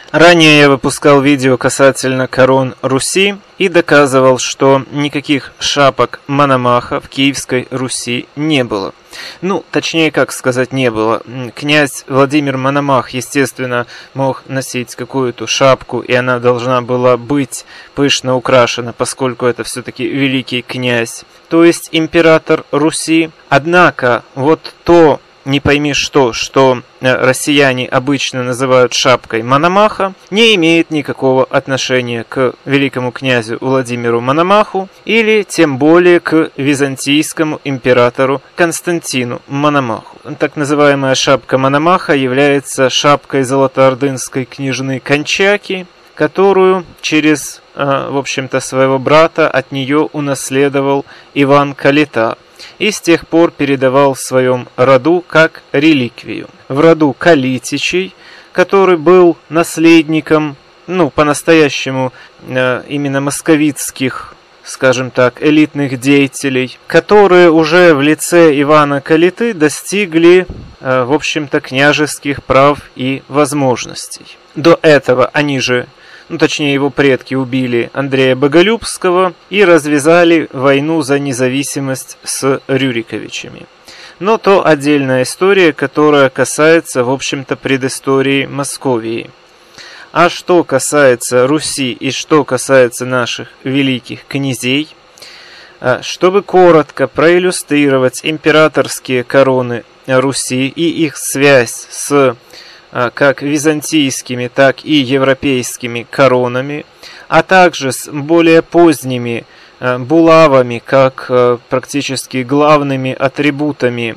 Ранее я выпускал видео касательно корон Руси и доказывал, что никаких шапок Мономаха в Киевской Руси не было. Ну, точнее, как сказать, не было. Князь Владимир Мономах, естественно, мог носить какую-то шапку, и она должна была быть пышно украшена, поскольку это все-таки великий князь, то есть император Руси. Однако, вот то, не пойми что россияне обычно называют шапкой Мономаха, не имеет никакого отношения к великому князю Владимиру Мономаху или тем более к византийскому императору Константину Мономаху. Так называемая шапка Мономаха является шапкой золотоордынской княжны Кончаки, которую через, в общем-то, своего брата от нее унаследовал Иван Калита и с тех пор передавал в своем роду как реликвию. В роду Калитичей, который был наследником, по-настоящему именно московитских, скажем так, элитных деятелей, которые уже в лице Ивана Калиты достигли, в общем-то, княжеских прав и возможностей. До этого они же, точнее его предки, убили Андрея Боголюбского и развязали войну за независимость с Рюриковичами. Но то отдельная история, которая касается, в общем-то, предыстории Московии. А что касается Руси и что касается наших великих князей, чтобы коротко проиллюстрировать императорские короны Руси и их связь с как византийскими, так и европейскими коронами, а также с более поздними булавами, как практически главными атрибутами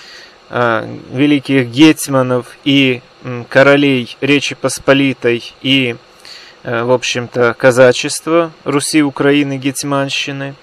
великих гетьманов и королей Речи Посполитой и, в общем-то, казачества Руси, Украины, Гетьманщины,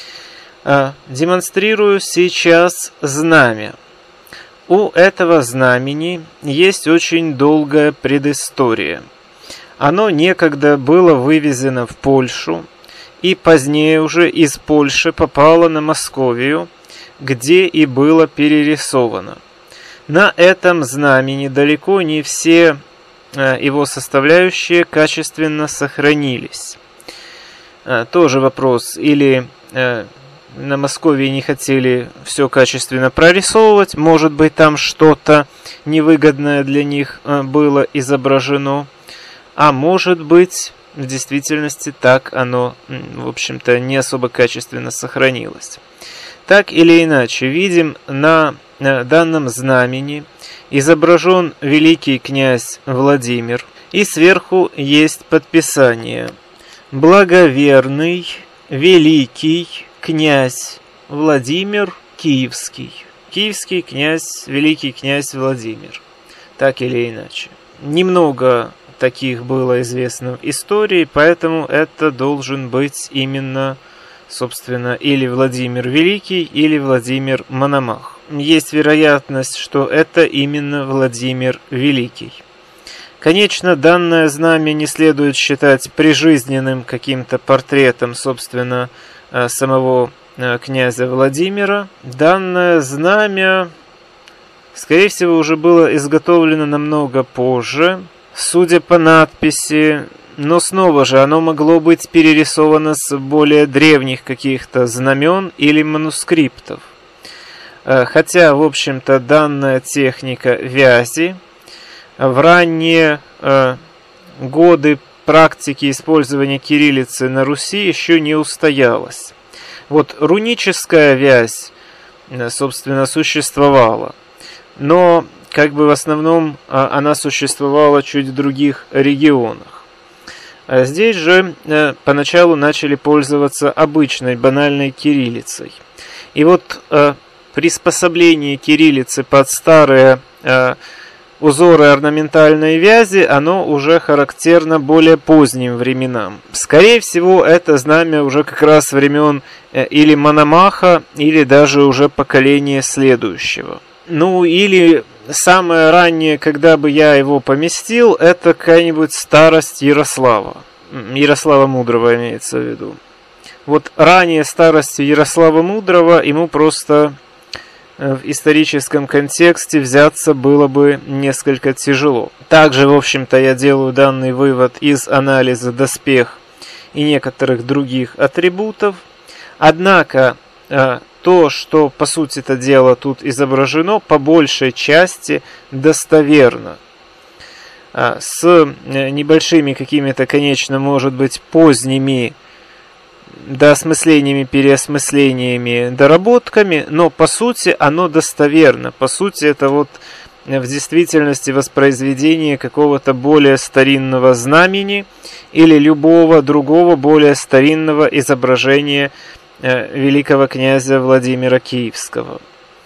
демонстрирую сейчас знамя. У этого знамени есть очень долгая предыстория. Оно некогда было вывезено в Польшу и позднее уже из Польши попало на Московию, где и было перерисовано. На этом знамени далеко не все его составляющие качественно сохранились. Тоже вопрос, или на Московии не хотели все качественно прорисовывать, может быть, там что-то невыгодное для них было изображено, а может быть, в действительности так оно, в общем-то, не особо качественно сохранилось. Так или иначе, видим, на данном знамени изображен великий князь Владимир, и сверху есть подписание: «Благоверный, великий князь Владимир Киевский». Киевский князь, великий князь Владимир. Так или иначе. Немного таких было известно в истории, поэтому это должен быть именно, собственно, или Владимир Великий, или Владимир Мономах. Есть вероятность, что это именно Владимир Великий. Конечно, данное знамя не следует считать прижизненным каким-то портретом, собственно, самого князя Владимира. Данное знамя, скорее всего, уже было изготовлено намного позже, судя по надписи, но снова же оно могло быть перерисовано с более древних каких-то знамен или манускриптов. Хотя, в общем-то, данная техника вязи в ранние годы практики использования кириллицы на Руси еще не устоялась. Вот руническая вязь, собственно, существовала, но как бы в основном она существовала чуть в других регионах. А здесь же поначалу начали пользоваться обычной банальной кириллицей. И вот приспособление кириллицы под старые узоры орнаментальной вязи, оно уже характерно более поздним временам. Скорее всего, это знамя уже как раз времен или Мономаха, или даже уже поколения следующего. Ну, или самое раннее, когда бы я его поместил, это какая-нибудь старость Ярослава. Ярослава Мудрого имеется в виду. Вот ранее старостью Ярослава Мудрого ему просто в историческом контексте взяться было бы несколько тяжело. Также, в общем-то, я делаю данный вывод из анализа доспех и некоторых других атрибутов. Однако, то, что по сути-то дела тут изображено, по большей части достоверно. С небольшими какими-то, конечно, может быть, поздними доосмыслениями, переосмыслениями, доработками, но по сути оно достоверно. По сути это вот в действительности воспроизведение какого-то более старинного знамени или любого другого более старинного изображения великого князя Владимира Киевского.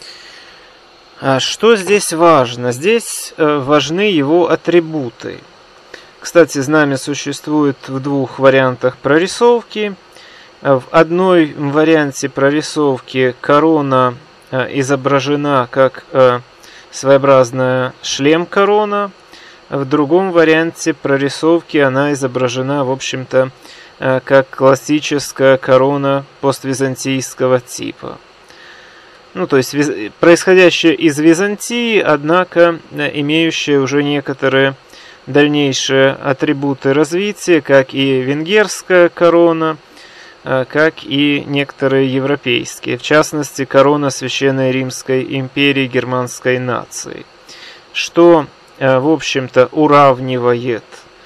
А что здесь важно? Здесь важны его атрибуты. Кстати, знамя существует в двух вариантах прорисовки. В одной варианте прорисовки корона изображена как своеобразная шлем-корона. В другом варианте прорисовки она изображена, в общем-то, как классическая корона поствизантийского типа. Ну, то есть происходящая из Византии, однако имеющая уже некоторые дальнейшие атрибуты развития, как и венгерская корона, как и некоторые европейские, в частности, корона Священной Римской империи германской нации, что, в общем-то, уравнивает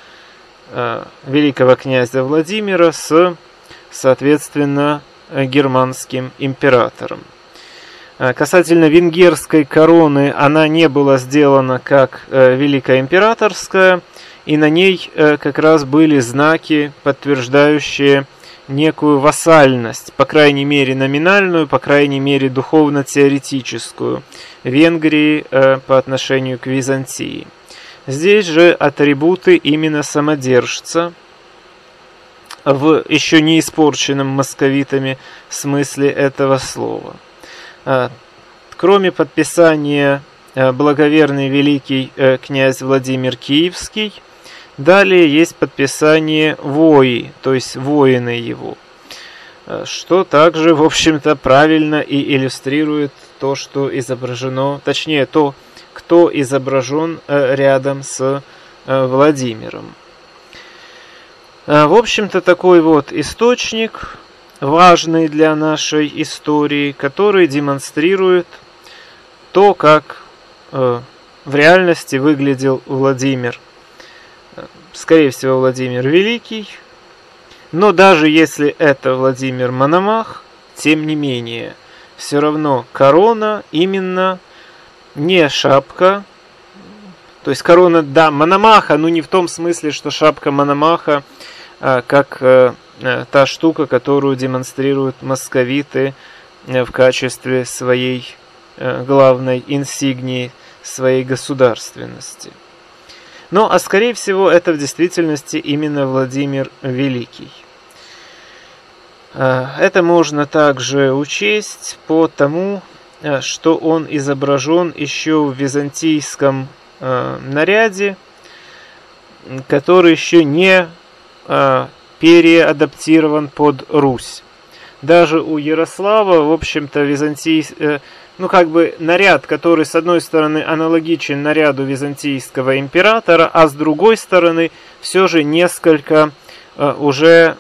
великого князя Владимира с, соответственно, германским императором. Касательно венгерской короны, она не была сделана как Великая Императорская, и на ней как раз были знаки, подтверждающие некую вассальность, по крайней мере номинальную, по крайней мере духовно-теоретическую, Венгрии по отношению к Византии. Здесь же атрибуты именно самодержца, в еще не испорченном московитами смысле этого слова. Кроме подписания благоверный великий князь Владимир Киевский, далее есть подписание вои, то есть воины его, что также, в общем-то, правильно и иллюстрирует то, что изображено, точнее, то, кто изображен рядом с Владимиром. В общем-то, такой вот источник, важный для нашей истории, который демонстрирует то, как в реальности выглядел Владимир. Скорее всего, Владимир Великий. Но даже если это Владимир Мономах, тем не менее, все равно корона именно не шапка. То есть корона, да, Мономаха, но не в том смысле, что шапка Мономаха, как та штука, которую демонстрируют московиты в качестве своей главной инсигнии, своей государственности. Ну, а скорее всего, это в действительности именно Владимир Великий. Это можно также учесть по тому, что он изображен еще в византийском наряде, который еще не переадаптирован под Русь. Даже у Ярослава, в общем-то, наряд, который с одной стороны аналогичен наряду византийского императора, а с другой стороны все же несколько уже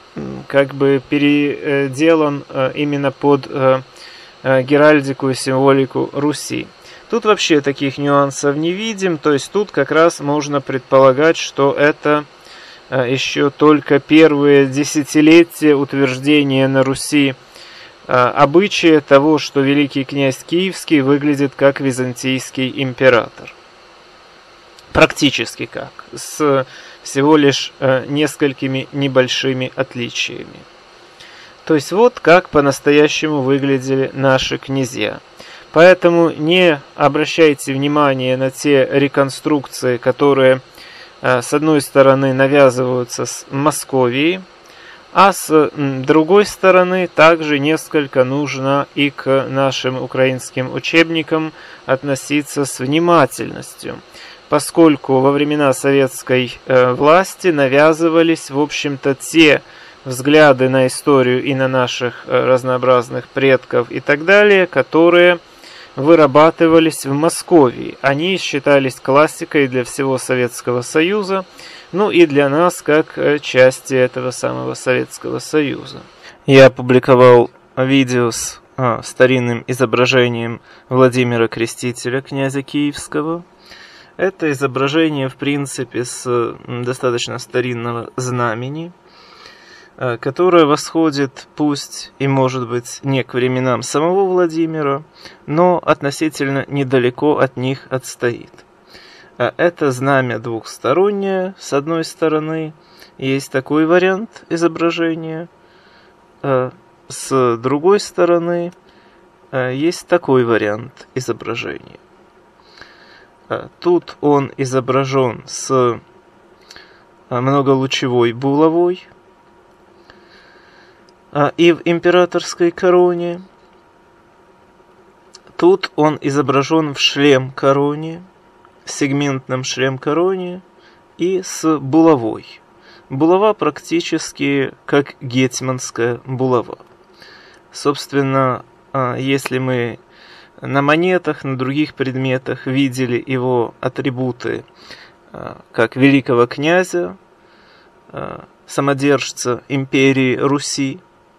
переделан именно под геральдику и символику Руси. Тут вообще таких нюансов не видим, то есть тут как раз можно предполагать, что это еще только первые десятилетия утверждения на Руси обычая того, что великий князь Киевский выглядит как византийский император. Практически как, с всего лишь несколькими небольшими отличиями. То есть вот как по-настоящему выглядели наши князья. Поэтому не обращайте внимания на те реконструкции, которые с одной стороны навязываются с Московии, а с другой стороны также несколько нужно и к нашим украинским учебникам относиться с внимательностью, поскольку во времена советской власти навязывались, в общем-то, те взгляды на историю и на наших разнообразных предков и так далее, которые вырабатывались в Московии. Они считались классикой для всего Советского Союза, ну и для нас, как части этого самого Советского Союза. Я опубликовал видео с старинным изображением Владимира Крестителя, князя Киевского. Это изображение, в принципе, с достаточно старинного знамени, которое восходит, пусть и может быть не к временам самого Владимира, но относительно недалеко от них отстоит. Это знамя двухстороннее. С одной стороны есть такой вариант изображения, с другой стороны есть такой вариант изображения. Тут он изображен с многолучевой булавой и в императорской короне. Тут он изображен в шлем-короне, сегментном шлем-короне и с булавой. Булава практически как гетманская булава. Собственно, если мы на монетах, на других предметах видели его атрибуты как великого князя, самодержца империи Руси,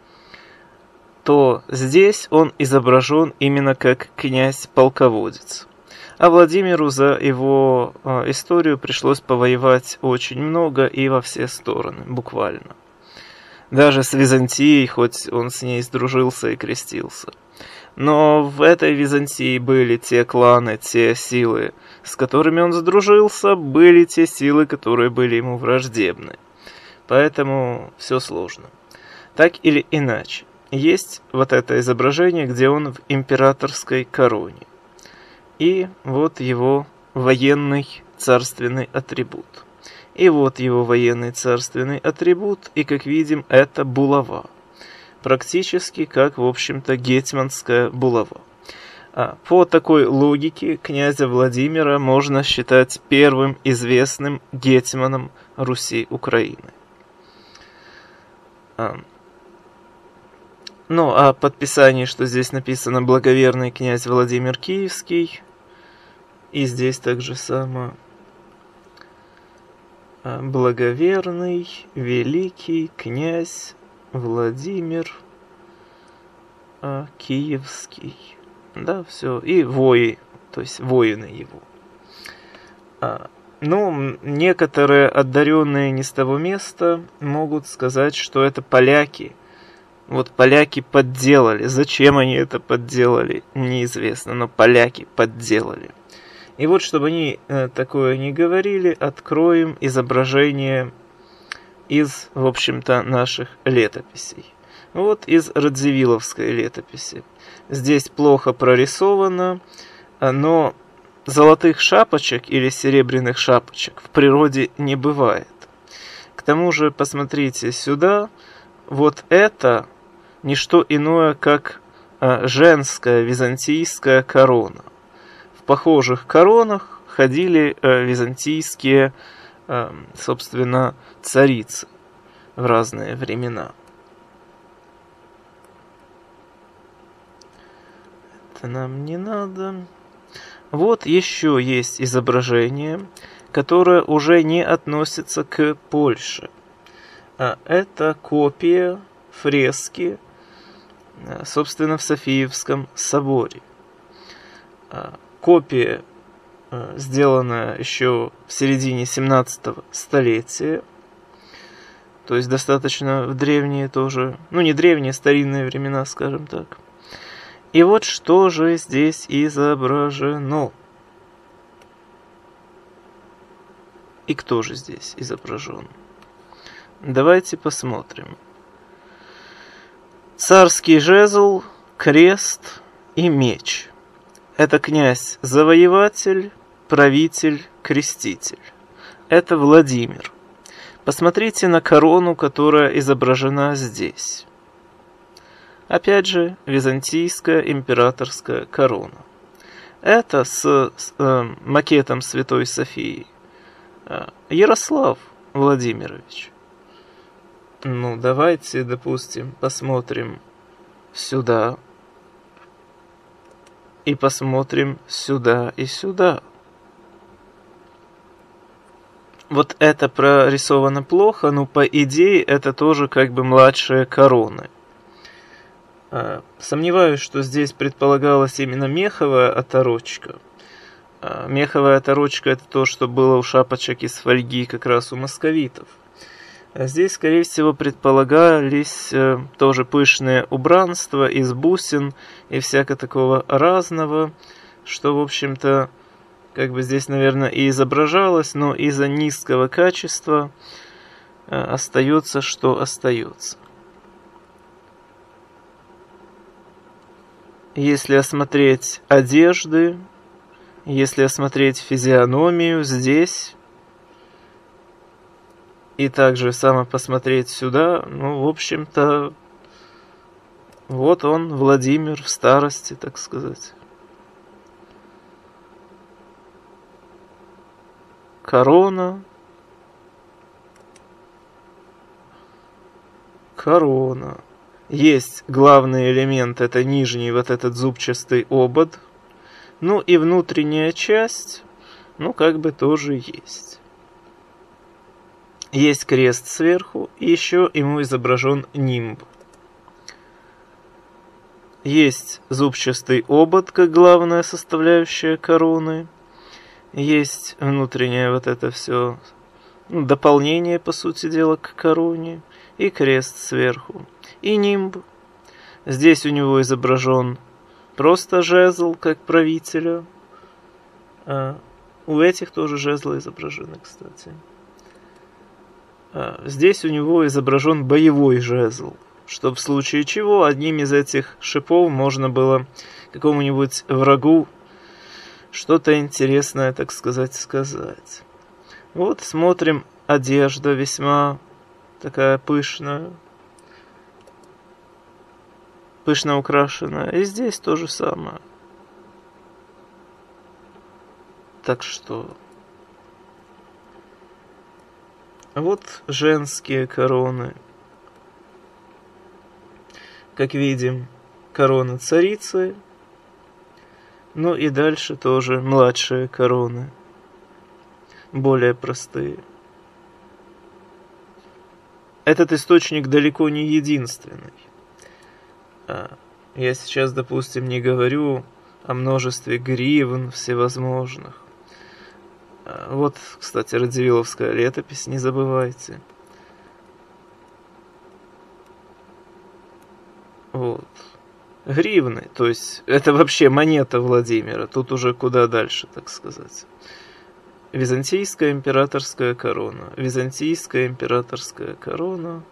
то здесь он изображен именно как князь-полководец. А Владимиру за его историю пришлось повоевать очень много и во все стороны, буквально. Даже с Византией, хоть он с ней сдружился и крестился. Но в этой Византии были те кланы, те силы, с которыми он сдружился, были те силы, которые были ему враждебны. Поэтому все сложно. Так или иначе, есть вот это изображение, где он в императорской короне. И вот его военный царственный атрибут. И вот его военный царственный атрибут, и, как видим, это булава. Практически как, в общем-то, гетманская булава. По такой логике князя Владимира можно считать первым известным гетманом Руси Украины. Ну, о подписании, что здесь написано «Благоверный князь Владимир Киевский», и здесь также само «Благоверный великий князь Владимир Киевский». Да, все. И вои, то есть воины его. Ну, некоторые одаренные не с того места могут сказать, что это поляки. Вот поляки подделали. Зачем они это подделали, неизвестно, но поляки подделали. И вот, чтобы они такое не говорили, откроем изображение из, в общем-то, наших летописей. Вот из Радзивилловской летописи. Здесь плохо прорисовано, но золотых шапочек или серебряных шапочек в природе не бывает. К тому же, посмотрите сюда, вот это не что иное, как женская византийская корона. В похожих коронах ходили византийские, собственно, царицы в разные времена. Это нам не надо. Вот еще есть изображение, которое уже не относится к Польше. Это копия фрески, собственно, в Софиевском соборе. Копия, сделанная еще в середине 17 столетия, то есть достаточно в древние тоже, ну не древние, старинные времена, скажем так. И вот что же здесь изображено. И кто же здесь изображен? Давайте посмотрим. Царский жезл, крест и меч. Это князь-завоеватель, правитель, креститель. Это Владимир. Посмотрите на корону, которая изображена здесь. Опять же, византийская императорская корона. Это с макетом Святой Софии. Ярослав Владимирович. Ну, давайте, допустим, посмотрим сюда. и посмотрим сюда и сюда. Вот это прорисовано плохо, но по идее это тоже как бы младшие короны. Сомневаюсь, что здесь предполагалась именно меховая оторочка. Меховая оторочка — это то, что было у шапочек из фольги как раз у московитов. А здесь, скорее всего, предполагались тоже пышные убранства из бусин и всякого такого разного, что, в общем-то, как бы здесь, наверное, и изображалось, но из-за низкого качества остается, что остается. Если осмотреть одежды, если осмотреть физиономию здесь, и также само посмотреть сюда, ну, в общем-то, вот он, Владимир в старости, так сказать. Корона. Корона. Есть главный элемент, это нижний вот этот зубчатый обод. Ну и внутренняя часть, ну как бы тоже есть. Есть крест сверху, и еще ему изображен нимб. Есть зубчатый обод, как главная составляющая короны. Есть внутреннее вот это все, ну, дополнение, по сути дела, к короне. И крест сверху. И нимб. Здесь у него изображен просто жезл, как правителя. У этих тоже жезлы изображены, кстати. Здесь у него изображен боевой жезл, что в случае чего одним из этих шипов можно было какому-нибудь врагу что-то интересное, так сказать. Вот смотрим, одежда весьма такая пышная, пышно украшенная. И здесь то же самое. Так что... Вот женские короны. Как видим, корона царицы. Ну и дальше тоже младшие короны. Более простые. Этот источник далеко не единственный. Я сейчас, допустим, не говорю о множестве гривен всевозможных. Вот, кстати, Радзивилловская летопись, не забывайте. Вот. Гривны, то есть это вообще монета Владимира. Тут уже куда дальше, так сказать. Византийская императорская корона. Византийская императорская корона.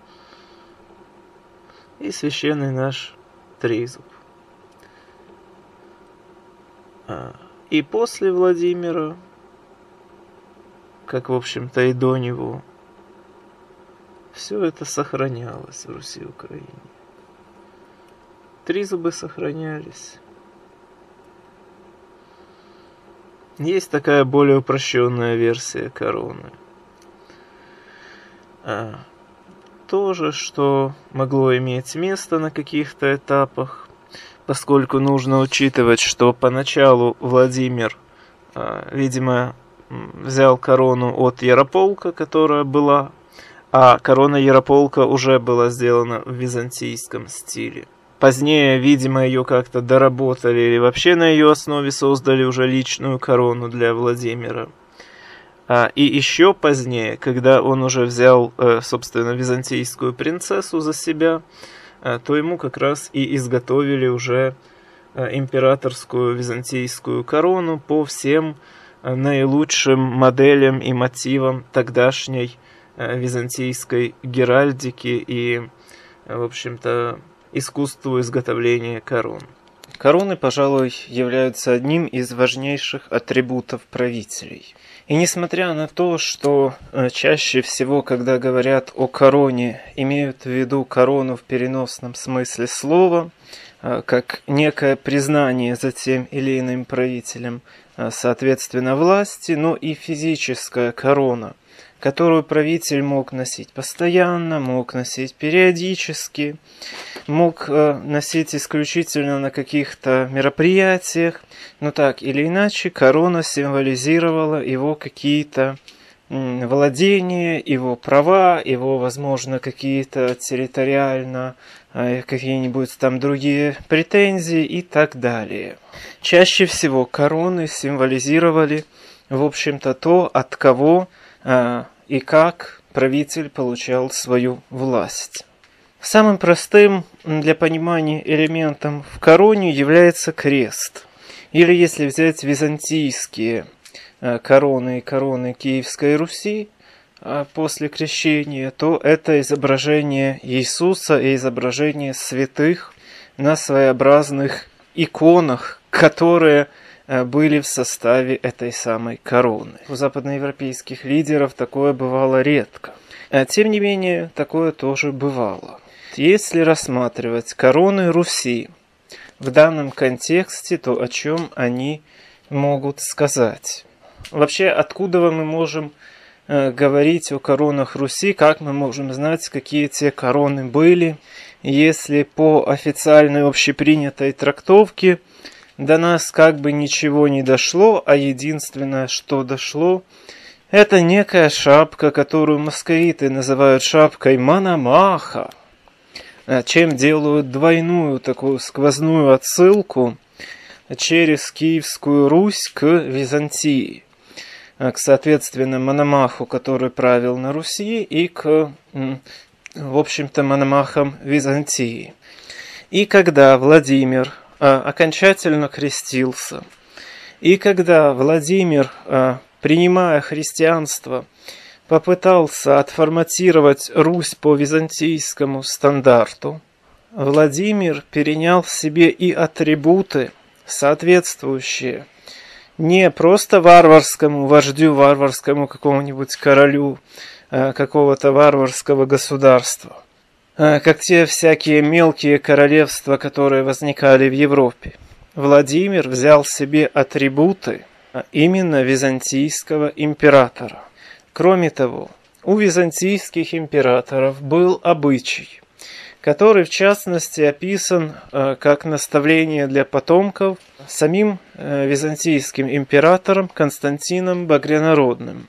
И священный наш трезуб. И после Владимира, как, в общем-то, и до него, все это сохранялось в Руси и Украине. Трезубы сохранялись. Есть такая более упрощенная версия короны. Тоже, что могло иметь место на каких-то этапах, поскольку нужно учитывать, что поначалу Владимир, видимо, взял корону от Ярополка, которая была, а корона Ярополка уже была сделана в византийском стиле. Позднее, видимо, ее как-то доработали или вообще на ее основе создали уже личную корону для Владимира. И еще позднее, когда он уже взял, собственно, византийскую принцессу за себя, то ему как раз и изготовили уже императорскую византийскую корону по всем наилучшим моделям и мотивам тогдашней византийской геральдики и, в общем-то, искусству изготовления корон. Короны, пожалуй, являются одним из важнейших атрибутов правителей. И несмотря на то, что чаще всего, когда говорят о короне, имеют в виду корону в переносном смысле слова, как некое признание за тем или иным правителем, соответственно, власти, но и физическая корона, которую правитель мог носить постоянно, мог носить периодически, мог носить исключительно на каких-то мероприятиях. Но так или иначе, корона символизировала его какие-то владения, его права, его, возможно, какие-то территориально, какие-нибудь там другие претензии и так далее. Чаще всего короны символизировали, в общем-то, то, от кого и как правитель получал свою власть. Самым простым для понимания элементом в короне является крест. Или если взять византийские короны и короны Киевской Руси после крещения, то это изображение Иисуса и изображение святых на своеобразных иконах, которые были в составе этой самой короны. У западноевропейских лидеров такое бывало редко. Тем не менее, такое тоже бывало. Если рассматривать короны Руси в данном контексте, то о чем они могут сказать? Вообще, откуда мы можем говорить о коронах Руси, как мы можем знать, какие те короны были, если по официальной общепринятой трактовке до нас как бы ничего не дошло, а единственное, что дошло, это некая шапка, которую московиты называют шапкой Мономаха, чем делают двойную такую сквозную отсылку через Киевскую Русь к Византии, к, соответственно, Мономаху, который правил на Руси, и к, в общем-то, Мономахам Византии. И когда Владимир окончательно крестился, и когда Владимир, принимая христианство, попытался отформатировать Русь по византийскому стандарту, Владимир перенял в себе и атрибуты, соответствующие не просто варварскому вождю, варварскому какому-нибудь королю какого-то варварского государства, как те всякие мелкие королевства, которые возникали в Европе. Владимир взял себе атрибуты именно византийского императора. Кроме того, у византийских императоров был обычай, который, в частности, описан как наставление для потомков самим византийским императором Константином Багрянародным,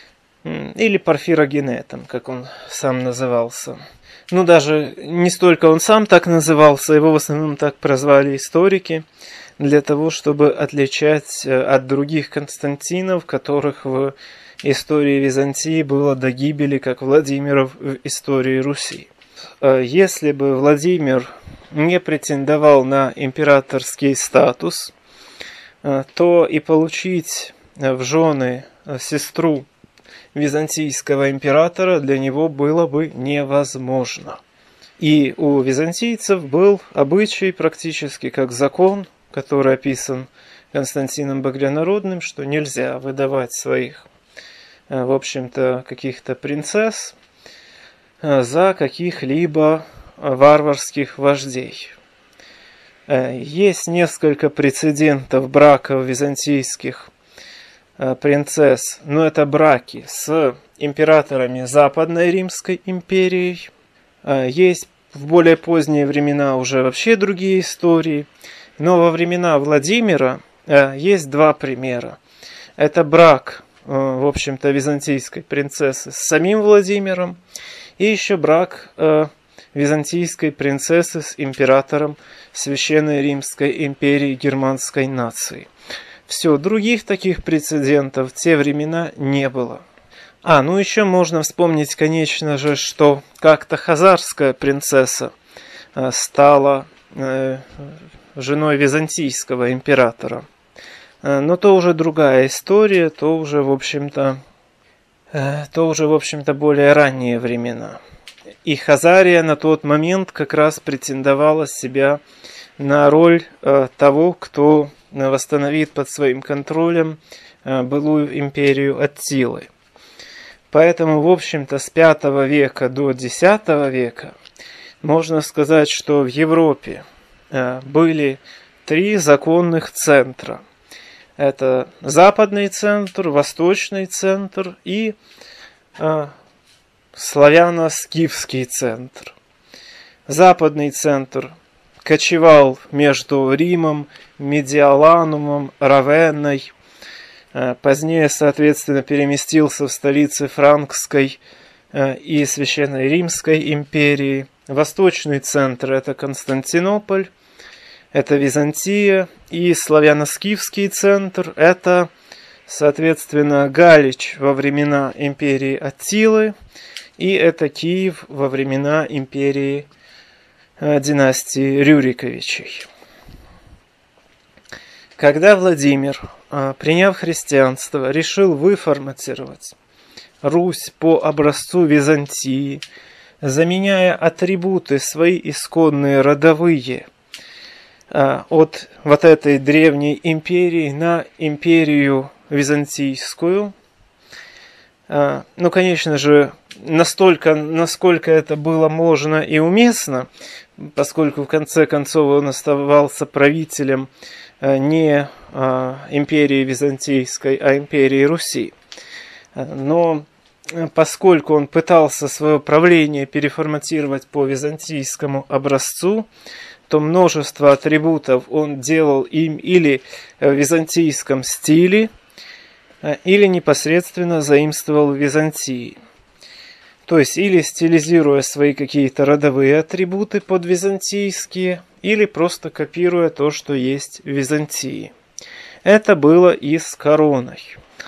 или Порфирогенетом, как он сам назывался. Ну, даже не столько он сам так назывался, его в основном так прозвали историки, для того, чтобы отличать от других Константинов, которых в истории Византии было до гибели, как Владимиров в истории Руси. Если бы Владимир не претендовал на императорский статус, то и получить в жены сестру византийского императора для него было бы невозможно. И у византийцев был обычай практически как закон, который описан Константином Багрянародным, что нельзя выдавать своих, в общем-то, каких-то принцесс за каких-либо варварских вождей. Есть несколько прецедентов браков византийских принцесс, но это браки с императорами Западной Римской империи. Есть в более поздние времена уже вообще другие истории, но во времена Владимира есть два примера. Это брак, в общем-то, византийской принцессы с самим Владимиром, и еще брак византийской принцессы с императором Священной Римской империи германской нации. Все, других таких прецедентов в те времена не было. Ну еще можно вспомнить, конечно же, что как-то хазарская принцесса стала женой византийского императора. Но то уже другая история, то уже, в общем-то, более ранние времена. И Хазария на тот момент как раз претендовала себя на роль того, кто восстановит под своим контролем былую империю Аттилы. Поэтому, в общем-то, с V века до X века можно сказать, что в Европе были три законных центра. Это западный центр, восточный центр и славяно-скифский центр. Западный центр кочевал между Римом, Медиоланумом, Равенной. Позднее, соответственно, переместился в столицы Франкской и Священной Римской империи. Восточный центр – это Константинополь, это Византия. И славяно-скифский центр – это, соответственно, Галич во времена империи Аттилы. И это Киев во времена империи династии Рюриковичей. Когда Владимир, приняв христианство, решил выформатировать Русь по образцу Византии, заменяя атрибуты свои исходные родовые от вот этой древней империи на империю византийскую, ну, конечно же, настолько, насколько это было можно и уместно, поскольку в конце концов он оставался правителем не империи византийской, а империи Руси. Но поскольку он пытался свое правление переформатировать по византийскому образцу, то множество атрибутов он делал им или в византийском стиле, или непосредственно заимствовал в Византии. То есть, или стилизируя свои какие-то родовые атрибуты под византийские, или просто копируя то, что есть в Византии. Это было и с короной.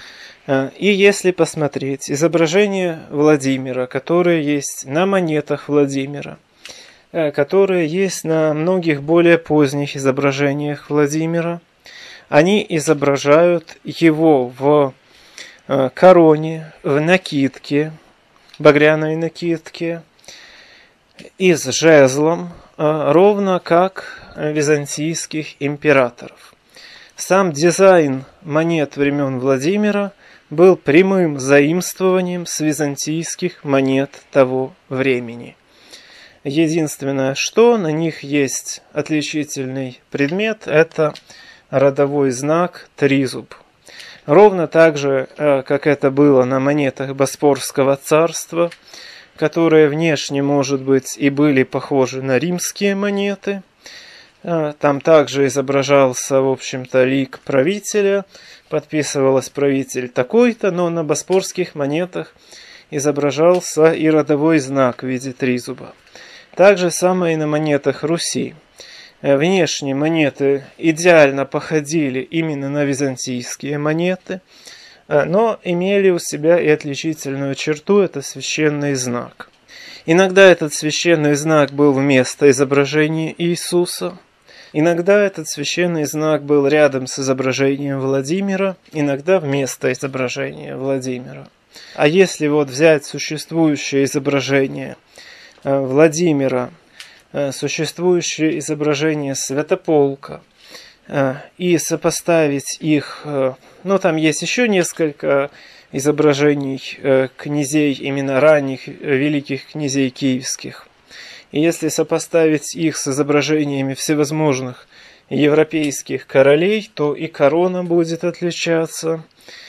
И если посмотреть изображение Владимира, которые есть на монетах Владимира, которые есть на многих более поздних изображениях Владимира, они изображают его в короне, в накидке, багряной накидке и с жезлом, ровно как византийских императоров. Сам дизайн монет времен Владимира был прямым заимствованием с византийских монет того времени. Единственное, что на них есть отличительный предмет, это родовой знак тризуб. Ровно так же, как это было на монетах Боспорского царства, которые внешне, может быть, и были похожи на римские монеты. Там также изображался, в общем-то, лик правителя, подписывалось правитель такой-то, но на боспорских монетах изображался и родовой знак в виде тризуба. Так же самое и на монетах Руси. Внешне монеты идеально походили именно на византийские монеты, но имели у себя и отличительную черту – это священный знак. Иногда этот священный знак был вместо изображения Иисуса, иногда этот священный знак был рядом с изображением Владимира, иногда вместо изображения Владимира. А если вот взять существующее изображение Владимира, существующее изображение Святополка и сопоставить их, ну там есть еще несколько изображений князей, именно ранних великих князей киевских. И если сопоставить их с изображениями всевозможных европейских королей, то и корона будет отличаться,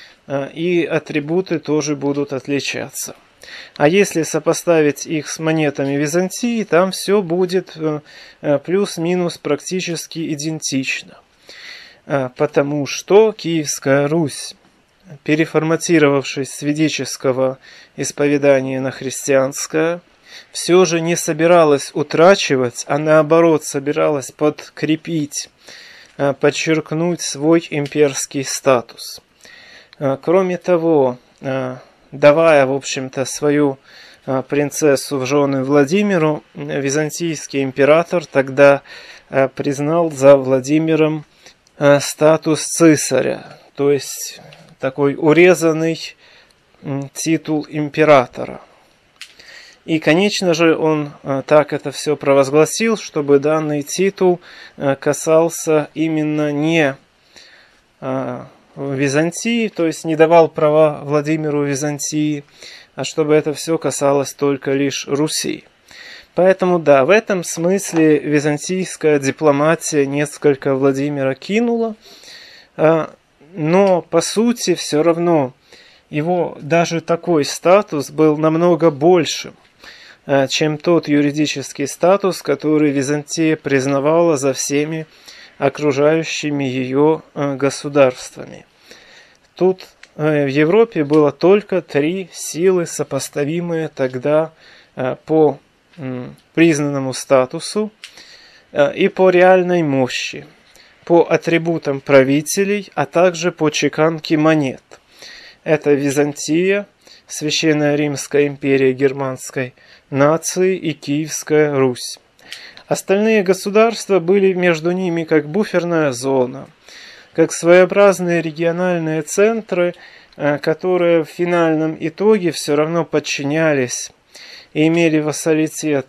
и атрибуты тоже будут отличаться. А если сопоставить их с монетами Византии, там все будет плюс-минус практически идентично. Потому что Киевская Русь, переформатировавшись с ведического исповедания на христианское, все же не собиралась утрачивать, а наоборот собиралась подкрепить, подчеркнуть свой имперский статус. Кроме того, давая, в общем-то, свою принцессу в жены Владимиру, византийский император тогда признал за Владимиром статус цесаря, то есть такой урезанный титул императора. И, конечно же, он так это все провозгласил, чтобы данный титул касался именно не Византии, то есть не давал права Владимиру Византии, а чтобы это все касалось только лишь Руси. Поэтому да, в этом смысле византийская дипломатия несколько Владимира кинула, но по сути все равно его даже такой статус был намного большим, чем тот юридический статус, который Византия признавала за всеми окружающими ее государствами. Тут в Европе было только 3 силы, сопоставимые тогда по признанному статусу и по реальной мощи, по атрибутам правителей, а также по чеканке монет. Это Византия, Священная Римская империя германской нации и Киевская Русь. Остальные государства были между ними как буферная зона, как своеобразные региональные центры, которые в финальном итоге все равно подчинялись и имели вассалитет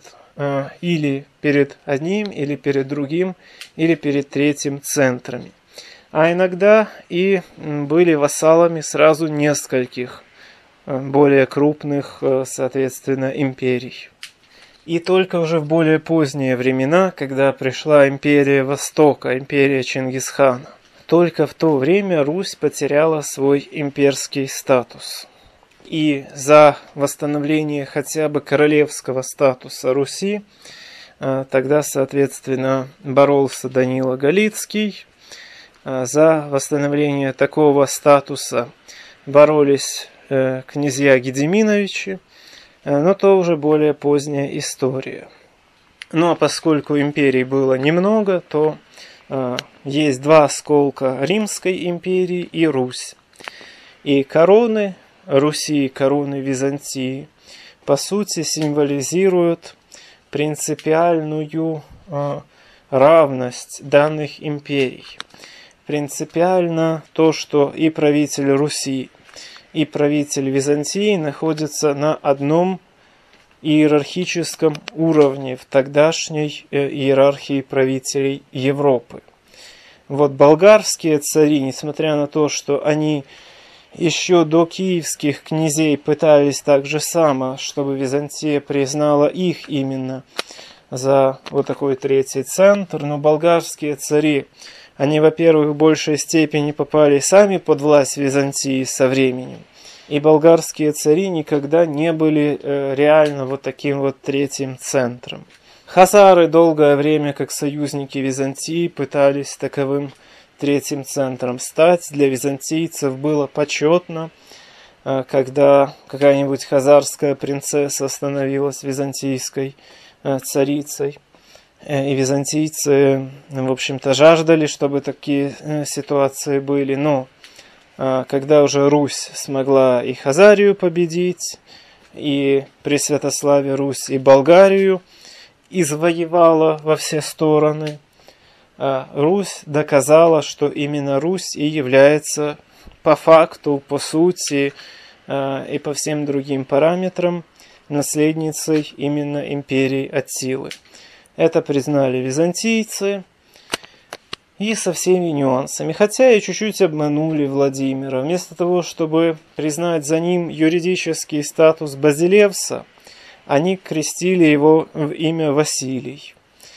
или перед одним, или перед другим, или перед третьим центрами. А иногда и были вассалами сразу нескольких более крупных, соответственно, империй. И только уже в более поздние времена, когда пришла империя Востока, империя Чингисхана, только в то время Русь потеряла свой имперский статус. И за восстановление хотя бы королевского статуса Руси тогда, соответственно, боролся Данила Галицкий. За восстановление такого статуса боролись князья Гедеминовичи, но то уже более поздняя история. Ну а поскольку империй было немного, то есть 2 осколка Римской империи и Русь. И короны Руси и короны Византии по сути символизируют принципиальную равность данных империй. Принципиально то, что и правитель Руси, и правитель Византии находятся на одном иерархическом уровне в тогдашней иерархии правителей Европы. Вот болгарские цари, несмотря на то, что они еще до киевских князей пытались так же само, чтобы Византия признала их именно за вот такой третий центр, но болгарские цари, они, во-первых, в большей степени попали сами под власть Византии со временем, и болгарские цари никогда не были реально вот таким вот третьим центром. Хазары долгое время, как союзники Византии, пытались таковым третьим центром стать. Для византийцев было почетно, когда какая-нибудь хазарская принцесса становилась византийской царицей. И византийцы, в общем-то, жаждали, чтобы такие ситуации были. Но когда уже Русь смогла и Хазарию победить, и при Святославе Русь и Болгарию извоевала во все стороны, Русь доказала, что именно Русь и является по факту, по сути и по всем другим параметрам наследницей именно империи Аттилы. Это признали византийцы и со всеми нюансами. Хотя и чуть-чуть обманули Владимира. Вместо того, чтобы признать за ним юридический статус Базилевса, они крестили его в имя Василий.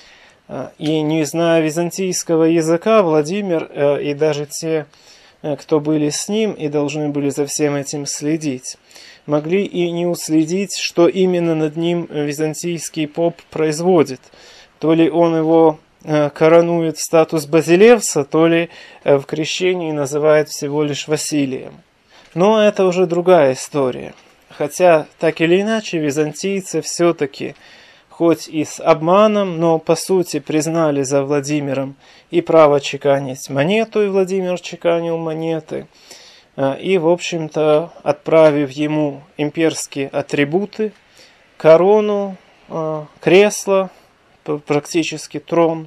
И не зная византийского языка, Владимир и даже те, кто были с ним и должны были за всем этим следить, могли и не уследить, что именно над ним византийский поп производит. То ли он его коронует в статус Базилевса, то ли в крещении называет всего лишь Василием. Но это уже другая история. Хотя, так или иначе, византийцы все-таки, хоть и с обманом, но по сути признали за Владимиром и право чеканить монету, и Владимир чеканил монеты, и, в общем-то, отправив ему имперские атрибуты, корону, кресло, практически трон,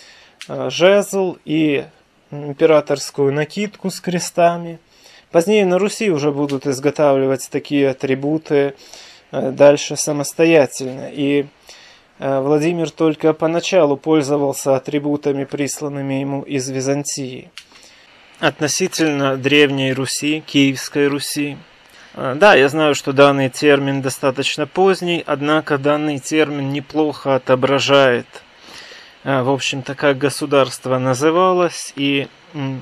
жезл и императорскую накидку с крестами. Позднее на Руси уже будут изготавливать такие атрибуты дальше самостоятельно. И Владимир только поначалу пользовался атрибутами, присланными ему из Византии. Относительно Древней Руси, Киевской Руси. Да, я знаю, что данный термин достаточно поздний, однако данный термин неплохо отображает, в общем-то, как государство называлось и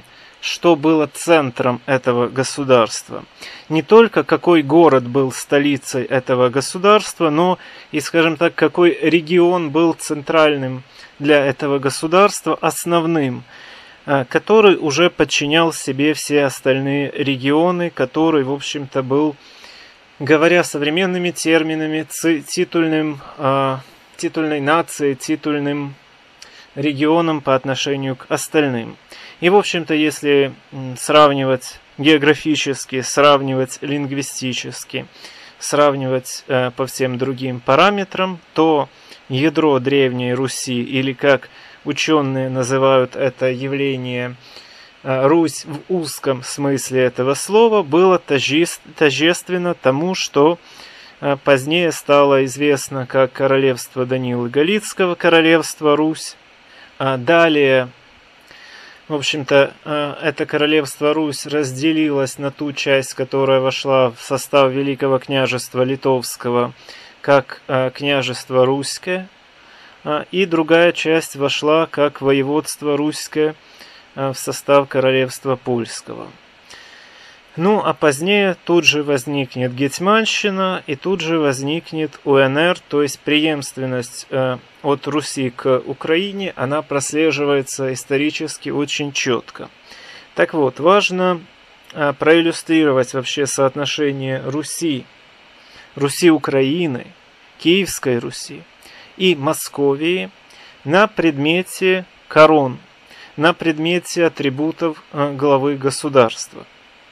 что было центром этого государства. Не только какой город был столицей этого государства, но и, скажем так, какой регион был центральным для этого государства, основным, который уже подчинял себе все остальные регионы, который, в общем-то, был, говоря современными терминами, титульной нацией, титульным регионом по отношению к остальным. И, в общем-то, если сравнивать географически, сравнивать лингвистически, сравнивать по всем другим параметрам, то ядро Древней Руси, или как ученые называют это явление Русь в узком смысле этого слова, было тождественно тому, что позднее стало известно как королевство Данилы Галицкого, королевство Русь. Далее, в общем-то, это королевство Русь разделилось на ту часть, которая вошла в состав Великого княжества Литовского, как княжество Руськое, и другая часть вошла как воеводство Руськое в состав королевства Польского. Ну, а позднее тут же возникнет Гетьманщина, и тут же возникнет УНР, то есть преемственность от Руси к Украине, она прослеживается исторически очень четко. Так вот, важно проиллюстрировать вообще соотношение Руси Украины, Киевской Руси и Московии на предмете корон, на предмете атрибутов главы государства.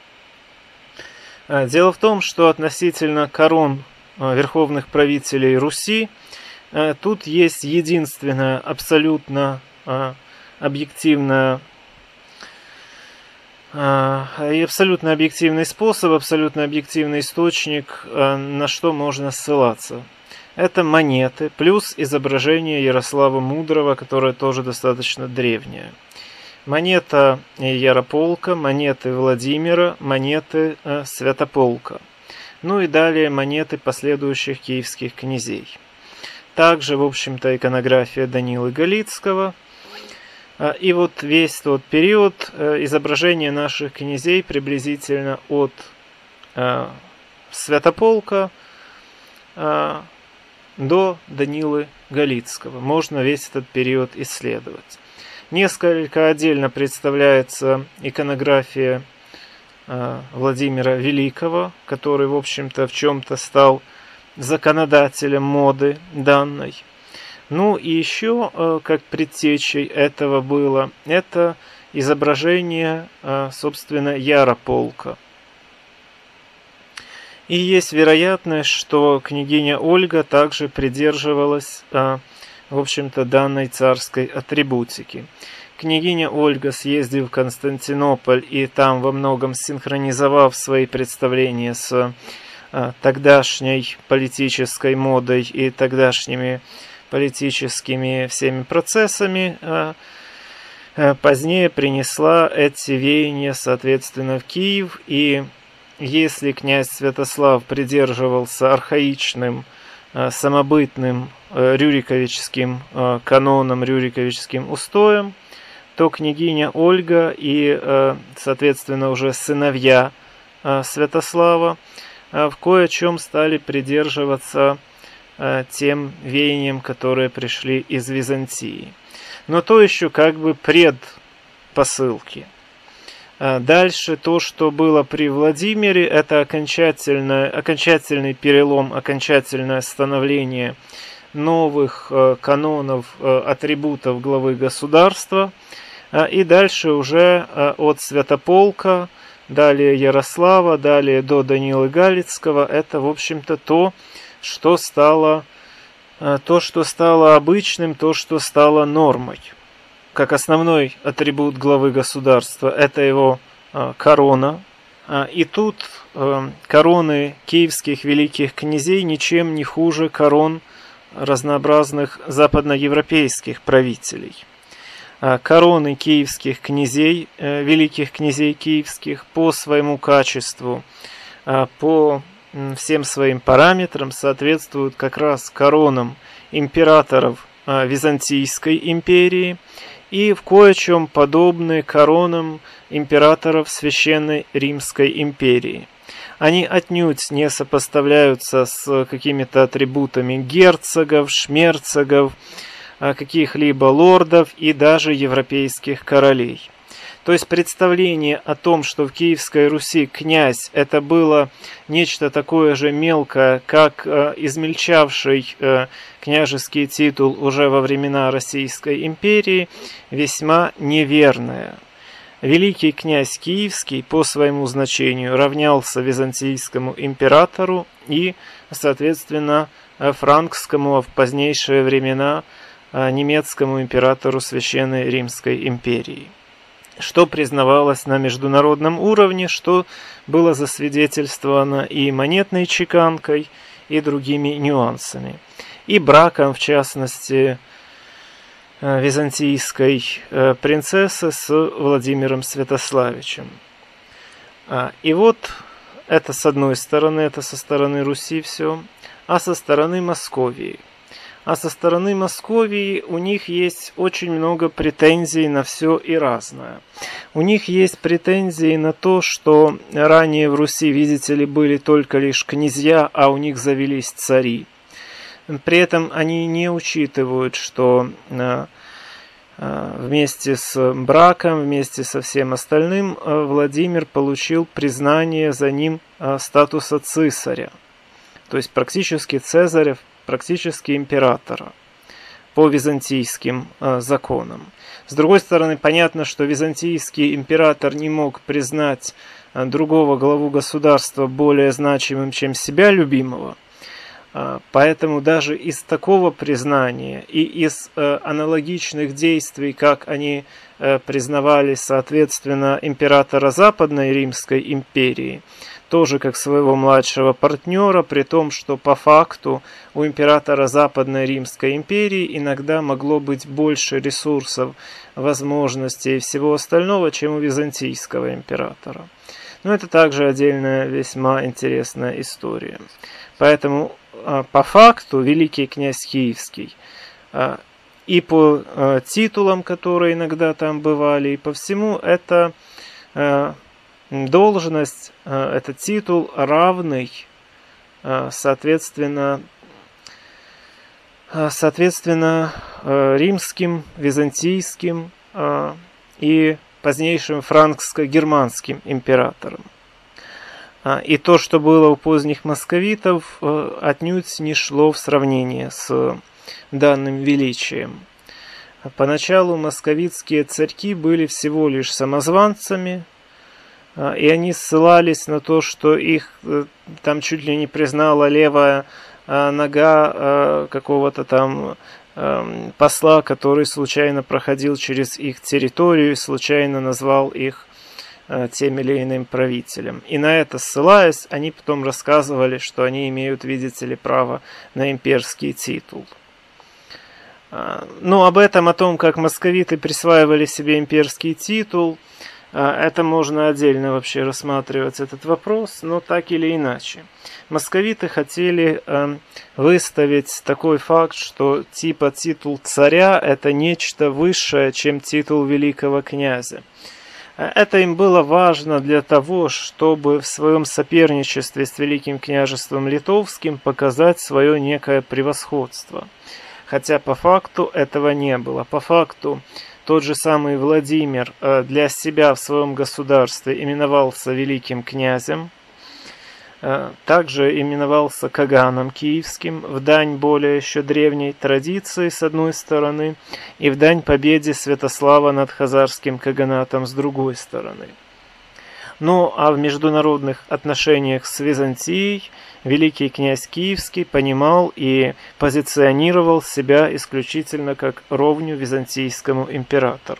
Дело в том, что относительно корон верховных правителей Руси тут есть единственное абсолютно объективный способ, абсолютно объективный источник, на что можно ссылаться. Это монеты плюс изображение Ярослава Мудрого, которое тоже достаточно древнее. Монета Ярополка, монеты Владимира, монеты Святополка. Ну и далее монеты последующих киевских князей. Также, в общем-то, иконография Данилы Галицкого. И вот весь тот период изображения наших князей приблизительно от Святополка до Данилы Галицкого. Можно весь этот период исследовать. Несколько отдельно представляется иконография Владимира Великого, который, в общем-то, в чем-то стал законодателем моды данной. Ну и еще, как предтечей этого было, это изображение, собственно, Ярополка. И есть вероятность, что княгиня Ольга также придерживалась в общем-то, данной царской атрибутики. Княгиня Ольга, съездив в Константинополь и там во многом синхронизовав свои представления с тогдашней политической модой и тогдашними политическими всеми процессами, позднее принесла эти веяния, соответственно, в Киев. И если князь Святослав придерживался архаичным, самобытным рюриковическим каноном, рюриковическим устоем, то княгиня Ольга и, соответственно, уже сыновья Святослава в кое-чем стали придерживаться тем веяниям, которые пришли из Византии. Но то еще как бы предпосылки. Дальше то, что было при Владимире, это окончательный перелом, окончательное становление новых канонов, атрибутов главы государства. И дальше уже от Святополка, далее Ярослава, далее до Данилы Галицкого, это, в общем-то, то, что стало обычным, то, что стало нормой. Как основной атрибут главы государства, это его корона. И тут короны киевских великих князей ничем не хуже корон разнообразных западноевропейских правителей. Короны киевских князей, великих князей киевских, по своему качеству, по всем своим параметрам соответствуют как раз коронам императоров Византийской империи и в кое-чем подобны коронам императоров Священной Римской империи. Они отнюдь не сопоставляются с какими-то атрибутами герцогов, шмерцогов, каких-либо лордов и даже европейских королей. То есть представление о том, что в Киевской Руси князь это было нечто такое же мелкое, как измельчавший княжеский титул уже во времена Российской империи, весьма неверное. Великий князь Киевский по своему значению равнялся византийскому императору и, соответственно, франкскому, а в позднейшие времена немецкому императору Священной Римской империи. Что признавалось на международном уровне, что было засвидетельствовано и монетной чеканкой, и другими нюансами. И браком, в частности, византийской принцессы с Владимиром Святославичем. И вот это с одной стороны, это со стороны Руси все, а со стороны Московии. А со стороны Московии у них есть очень много претензий на все и разное. У них есть претензии на то, что ранее в Руси, видите ли, были только лишь князья, а у них завелись цари. При этом они не учитывают, что вместе с браком, вместе со всем остальным, Владимир получил признание за ним статуса цесаря. То есть практически цезаря, практически императора по византийским законам. С другой стороны, понятно, что византийский император не мог признать другого главу государства более значимым, чем себя любимого. Поэтому даже из такого признания и из аналогичных действий, как они признавали, соответственно, императора Западной Римской империи, тоже как своего младшего партнера, при том, что по факту у императора Западной Римской империи иногда могло быть больше ресурсов, возможностей и всего остального, чем у византийского императора. Но это также отдельная весьма интересная история. Поэтому по факту великий князь Киевский и по титулам, которые иногда там бывали, и по всему, это должность, это титул равный, соответственно, римским, византийским и позднейшим франкско-германским императорам. И то, что было у поздних московитов, отнюдь не шло в сравнение с данным величием. Поначалу московитские царьки были всего лишь самозванцами, и они ссылались на то, что их там чуть ли не признала левая нога какого-то там посла, который случайно проходил через их территорию и случайно назвал их тем или иным правителем. И на это ссылаясь, они потом рассказывали, что они имеют, видите ли, право на имперский титул. Ну, об этом, о том, как московиты присваивали себе имперский титул, это можно отдельно вообще рассматривать этот вопрос, но так или иначе. Московиты хотели выставить такой факт, что типа титул царя это нечто высшее, чем титул великого князя. Это им было важно для того, чтобы в своем соперничестве с Великим княжеством Литовским показать свое некое превосходство. Хотя по факту этого не было. По факту тот же самый Владимир для себя в своем государстве именовался великим князем, также именовался Каганом Киевским, в дань более еще древней традиции с одной стороны, и в дань победе Святослава над Хазарским Каганатом с другой стороны. Ну а в международных отношениях с Византией великий князь Киевский понимал и позиционировал себя исключительно как ровню византийскому императору.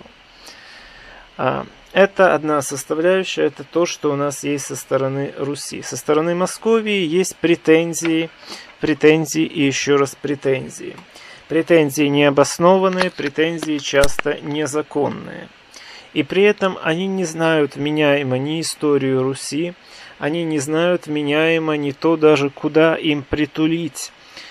Это одна составляющая, это то, что у нас есть со стороны Руси. Со стороны Московии есть претензии и еще раз претензии. Претензии необоснованные, претензии часто незаконные. И при этом они не знают вменяемо ни историю Руси, они не знают вменяемо ни то даже, куда им притулить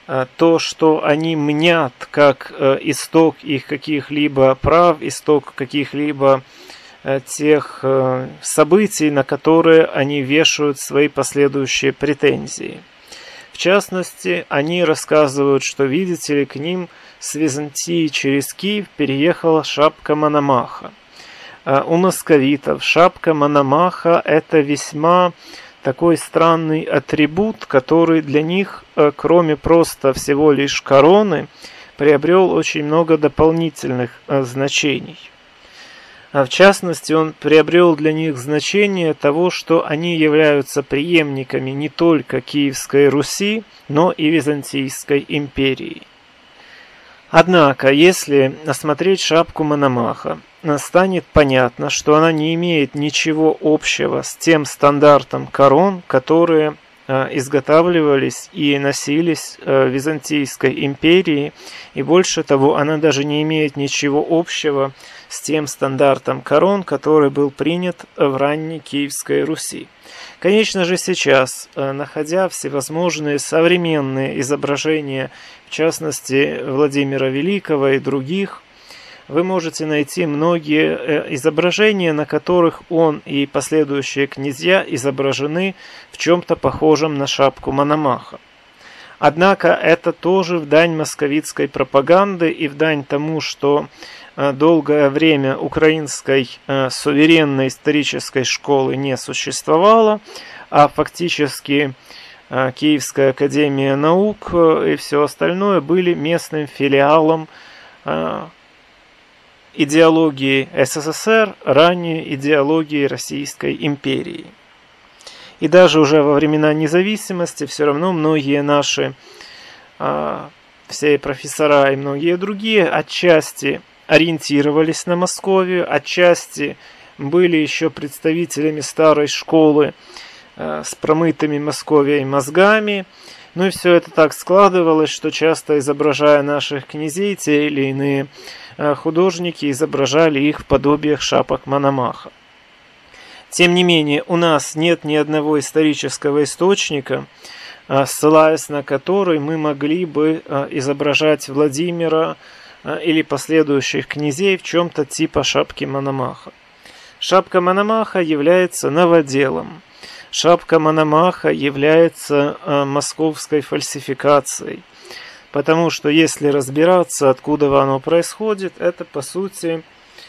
то, что они мнят как исток их каких-либо прав, исток каких-либо тех событий, на которые они вешают свои последующие претензии. В частности, они рассказывают, что, видите ли, к ним с Византии через Киев переехала шапка Мономаха. У московитов шапка Мономаха – это весьма такой странный атрибут, который для них, кроме просто всего лишь короны, приобрел очень много дополнительных значений. В частности, он приобрел для них значение того, что они являются преемниками не только Киевской Руси, но и Византийской империи. Однако, если осмотреть шапку Мономаха, станет понятно, что она не имеет ничего общего с тем стандартом корон, которые изготавливались и носились в Византийской империи, и больше того, она даже не имеет ничего общего с тем стандартом корон, который был принят в ранней Киевской Руси. Конечно же, сейчас, находя всевозможные современные изображения, в частности Владимира Великого и других, вы можете найти многие изображения, на которых он и последующие князья изображены в чем-то похожем на шапку Мономаха. Однако это тоже в дань московитской пропаганды и в дань тому, что долгое время украинской суверенной исторической школы не существовало, а фактически Киевская академия наук и все остальное были местным филиалом идеологии СССР, ранее идеологии Российской империи. И даже уже во времена независимости все равно многие наши все профессора и многие другие отчасти ориентировались на Московию, отчасти были еще представителями старой школы с промытыми Московией мозгами. Ну и все это так складывалось, что часто изображая наших князей, те или иные художники изображали их в подобиях шапок Мономаха. Тем не менее, у нас нет ни одного исторического источника, ссылаясь на который мы могли бы изображать Владимира или последующих князей в чем-то типа шапки Мономаха. Шапка Мономаха является новоделом. Шапка Мономаха является московской фальсификацией. Потому что если разбираться, откуда оно происходит, это по сути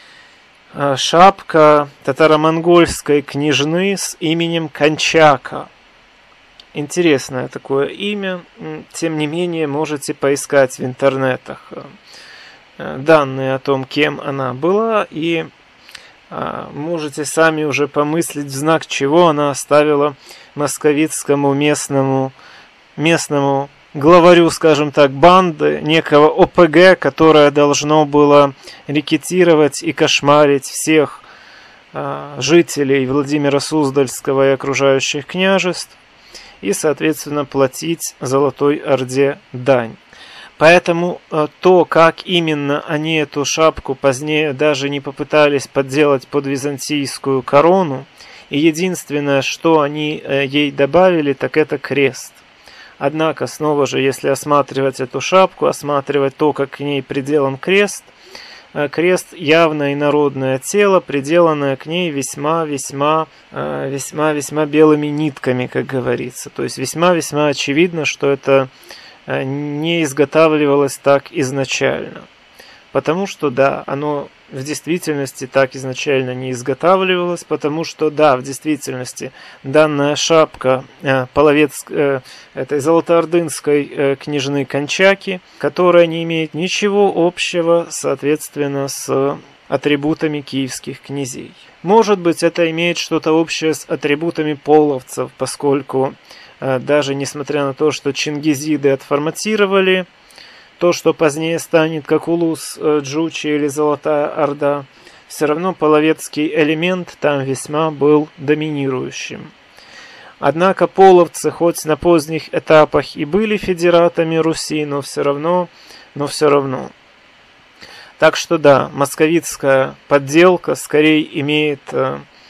шапка татаро-монгольской княжны с именем Кончака. Интересное такое имя, тем не менее можете поискать в интернетах данные о том, кем она была, и можете сами уже помыслить, в знак чего она оставила московитскому местному главарю, скажем так, банды, некого ОПГ, которое должно было рекетировать и кошмарить всех жителей Владимира Суздальского и окружающих княжеств и, соответственно, платить Золотой Орде дань. Поэтому то, как именно они эту шапку позднее даже не попытались подделать под византийскую корону, и единственное, что они ей добавили, так это крест. Однако, снова же, если осматривать эту шапку, осматривать то, как к ней приделан крест, крест явно инородное тело, приделанное к ней весьма белыми нитками, как говорится. То есть весьма очевидно, что это не изготавливалось так изначально. Потому что, да, оно в действительности так изначально не изготавливалось, потому что, да, в действительности данная шапка этой золотоордынской княжны Кончаки, которая не имеет ничего общего, соответственно, с атрибутами киевских князей. Может быть, это имеет что-то общее с атрибутами половцев, поскольку даже несмотря на то, что чингизиды отформатировали то, что позднее станет как Улус Джучи или Золотая Орда, все равно половецкий элемент там весьма был доминирующим. Однако половцы хоть на поздних этапах и были федератами Руси, но все равно. Так что да, московитская подделка скорее имеет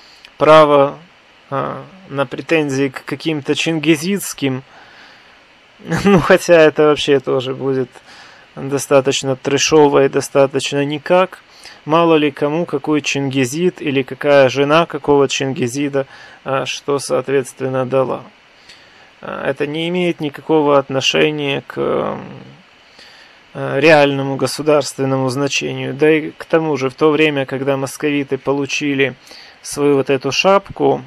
право на претензии к каким-то чингизидским Ну, хотя это вообще тоже будет достаточно трэшово и достаточно никак. Мало ли кому какой чингизид или какая жена какого чингизида что, соответственно, дала. Это не имеет никакого отношения к реальному государственному значению. Да и к тому же, в то время, когда московиты получили свою вот эту шапку,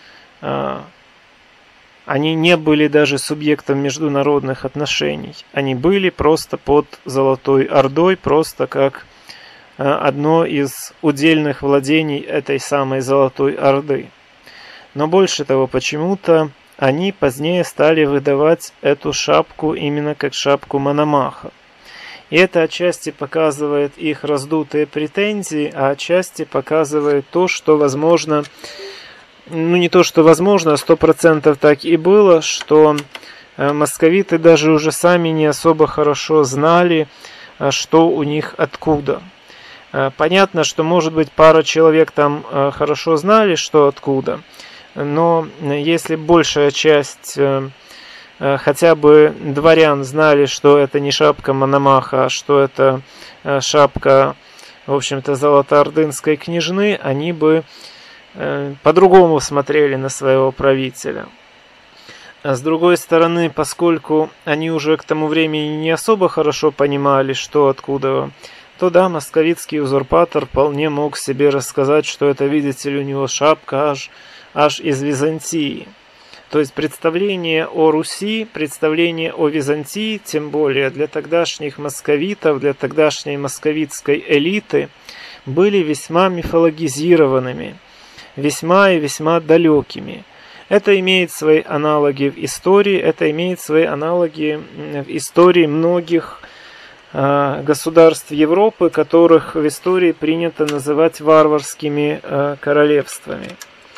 они не были даже субъектом международных отношений. Они были просто под Золотой Ордой, просто как одно из удельных владений этой самой Золотой Орды. Но больше того, почему-то они позднее стали выдавать эту шапку именно как шапку Мономаха. И это отчасти показывает их раздутые претензии, а отчасти показывает то, что возможно... Ну, не то, что возможно, 100% так и было, что московиты даже уже сами не особо хорошо знали, что у них откуда. Понятно, что, может быть, пара человек там хорошо знали, что откуда, но если большая часть хотя бы дворян знали, что это не шапка Мономаха, а что это шапка, в общем-то, золотоордынской княжны, они бы по-другому смотрели на своего правителя. А с другой стороны, поскольку они уже к тому времени не особо хорошо понимали, что откуда, то да, московитский узурпатор вполне мог себе рассказать, что это, видите ли, у него шапка аж из Византии. То есть представление о Руси, представление о Византии, тем более для тогдашних московитов, для тогдашней московитской элиты, были весьма мифологизированными, весьма и весьма далекими. Это имеет свои аналоги в истории, это имеет свои аналоги в истории многих государств Европы, которых в истории принято называть варварскими королевствами,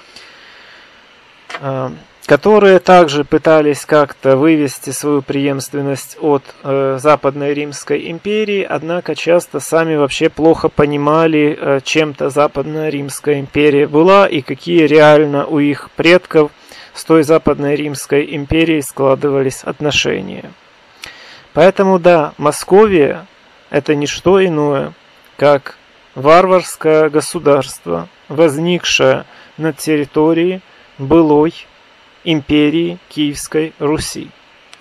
которые также пытались как-то вывести свою преемственность от Западной Римской империи, однако часто сами вообще плохо понимали, чем-то Западная Римская империя была и какие реально у их предков с той Западной Римской империей складывались отношения. Поэтому да, Московия – это не что иное, как варварское государство, возникшее на территории былой империи Киевской Руси.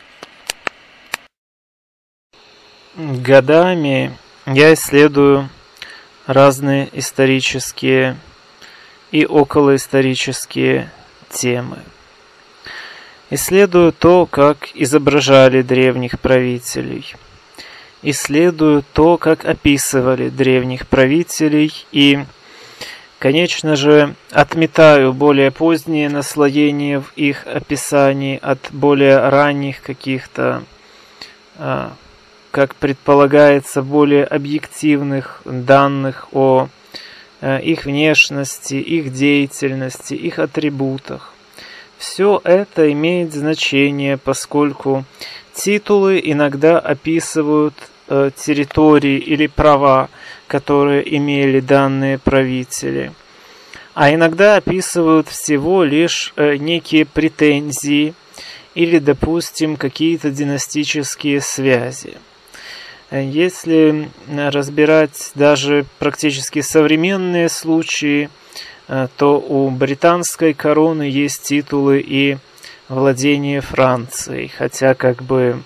Годами я исследую разные исторические и околоисторические темы. Исследую то, как изображали древних правителей. Исследую то, как описывали древних правителей и, конечно же, отметаю более поздние наслоения в их описании от более ранних каких-то, как предполагается, более объективных данных о их внешности, их деятельности, их атрибутах. Все это имеет значение, поскольку титулы иногда описывают территории или права, которые имели данные правители, а иногда описывают всего лишь некие претензии или, допустим, какие-то династические связи. Если разбирать даже практически современные случаи, то у британской короны есть титулы и владение Францией, хотя как бы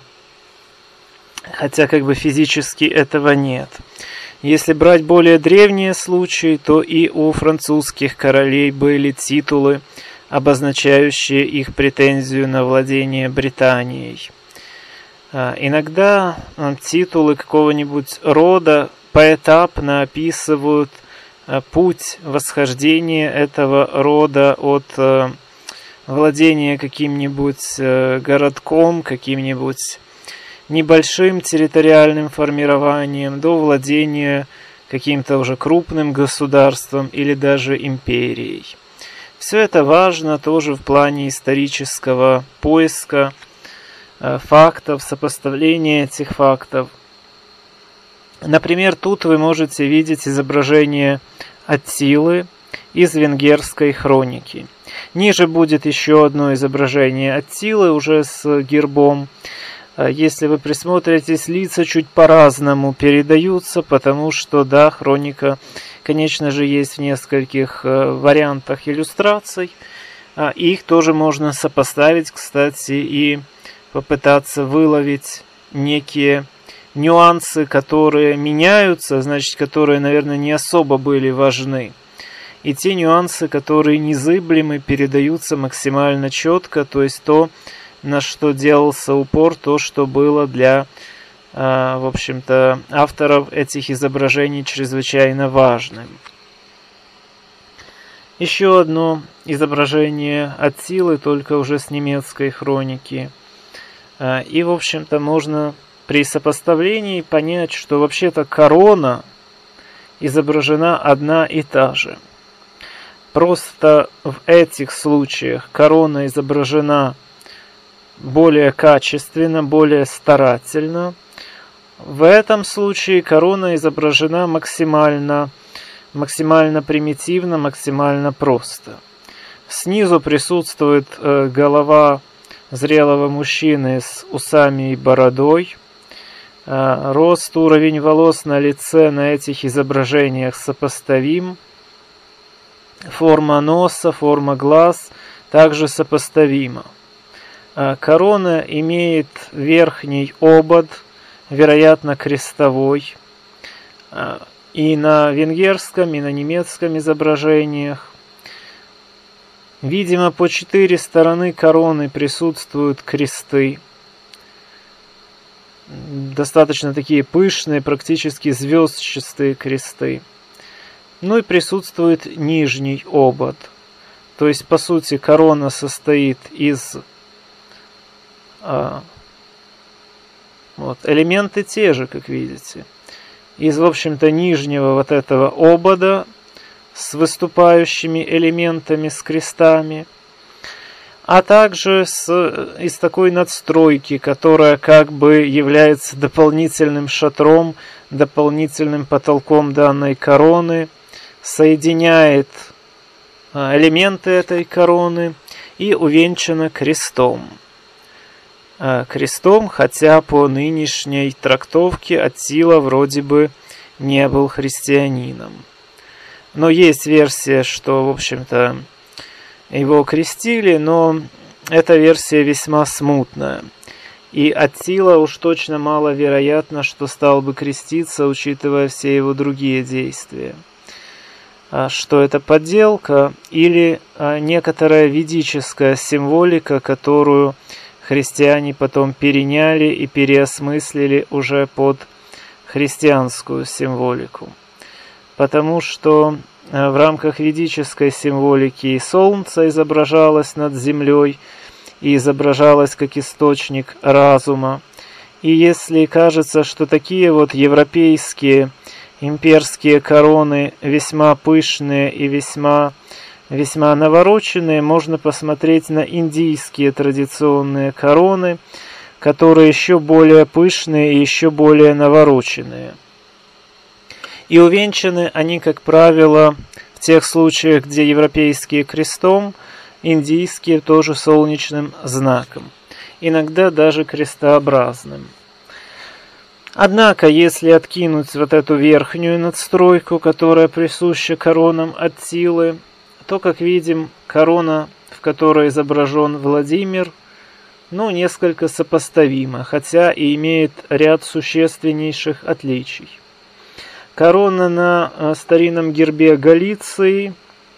физически этого нет. Если брать более древние случаи, то и у французских королей были титулы, обозначающие их претензию на владение Британией. Иногда титулы какого-нибудь рода поэтапно описывают путь восхождения этого рода от владения каким-нибудь городком, каким-нибудь небольшим территориальным формированием до владения каким-то уже крупным государством или даже империей. Все это важно тоже в плане исторического поиска фактов, сопоставления этих фактов. Например, тут вы можете видеть изображение Аттилы из венгерской хроники. Ниже будет еще одно изображение Аттилы уже с гербом. Если вы присмотритесь, лица чуть по-разному передаются, потому что, да, хроника, конечно же, есть в нескольких вариантах иллюстраций. Их тоже можно сопоставить, кстати, и попытаться выловить некие нюансы, которые меняются, значит, которые, наверное, не особо были важны. И те нюансы, которые незыблемы, передаются максимально четко, то есть то, на что делался упор, то, что было для, в общем-то, авторов этих изображений чрезвычайно важным. Еще одно изображение Аттилы, только уже с немецкой хроники. И, в общем-то, можно при сопоставлении понять, что вообще-то корона изображена одна и та же. Просто в этих случаях корона изображена более качественно, более старательно. В этом случае корона изображена максимально примитивно, максимально просто. Снизу присутствует голова зрелого мужчины с усами и бородой. Рост, уровень волос на лице на этих изображениях сопоставим. Форма носа, форма глаз также сопоставима. Корона имеет верхний обод, вероятно, крестовой. И на венгерском, и на немецком изображениях. Видимо, по 4 стороны короны присутствуют кресты. Достаточно такие пышные, практически звездчатые кресты. Ну и присутствует нижний обод. То есть, по сути, корона состоит из... элементы те же, как видите. Из, в общем-то, нижнего вот этого обода с выступающими элементами, с крестами. А также из такой надстройки, которая как бы является дополнительным шатром, дополнительным потолком данной короны, соединяет элементы этой короны и увенчана крестом. Крестом, хотя по нынешней трактовке Аттила вроде бы не был христианином. Но есть версия, что, в общем-то, его крестили, но эта версия весьма смутная. И Аттила уж точно маловероятно, что стал бы креститься, учитывая все его другие действия. Что это подделка или некоторая ведическая символика, которую христиане потом переняли и переосмыслили уже под христианскую символику. Потому что в рамках ведической символики солнце изображалось над землей и изображалось как источник разума. И если кажется, что такие вот европейские имперские короны весьма пышные и весьма навороченные, можно посмотреть на индийские традиционные короны, которые еще более пышные и еще более навороченные. И увенчаны они, как правило, в тех случаях, где европейские крестом, индийские тоже солнечным знаком, иногда даже крестообразным. Однако, если откинуть вот эту верхнюю надстройку, которая присуща коронам Аттилы, то, как видим, корона, в которой изображен Владимир, несколько сопоставима, хотя и имеет ряд существеннейших отличий. Корона на старинном гербе Галиции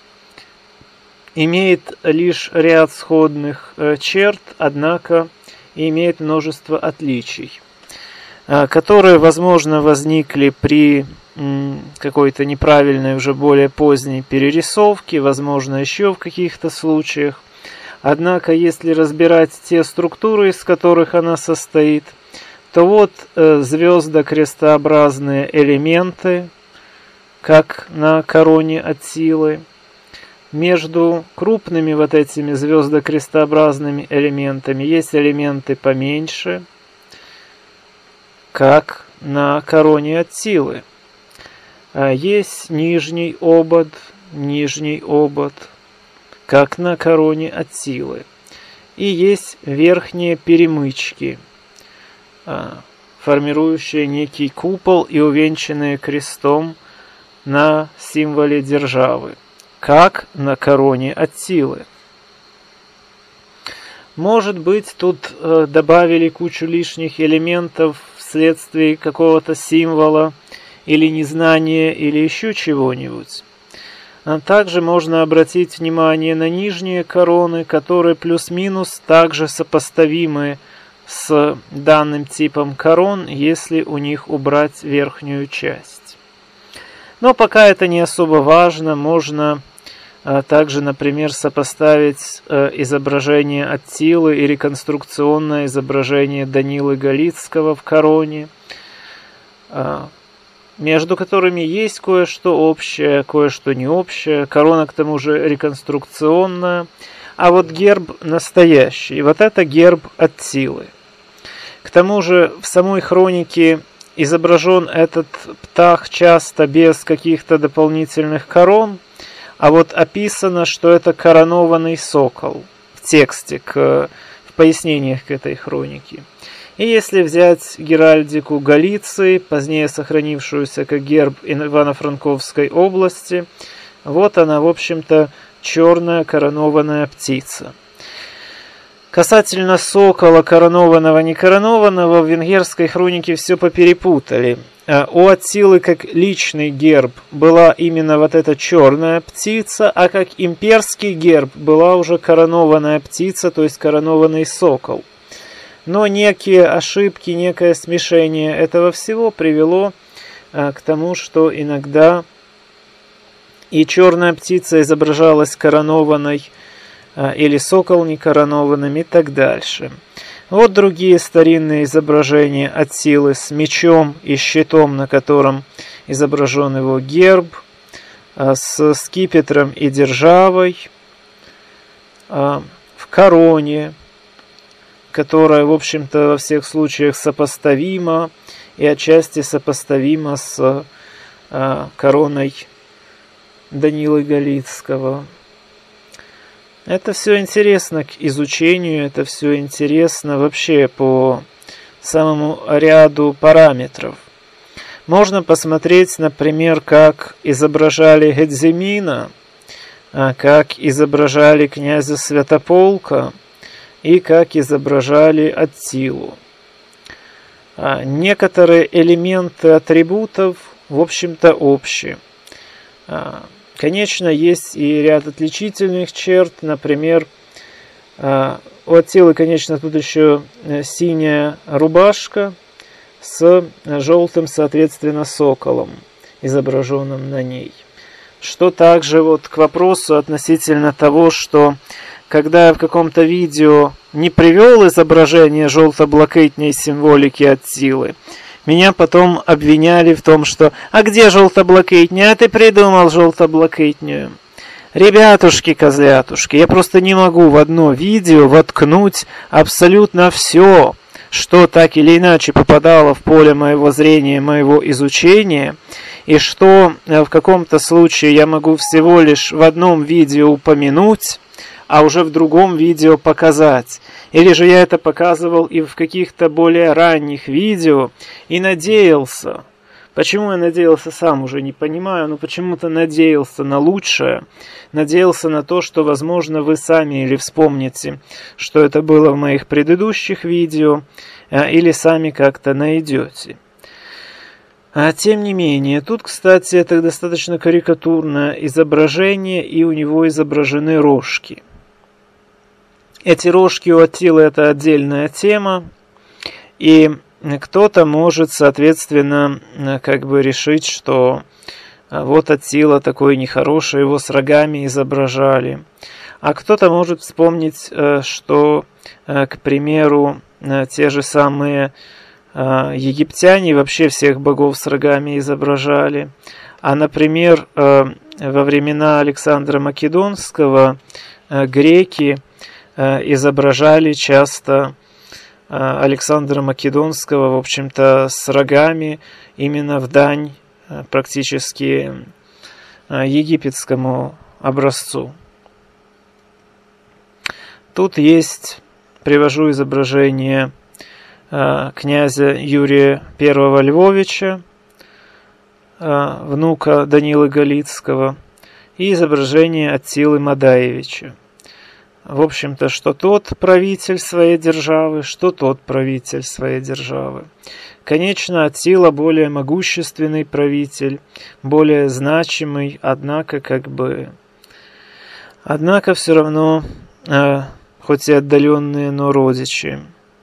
имеет лишь ряд сходных черт, однако имеет множество отличий, которые, возможно, возникли при какой-то неправильной, уже более поздней перерисовке, возможно, еще в каких-то случаях. Однако, если разбирать те структуры, из которых она состоит, то вот звездно-крестообразные элементы, как на короне Аттилы. Между крупными вот этими звездно-крестообразными элементами есть элементы поменьше, как на короне Аттилы. Есть нижний обод, как на короне Аттилы. И есть верхние перемычки, формирующие некий купол и увенчанные крестом на символе державы, как на короне Аттилы. Может быть, тут добавили кучу лишних элементов вследствие какого-то символа или незнания, или еще чего-нибудь. А также можно обратить внимание на нижние короны, которые плюс-минус также сопоставимы с данным типом корон, если у них убрать верхнюю часть. Но пока это не особо важно, можно также, например, сопоставить изображение Аттилы и реконструкционное изображение Данилы Галицкого в короне, между которыми есть кое-что общее, кое-что не общее. Корона, к тому же, реконструкционная, а вот герб настоящий. Вот это герб Аттилы. К тому же в самой хронике изображен этот птах часто без каких-то дополнительных корон, а вот описано, что это коронованный сокол в тексте, в пояснениях к этой хронике. И если взять геральдику Галиции, позднее сохранившуюся как герб Ивано-Франковской области, вот она, в общем-то, черная коронованная птица. Касательно сокола, коронованного, не коронованного, в венгерской хронике все поперепутали. У Аттилы как личный герб была именно вот эта черная птица, а как имперский герб была уже коронованная птица, то есть коронованный сокол. Но некие ошибки, некое смешение этого всего привело к тому, что иногда и черная птица изображалась коронованной, или сокол некоронованным и так дальше. Вот другие старинные изображения Аттилы с мечом и щитом, на котором изображен его герб, с скипетром и державой, в короне, которая, в общем-то, во всех случаях сопоставима и отчасти сопоставима с короной Данилы Галицкого. Это все интересно к изучению, это все интересно вообще по самому ряду параметров. Можно посмотреть, например, как изображали Гедзимина, как изображали князя Святополка и как изображали Аттилу. Некоторые элементы атрибутов, в общем-то, общие. Конечно, есть и ряд отличительных черт, например, у Аттилы, конечно, тут еще синяя рубашка с желтым, соответственно, соколом, изображенным на ней. Что также вот к вопросу относительно того, что когда я в каком-то видео не привел изображение желто-блакитной символики Аттилы, меня потом обвиняли в том, что «А где желто-блакитня? А ты придумал желто-блакитнюю». Ребятушки-козлятушки, я просто не могу в одно видео воткнуть абсолютно все, что так или иначе попадало в поле моего зрения, моего изучения, и что в каком-то случае я могу всего лишь в одном видео упомянуть, а уже в другом видео показать. Или же я это показывал и в каких-то более ранних видео и надеялся. Почему я надеялся, сам уже не понимаю, но почему-то надеялся на лучшее. Надеялся на то, что, возможно, вы сами или вспомните, что это было в моих предыдущих видео, или сами как-то найдете. Тем не менее, тут, кстати, это достаточно карикатурное изображение, и у него изображены рожки. Эти рожки у Аттилы – это отдельная тема, и кто-то может, соответственно, как бы решить, что вот Аттила такой нехороший, его с рогами изображали. А кто-то может вспомнить, что, к примеру, те же самые египтяне вообще всех богов с рогами изображали. А, например, во времена Александра Македонского греки изображали часто Александра Македонского, в общем-то, с рогами именно в дань практически египетскому образцу. Тут есть, привожу изображение князя Юрия I Львовича, внука Данилы Галицкого, и изображение Аттилы Мадаевича. В общем-то, что тот правитель своей державы, что тот правитель своей державы. Конечно, Аттила более могущественный правитель, более значимый, однако все равно, хоть и отдаленные, но родичи.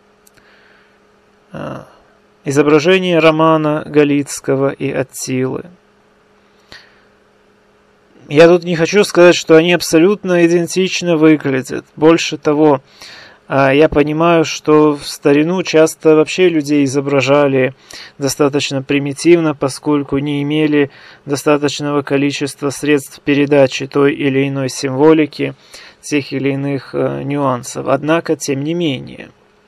Изображение Романа Галицкого и Аттилы. Я тут не хочу сказать, что они абсолютно идентично выглядят. Больше того, я понимаю, что в старину часто вообще людей изображали достаточно примитивно, поскольку не имели достаточного количества средств передачи той или иной символики, тех или иных нюансов. Однако, тем не менее.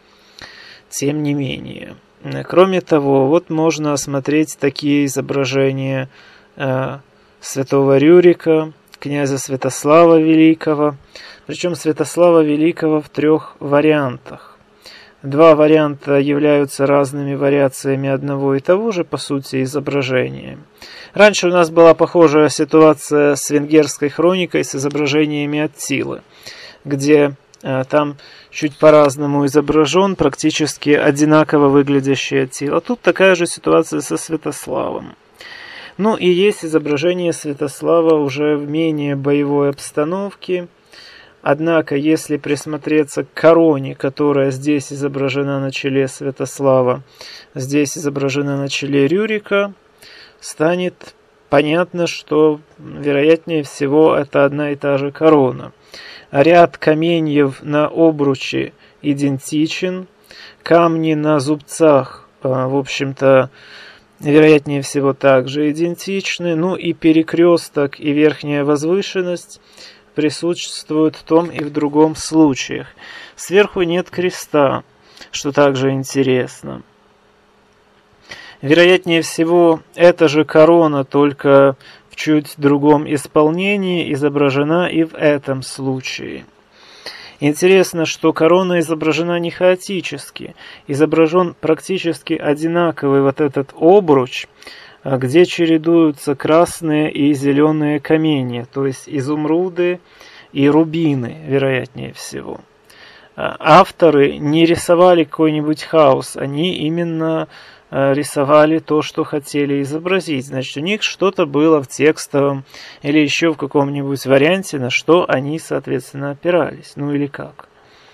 Кроме того, вот можно осмотреть такие изображения святого Рюрика, князя Святослава Великого, причем Святослава Великого в 3 вариантах. 2 варианта являются разными вариациями одного и того же, по сути, изображения. Раньше у нас была похожая ситуация с венгерской хроникой с изображениями Аттилы, где там чуть по-разному изображен практически одинаково выглядящий Аттила. Тут такая же ситуация со Святославом. Ну и есть изображение Святослава уже в менее боевой обстановке. Однако, если присмотреться к короне, которая здесь изображена на челе Святослава, здесь изображена на челе Рюрика, станет понятно, что, вероятнее всего, это одна и та же корона. Ряд каменьев на обруче идентичен, камни на зубцах, в общем-то, вероятнее всего, также идентичны. Ну и перекресток и верхняя возвышенность присутствуют в том и в другом случаях. Сверху нет креста, что также интересно. Вероятнее всего, эта же корона, только в чуть другом исполнении, изображена и в этом случае. Интересно, что корона изображена не хаотически. Изображен практически одинаковый вот этот обруч, где чередуются красные и зеленые камни, то есть изумруды и рубины, вероятнее всего. Авторы не рисовали какой-нибудь хаос, они именно рисовали то, что хотели изобразить. Значит, у них что-то было в текстовом или еще в каком-нибудь варианте, на что они, соответственно, опирались. Ну или как.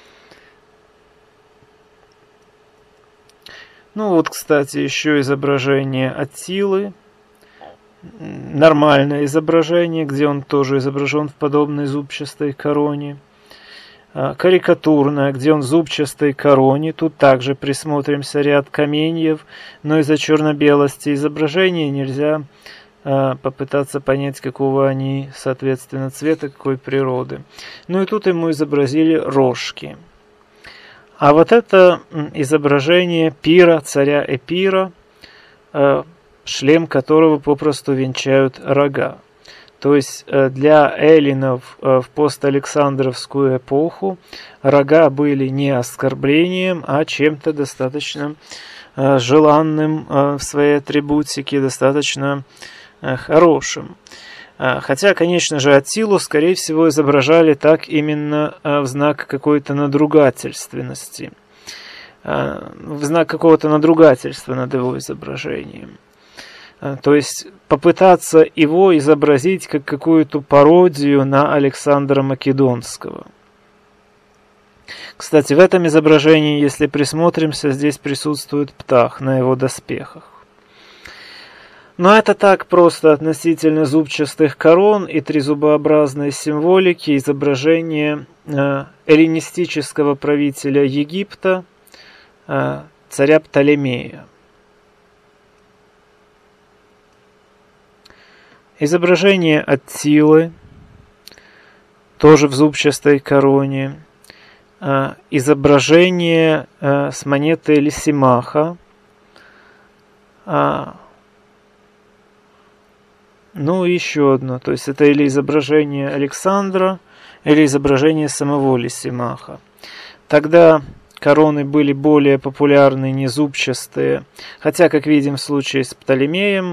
Ну вот, кстати, еще изображение Аттилы. Нормальное изображение, где он тоже изображен в подобной зубчатой короне. Карикатурная, где он в зубчатой короне. Тут также присмотримся, ряд каменьев, но из-за черно-белости изображения нельзя попытаться понять, какого они, соответственно, цвета, какой природы. Ну и тут ему изобразили рожки. А вот это изображение Пира, царя Эпира, шлем которого попросту венчают рога. То есть для эллинов в посталександровскую эпоху рога были не оскорблением, а чем-то достаточно желанным в своей атрибутике, достаточно хорошим. Хотя, конечно же, Аттилу, скорее всего, изображали так именно в знак какой-то надругательственности, в знак какого-то надругательства над его изображением. То есть попытаться его изобразить как какую-то пародию на Александра Македонского. Кстати, в этом изображении, если присмотримся, здесь присутствует птах на его доспехах. Но это так просто относительно зубчатых корон и трезубообразной символики изображения эллинистического правителя Египта, царя Птолемея. Изображение Аттилы, тоже в зубчатой короне. Изображение с монеты Лисимаха. Ну и еще одно. То есть это или изображение Александра, или изображение самого Лисимаха. Тогда короны были более популярны, не зубчатые. Хотя, как видим в случае с Птолемеем,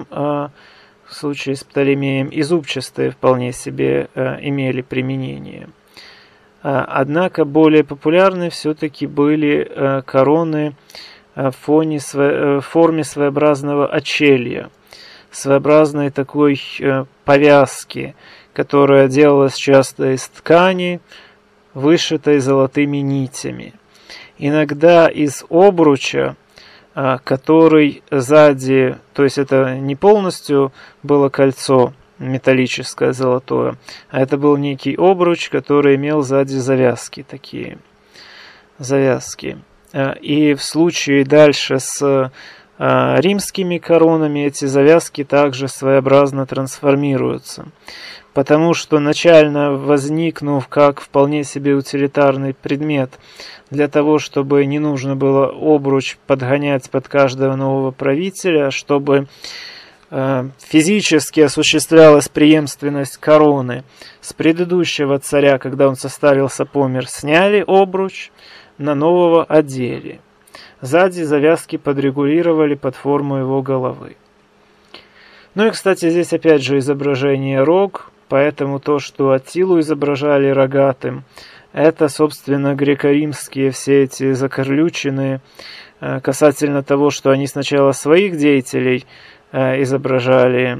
и зубчатые вполне себе имели применение. Однако более популярны все-таки были короны в форме своеобразного очелья, своеобразной такой повязки, которая делалась часто из ткани, вышитой золотыми нитями. Иногда из обруча, который сзади, то есть это не полностью было кольцо металлическое золотое, а это был некий обруч, который имел сзади завязки, такие завязки. И в случае дальше с римскими коронами эти завязки также своеобразно трансформируются, потому что начально возникнув как вполне себе утилитарный предмет для того, чтобы не нужно было обруч подгонять под каждого нового правителя, чтобы физически осуществлялась преемственность короны с предыдущего царя, когда он состарился, помер, сняли обруч, на нового одели. Сзади завязки подрегулировали под форму его головы. Ну и, кстати, здесь опять же изображение рог, поэтому то, что Аттилу изображали рогатым, это, собственно, греко-римские все эти закорлюченные, касательно того, что они сначала своих деятелей изображали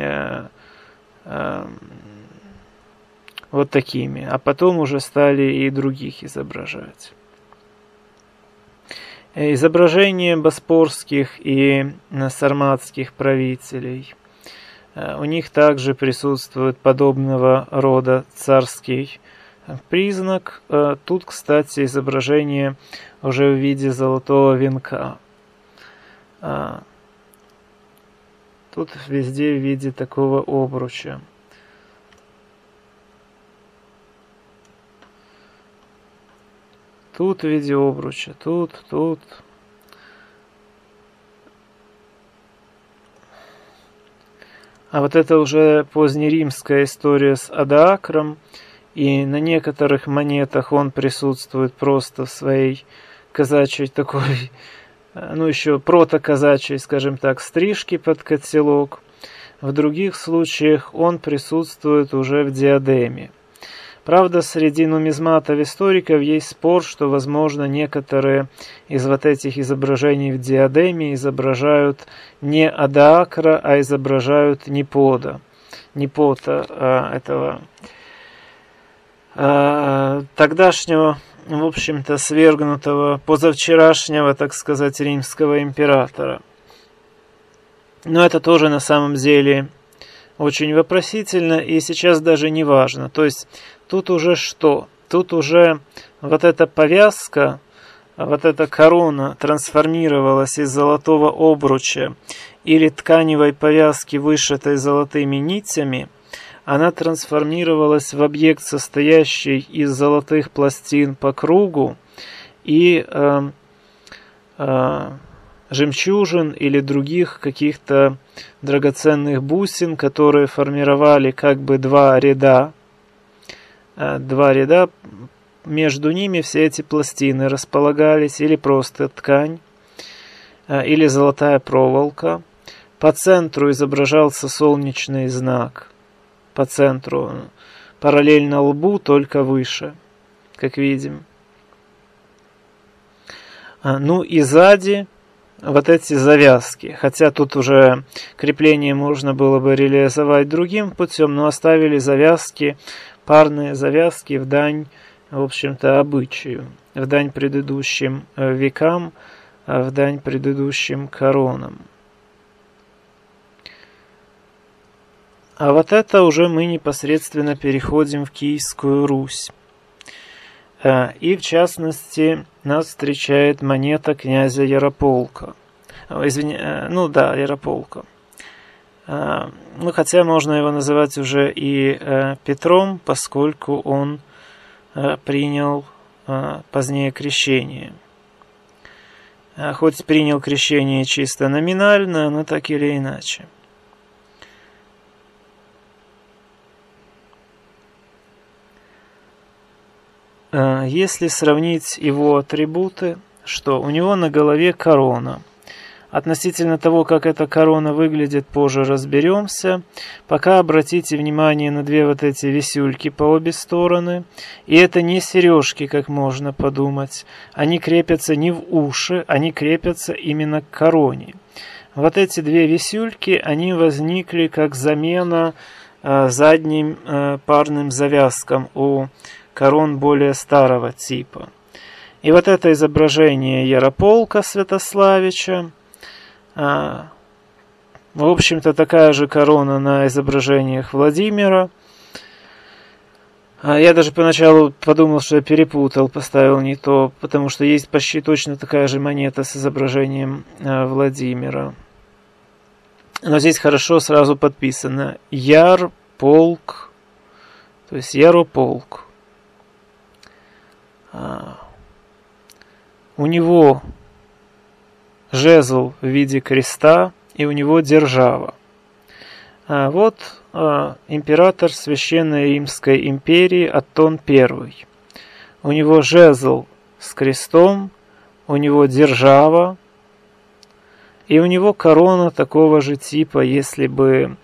вот такими, а потом уже стали и других изображать. Изображения боспорских и сарматских правителей. У них также присутствует подобного рода царский признак. Тут, кстати, изображение уже в виде золотого венка. Тут везде в виде такого обруча. Тут в виде обруча, тут. А вот это уже позднеримская история с Адаакром, и на некоторых монетах он присутствует просто в своей казачьей такой, ну еще протоказачьей, скажем так, стрижке под котелок. В других случаях он присутствует уже в диадеме. Правда, среди нумизматов-историков есть спор, что, возможно, некоторые из вот этих изображений в диадеме изображают не Адаакра, а изображают Непота, этого тогдашнего, в общем-то, свергнутого, позавчерашнего, так сказать, римского императора. Но это тоже на самом деле очень вопросительно, и сейчас даже не важно. То есть тут уже что? Тут уже вот эта повязка, вот эта корона трансформировалась из золотого обруча или тканевой повязки, вышитой золотыми нитями, она трансформировалась в объект, состоящий из золотых пластин по кругу и жемчужин или других каких-то драгоценных бусин, которые формировали как бы два ряда. Между ними все эти пластины располагались, или просто ткань, или золотая проволока. По центру изображался солнечный знак. По центру, параллельно лбу, только выше, как видим. Ну и сзади вот эти завязки. Хотя тут уже крепление можно было бы реализовать другим путем, но оставили завязки, парные завязки в дань, в общем-то, обычаю, в дань предыдущим векам, в дань предыдущим коронам. А вот это уже мы непосредственно переходим в Киевскую Русь. И в частности нас встречает монета князя Ярополка. Ярополка. Ну, хотя можно его называть уже и Петром, поскольку он принял позднее крещение. Хоть принял крещение чисто номинально, но так или иначе. если сравнить его атрибуты, что у него на голове корона. Относительно того, как эта корона выглядит, позже разберемся. Пока обратите внимание на две вот эти висюльки по обе стороны. И это не сережки, как можно подумать. Они крепятся не в уши, они крепятся именно к короне. Вот эти две висюльки, они возникли как замена задним парным завязкам у корон более старого типа. И вот это изображение Ярополка Святославича. В общем-то, такая же корона на изображениях Владимира. Я даже поначалу подумал, что я перепутал, поставил не то, потому что есть почти точно такая же монета с изображением Владимира. Но здесь хорошо сразу подписано Ярполк, то есть Ярополк. У него жезл в виде креста, и у него держава. Вот император Священной Римской империи Оттон I. У него жезл с крестом, у него держава, и у него корона такого же типа, если бы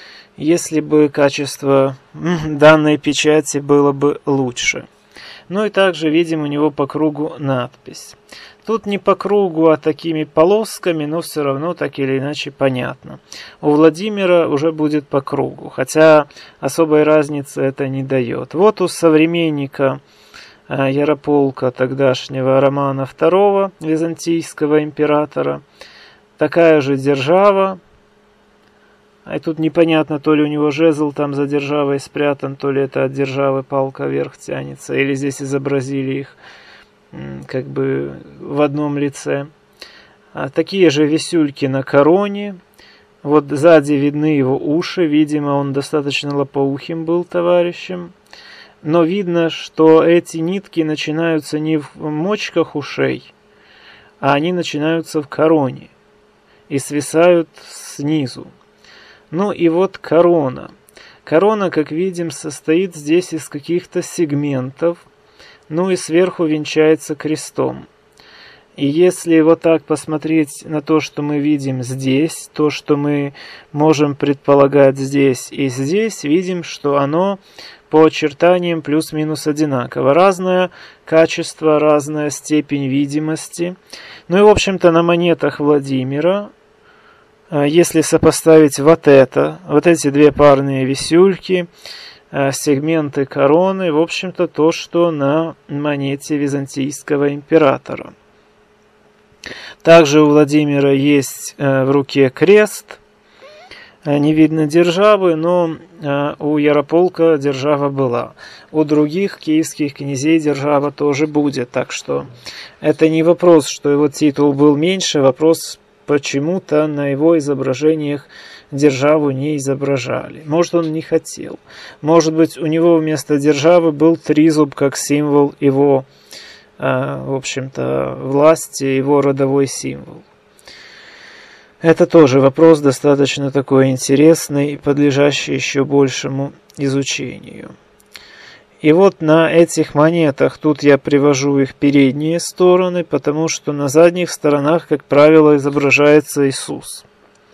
качество данной печати было бы лучше. Ну и также видим у него по кругу надпись. Тут не по кругу, а такими полосками, но все равно так или иначе понятно. У Владимира уже будет по кругу, хотя особой разницы это не дает. Вот у современника Ярополка тогдашнего Романа II, византийского императора, такая же держава. А тут непонятно, то ли у него жезл там за державой спрятан, то ли это от державы палка вверх тянется, или здесь изобразили их как бы в одном лице. Такие же висюльки на короне. Вот сзади видны его уши. Видимо, он достаточно лопоухим был товарищем. Но видно, что эти нитки начинаются не в мочках ушей, а они начинаются в короне и свисают снизу. Ну и вот корона. Корона, как видим, состоит здесь из каких-то сегментов, ну и сверху венчается крестом. И если вот так посмотреть на то, что мы видим здесь, то, что мы можем предполагать здесь и здесь, видим, что оно по очертаниям плюс-минус одинаково. Разное качество, разная степень видимости. Ну и, в общем-то, на монетах Владимира, если сопоставить вот эти две парные висюльки, сегменты короны, в общем-то, то, что на монете византийского императора. Также у Владимира есть в руке крест. Не видно державы, но у Ярополка держава была. У других киевских князей держава тоже будет. Так что это не вопрос, что его титул был меньше, вопрос, почему-то на его изображениях державу не изображали. Может, он не хотел. Может быть, у него вместо державы был тризуб как символ его, в общем-то, власти, его родовой символ. Это тоже вопрос достаточно такой интересный и подлежащий еще большему изучению. И вот на этих монетах, тут я привожу их передние стороны, потому что на задних сторонах, как правило, изображается Иисус.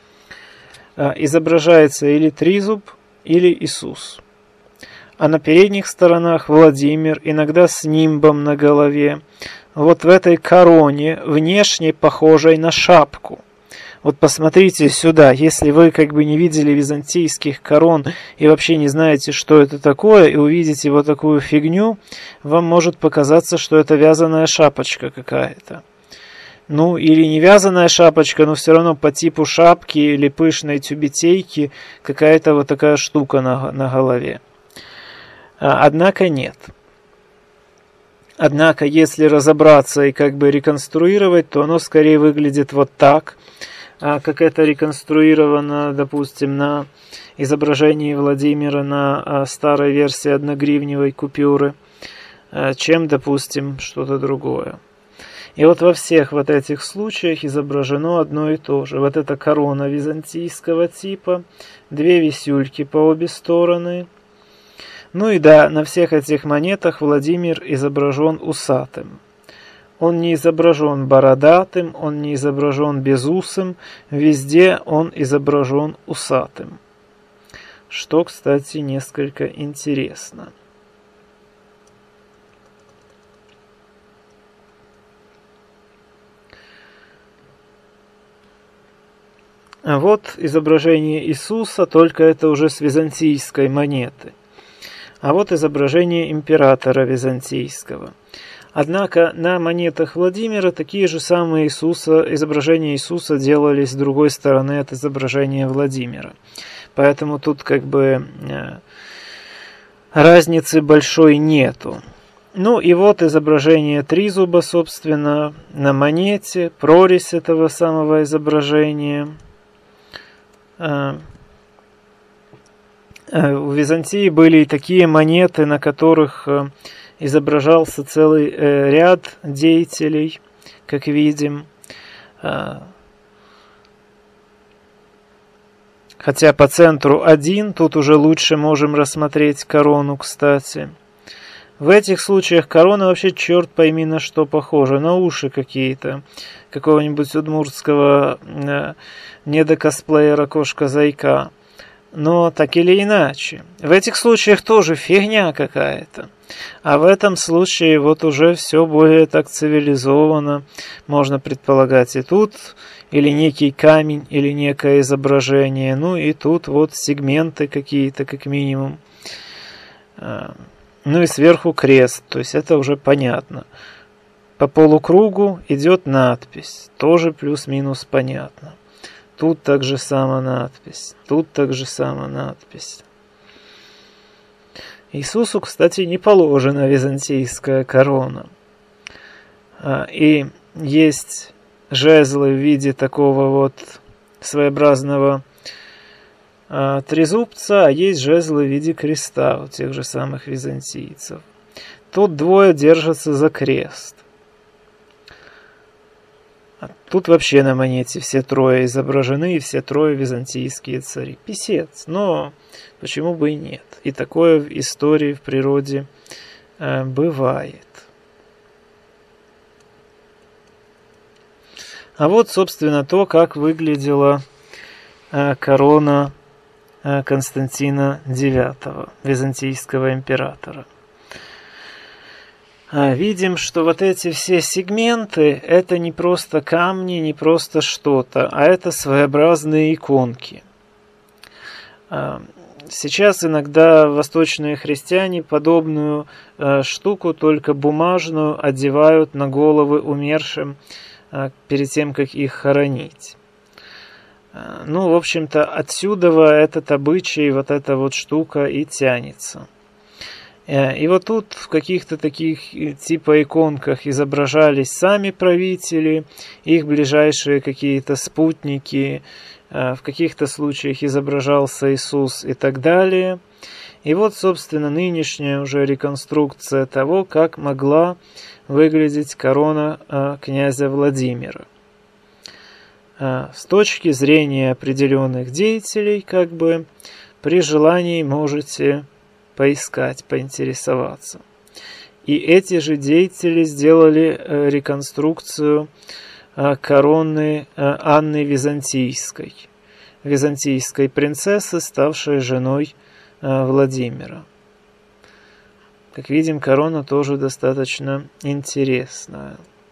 Изображается или тризуб, или Иисус. А на передних сторонах Владимир, иногда с нимбом на голове, вот в этой короне, внешне похожей на шапку. Вот посмотрите сюда, если вы как бы не видели византийских корон и вообще не знаете, что это такое, и увидите вот такую фигню, вам может показаться, что это вязаная шапочка какая-то. Ну, или не вязаная шапочка, но все равно по типу шапки или пышной тюбетейки какая-то вот такая штука на голове. Однако нет. Однако, если разобраться и как бы реконструировать, то оно скорее выглядит вот так, как это реконструировано, допустим, на изображении Владимира на старой версии одногривневой купюры, чем, допустим, что-то другое. И вот во всех вот этих случаях изображено одно и то же. Вот эта корона византийского типа, две висюльки по обе стороны. Ну и да, на всех этих монетах Владимир изображен усатым. Он не изображен бородатым, он не изображен безусым, везде он изображен усатым. Что, кстати, несколько интересно. А вот изображение Иисуса, только это уже с византийской монеты. А вот изображение императора византийского. Однако на монетах Владимира такие же самые изображения Иисуса делались с другой стороны от изображения Владимира. Поэтому тут как бы разницы большой нету. Ну и вот изображение тризуба, собственно, на монете, прорезь этого самого изображения. У Византии были и такие монеты, на которых изображался целый ряд деятелей, как видим. Хотя по центру один, тут уже лучше можем рассмотреть корону, кстати. В этих случаях корона вообще черт пойми на что похожа, на уши какие-то, какого-нибудь удмуртского недокосплеера Кошка-Зайка. Но так или иначе, в этих случаях тоже фигня какая-то. А в этом случае вот уже все более так цивилизованно, можно предполагать. И тут или некий камень, или некое изображение, ну и тут вот сегменты какие-то, как минимум. Ну и сверху крест, то есть это уже понятно. По полукругу идет надпись, тоже плюс-минус понятно. Тут также сама надпись, тут также сама надпись. Иисусу, кстати, не положена византийская корона. И есть жезлы в виде такого вот своеобразного трезубца, а есть жезлы в виде креста у тех же самых византийцев. Тут двое держатся за крест. А тут вообще на монете все трое изображены, и все трое византийские цари. Писец, но почему бы и нет? И такое в истории, в природе бывает. А вот, собственно, то, как выглядела корона Константина IX, византийского императора. Видим, что вот эти все сегменты – это не просто камни, не просто что-то, а это своеобразные иконки. Сейчас иногда восточные христиане подобную штуку, только бумажную, одевают на головы умершим перед тем, как их хоронить. Ну, в общем-то, отсюда этот обычай, вот эта вот штука и тянется. И вот тут в каких-то таких типа иконках изображались сами правители, их ближайшие какие-то спутники, в каких-то случаях изображался Иисус и так далее. И вот, собственно, нынешняя уже реконструкция того, как могла выглядеть корона князя Владимира. С точки зрения определенных деятелей, как бы, при желании можете поискать, поинтересоваться. И эти же деятели сделали реконструкцию короны Анны Византийской, византийской принцессы, ставшей женой Владимира. Как видим, корона тоже достаточно интересная.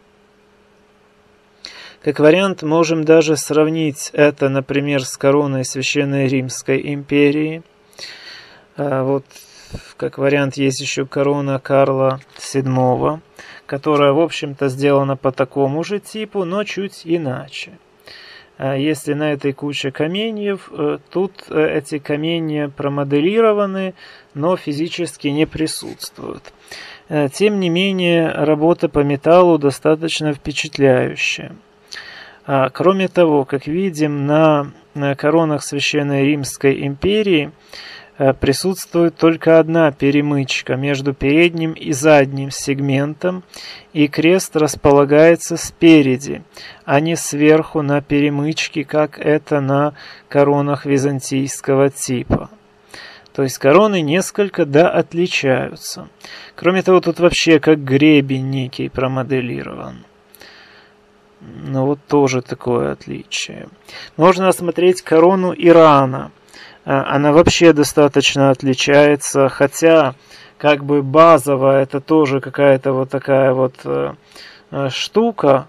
Как вариант, можем даже сравнить это, например, с короной Священной Римской империи. Вот, как вариант, есть еще корона Карла VII, которая, в общем-то, сделана по такому же типу, но чуть иначе. Если на этой куче каменьев, тут эти каменья промоделированы, но физически не присутствуют. Тем не менее, работа по металлу достаточно впечатляющая. Кроме того, как видим, на коронах Священной Римской империи присутствует только одна перемычка между передним и задним сегментом, и крест располагается спереди, а не сверху на перемычке, как это на коронах византийского типа. То есть короны несколько, да, отличаются. Кроме того, тут вообще как гребень некий промоделирован. Ну вот тоже такое отличие. Можно осмотреть корону Ирана. Она вообще достаточно отличается, хотя как бы базовая это тоже какая-то вот такая вот штука,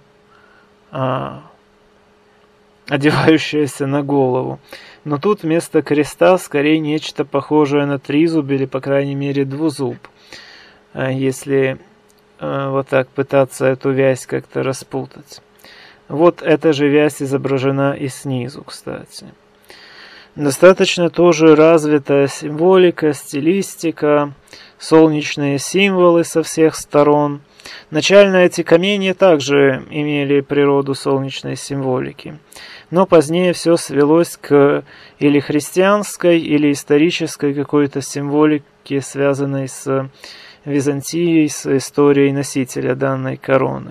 одевающаяся на голову. Но тут вместо креста скорее нечто похожее на тризуб или, по крайней мере, двузуб. Если вот так пытаться эту вязь как-то распутать. Вот эта же вязь изображена и снизу, кстати. Достаточно тоже развитая символика, стилистика, солнечные символы со всех сторон. Начально эти каменья также имели природу солнечной символики. Но позднее все свелось к или христианской, или исторической какой-то символике, связанной с Византией, с историей носителя данной короны.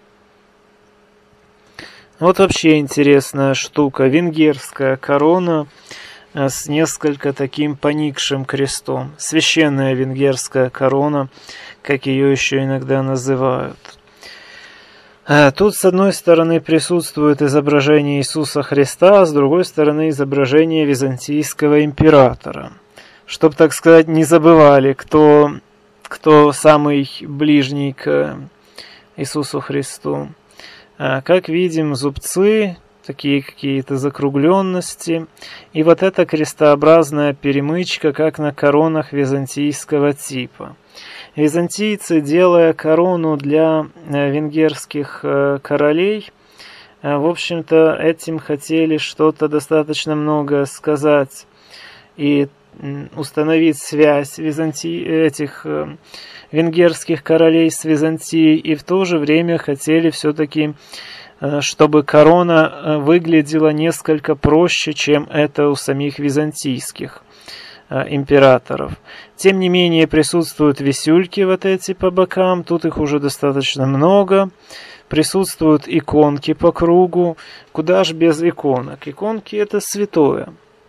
Вот вообще интересная штука. Венгерская корона с несколько таким поникшим крестом. Священная венгерская корона, как ее еще иногда называют. Тут с одной стороны присутствует изображение Иисуса Христа, а с другой стороны изображение византийского императора. Чтоб, так сказать, не забывали, кто самый ближний к Иисусу Христу. Как видим, зубцы, такие какие-то закругленности, и вот эта крестообразная перемычка, как на коронах византийского типа. Византийцы, делая корону для венгерских королей, в общем-то, этим хотели что-то достаточно много сказать и установить связь этих венгерских королей с Византией, и в то же время хотели все-таки, чтобы корона выглядела несколько проще, чем это у самих византийских императоров. Тем не менее, присутствуют висюльки вот эти по бокам, тут их уже достаточно много. Присутствуют иконки по кругу. Куда ж без иконок? Иконки — это святое.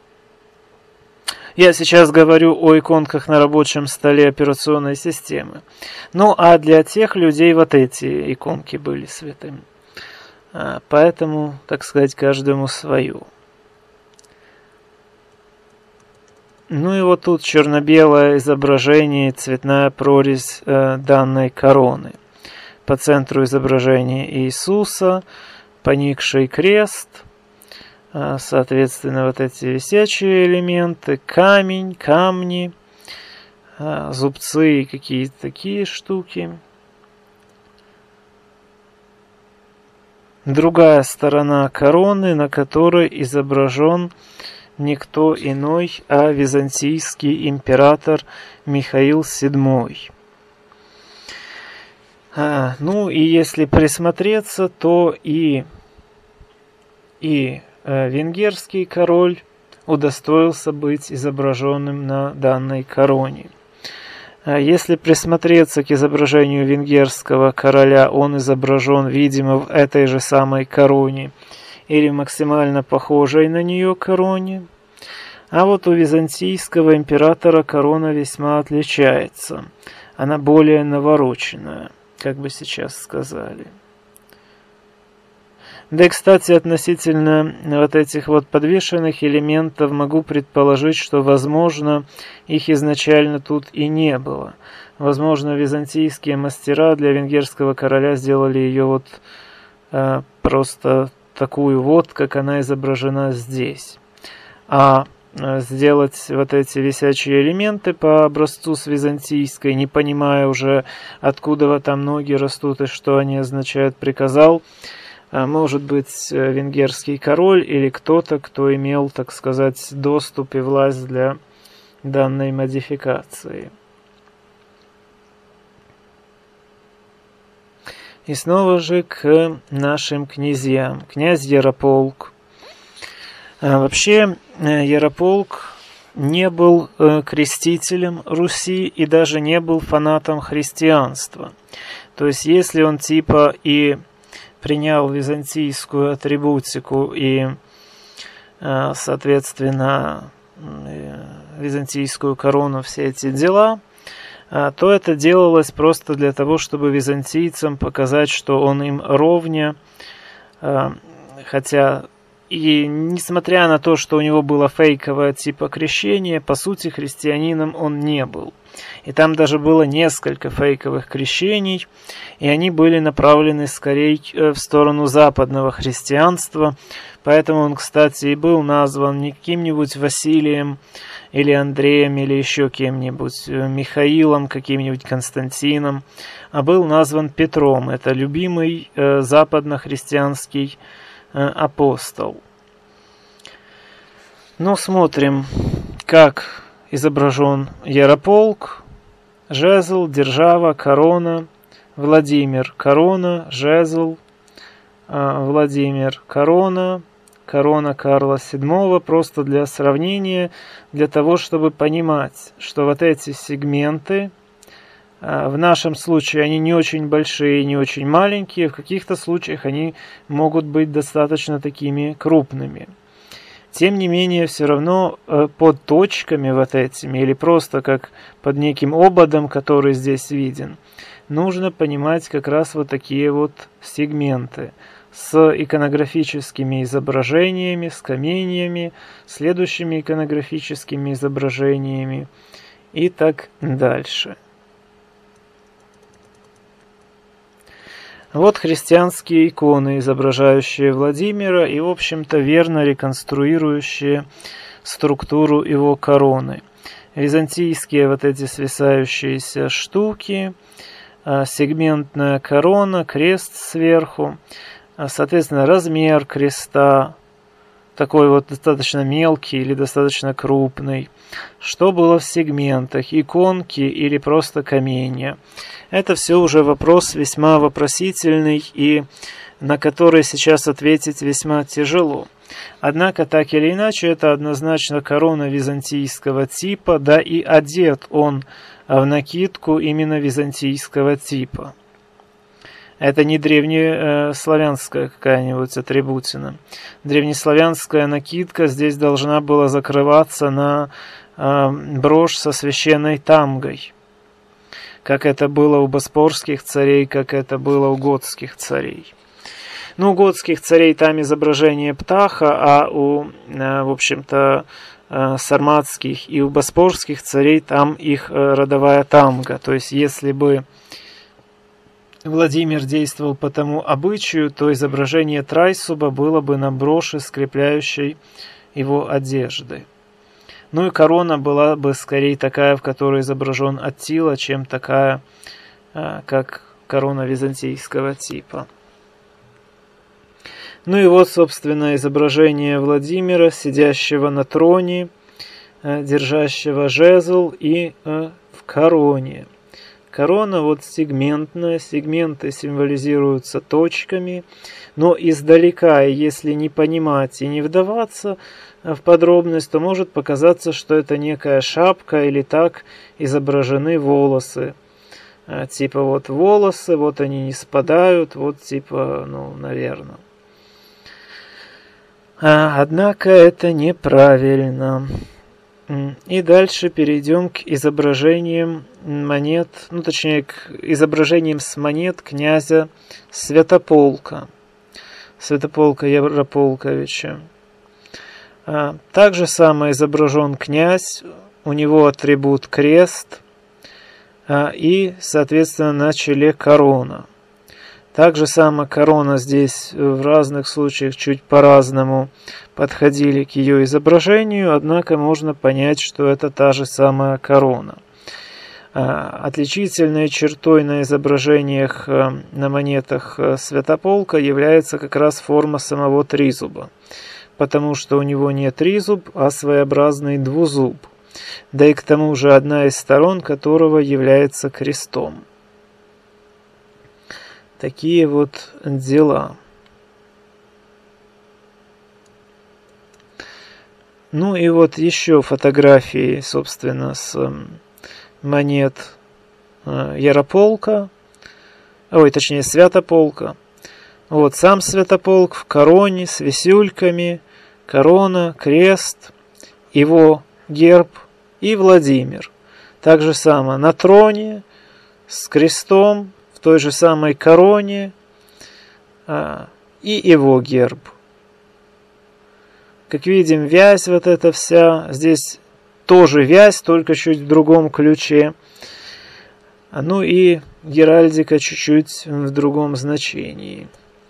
Я сейчас говорю о иконках на рабочем столе операционной системы. Ну, а для тех людей вот эти иконки были святыми. Поэтому, так сказать, каждому свою. Ну и вот тут черно-белое изображение, цветная прорезь данной короны. По центру изображение Иисуса, поникший крест, соответственно, вот эти висячие элементы, камень, камни, зубцы и какие-то такие штуки. Другая сторона короны, на которой изображен никто иной, а византийский император Михаил VII. Ну и если присмотреться, то и венгерский король удостоился быть изображенным на данной короне. Если присмотреться к изображению венгерского короля, он изображен, видимо, в этой же самой короне или максимально похожей на нее короне. А вот у византийского императора корона весьма отличается. Она более навороченная, как бы сейчас сказали. Да и, кстати, относительно вот этих вот подвешенных элементов могу предположить, что, возможно, их изначально тут и не было. Возможно, византийские мастера для венгерского короля сделали ее вот просто такую вот, как она изображена здесь. А сделать вот эти висячие элементы по образцу с византийской, не понимая уже, откуда там ноги растут и что они означают, приказал, может быть, венгерский король или кто-то, кто имел, так сказать, доступ и власть для данной модификации. И снова же к нашим князьям. Князь Ярополк. Вообще, Ярополк не был крестителем Руси и даже не был фанатом христианства. То есть, если он типа и принял византийскую атрибутику и, соответственно, византийскую корону, все эти дела, то это делалось просто для того, чтобы византийцам показать, что он им ровня, хотя и несмотря на то, что у него было фейковое типа крещения, по сути христианином он не был. И там даже было несколько фейковых крещений, и они были направлены скорее в сторону западного христианства, поэтому он, кстати, и был назван не каким-нибудь Василием или Андреем или еще кем-нибудь, Михаилом, каким-нибудь Константином, а был назван Петром. Это любимый западно-христианский апостол. Ну, смотрим, как изображен Ярополк, жезл, держава, корона, Владимир, корона, жезл, Владимир, корона, корона Карла VII, просто для сравнения, для того, чтобы понимать, что вот эти сегменты, в нашем случае они не очень большие, не очень маленькие, в каких-то случаях они могут быть достаточно такими крупными. Тем не менее, все равно под точками вот этими, или просто как под неким ободом, который здесь виден, нужно понимать как раз вот такие вот сегменты с иконографическими изображениями, с каменьями, следующими иконографическими изображениями и так дальше. Вот христианские иконы, изображающие Владимира и, в общем-то, верно реконструирующие структуру его короны. Византийские вот эти свисающиеся штуки, сегментная корона, крест сверху, соответственно, размер креста, такой вот достаточно мелкий или достаточно крупный. Что было в сегментах, иконки или просто каменья. Это все уже вопрос весьма вопросительный и на который сейчас ответить весьма тяжело. Однако, так или иначе, это однозначно корона византийского типа, да и одет он в накидку именно византийского типа. Это не древнеславянская какая-нибудь атрибутина. Древнеславянская накидка здесь должна была закрываться на брошь со священной тамгой, как это было у боспорских царей, как это было у готских царей. Ну, у готских царей там изображение птаха, а у, в общем-то, сарматских и у боспорских царей там их родовая тамга. То есть, если бы Владимир действовал по тому обычаю, то изображение трайсуба было бы на броши, скрепляющей его одежды. Ну и корона была бы скорее такая, в которой изображен Аттила, чем такая, как корона византийского типа. Ну и вот, собственно, изображение Владимира, сидящего на троне, держащего жезл и в короне. Корона вот сегментная, сегменты символизируются точками, но издалека, если не понимать и не вдаваться в подробность, то может показаться, что это некая шапка или так изображены волосы. Типа вот волосы, вот они не спадают, вот типа, ну, наверное. Однако это неправильно. И дальше перейдем к изображениям монет, ну точнее к изображениям с монет князя Святополка, Святополка Ярополковича. Также самое изображен князь, у него атрибут крест и, соответственно, на челе корона. Также сама корона здесь в разных случаях чуть по-разному подходили к ее изображению, однако можно понять, что это та же самая корона. Отличительной чертой на изображениях на монетах Святополка является как раз форма самого тризуба, потому что у него не тризуб, а своеобразный двузуб, да и к тому же одна из сторон которого является крестом. Такие вот дела. Ну и вот еще фотографии, собственно, с монет Ярополка, точнее Святополка. Вот сам Святополк в короне с висюльками, корона, крест, его герб и Владимир. Так же само на троне, с крестом, в той же самой короне, и его герб. Как видим, вязь вот эта вся, здесь тоже вязь, только чуть в другом ключе. Ну и геральдика чуть-чуть в другом значении.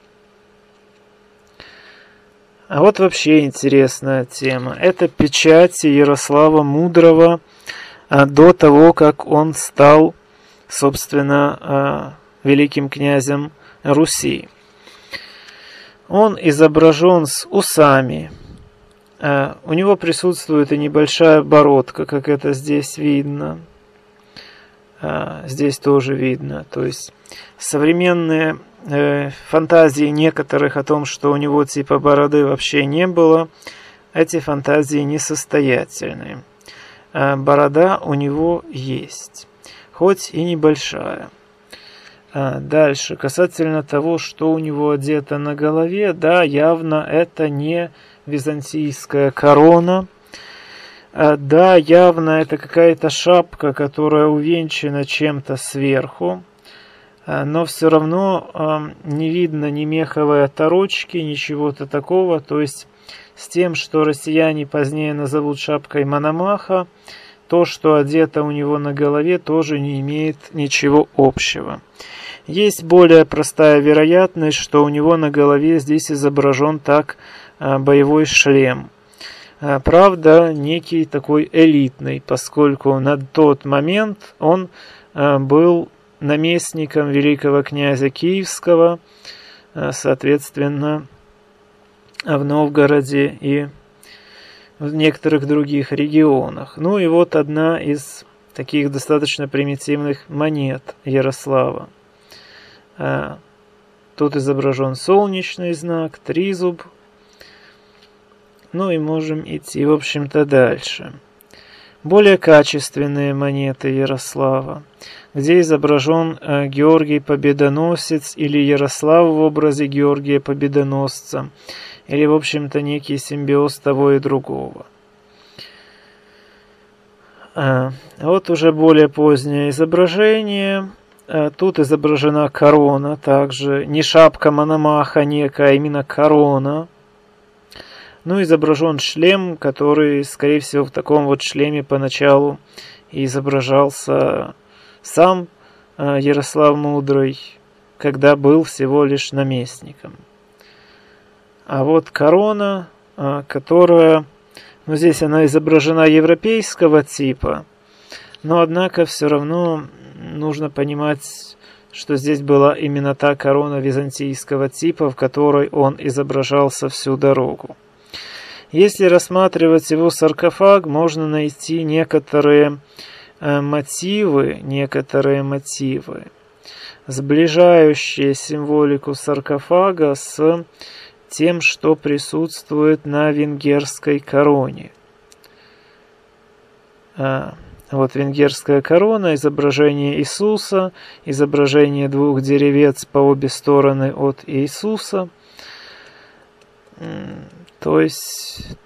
А вот вообще интересная тема. Это печати Ярослава Мудрого до того, как он стал, собственно, великим князем Руси. Он изображен с усами. У него присутствует и небольшая бородка, как это здесь видно. Здесь тоже видно. То есть современные фантазии некоторых о том, что у него типа бороды вообще не было, эти фантазии несостоятельны. Борода у него есть, хоть и небольшая. Дальше, касательно того, что у него одето на голове, да, явно это не византийская корона. Да, явно это какая-то шапка, которая увенчана чем-то сверху. Но все равно не видно ни меховой оторочки, ни чего-то такого. То есть с тем, что россияне позднее назовут шапкой Мономаха, то, что одето у него на голове, тоже не имеет ничего общего. Есть более простая вероятность, что у него на голове здесь изображен так боевой шлем. Правда, некий такой элитный, поскольку на тот момент он был наместником великого князя Киевского, соответственно, в Новгороде и в некоторых других регионах. Ну и вот одна из таких достаточно примитивных монет Ярослава. Тут изображен солнечный знак, тризуб. Ну и можем идти, в общем-то, дальше. Более качественные монеты Ярослава, где изображен Георгий Победоносец или Ярослав в образе Георгия Победоносца, или, в общем-то, некий симбиоз того и другого. Вот уже более позднее изображение. Тут изображена корона, также не шапка Мономаха некая, а именно корона. Ну, изображен шлем, который, скорее всего, в таком вот шлеме поначалу и изображался сам Ярослав Мудрый, когда был всего лишь наместником. А вот корона, которая, ну, здесь она изображена европейского типа, но, однако, все равно нужно понимать, что здесь была именно та корона византийского типа, в которой он изображался всю дорогу. Если рассматривать его саркофаг, можно найти некоторые мотивы, сближающие символику саркофага с тем, что присутствует на венгерской короне. Вот венгерская корона, изображение Иисуса, изображение двух деревец по обе стороны от Иисуса. То есть.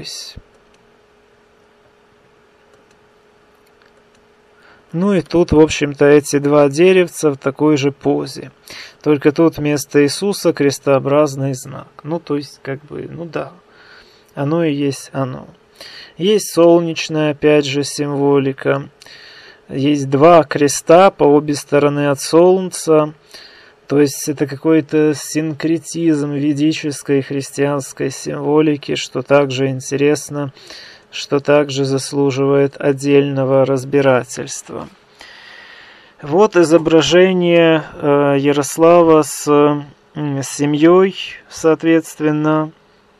Ну и тут, в общем-то, эти два деревца в такой же позе. Только тут вместо Иисуса крестообразный знак. Ну, то есть, как бы, ну да, оно и есть оно. Есть солнечная, опять же, символика. Есть два креста по обе стороны от солнца. То есть это какой-то синкретизм ведической и христианской символики, что также интересно, что также заслуживает отдельного разбирательства. Вот изображение Ярослава с семьей, соответственно,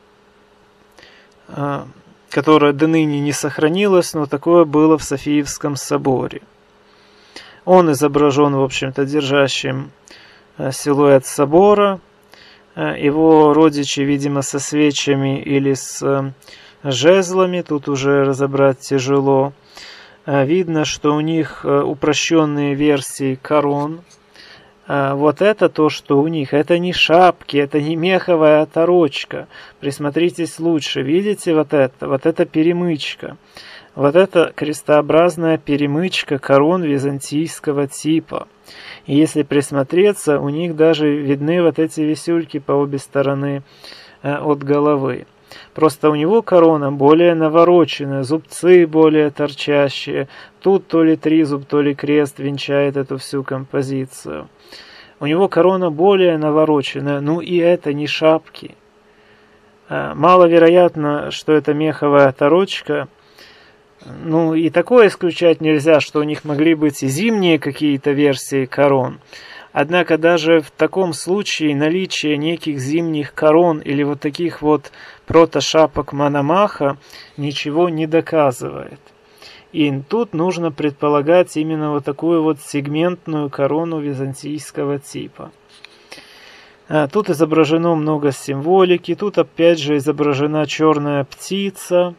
которое до ныне не сохранилось, но такое было в Софиевском соборе. Он изображен, в общем-то, держащим силуэт собора. Его родичи, видимо, со свечами или с жезлами, тут уже разобрать тяжело. Видно, что у них упрощенные версии корон. Вот это то, что у них. Это не шапки, это не меховая оторочка. Присмотритесь лучше. Видите вот это? Вот это перемычка. вот эта крестообразная перемычка корон византийского типа. И если присмотреться, у них даже видны вот эти висюльки по обе стороны от головы. Просто у него корона более навороченная, зубцы более торчащие. Тут то ли тризуб, то ли крест венчает эту всю композицию. У него корона более навороченная, ну и это не шапки. Маловероятно, что это меховая оторочка. Ну и такое исключать нельзя, что у них могли быть и зимние какие-то версии корон. Однако даже в таком случае наличие неких зимних корон или вот таких вот протошапок Мономаха ничего не доказывает. И тут нужно предполагать именно вот такую вот сегментную корону византийского типа. Тут изображено много символики, тут опять же изображена черная птица.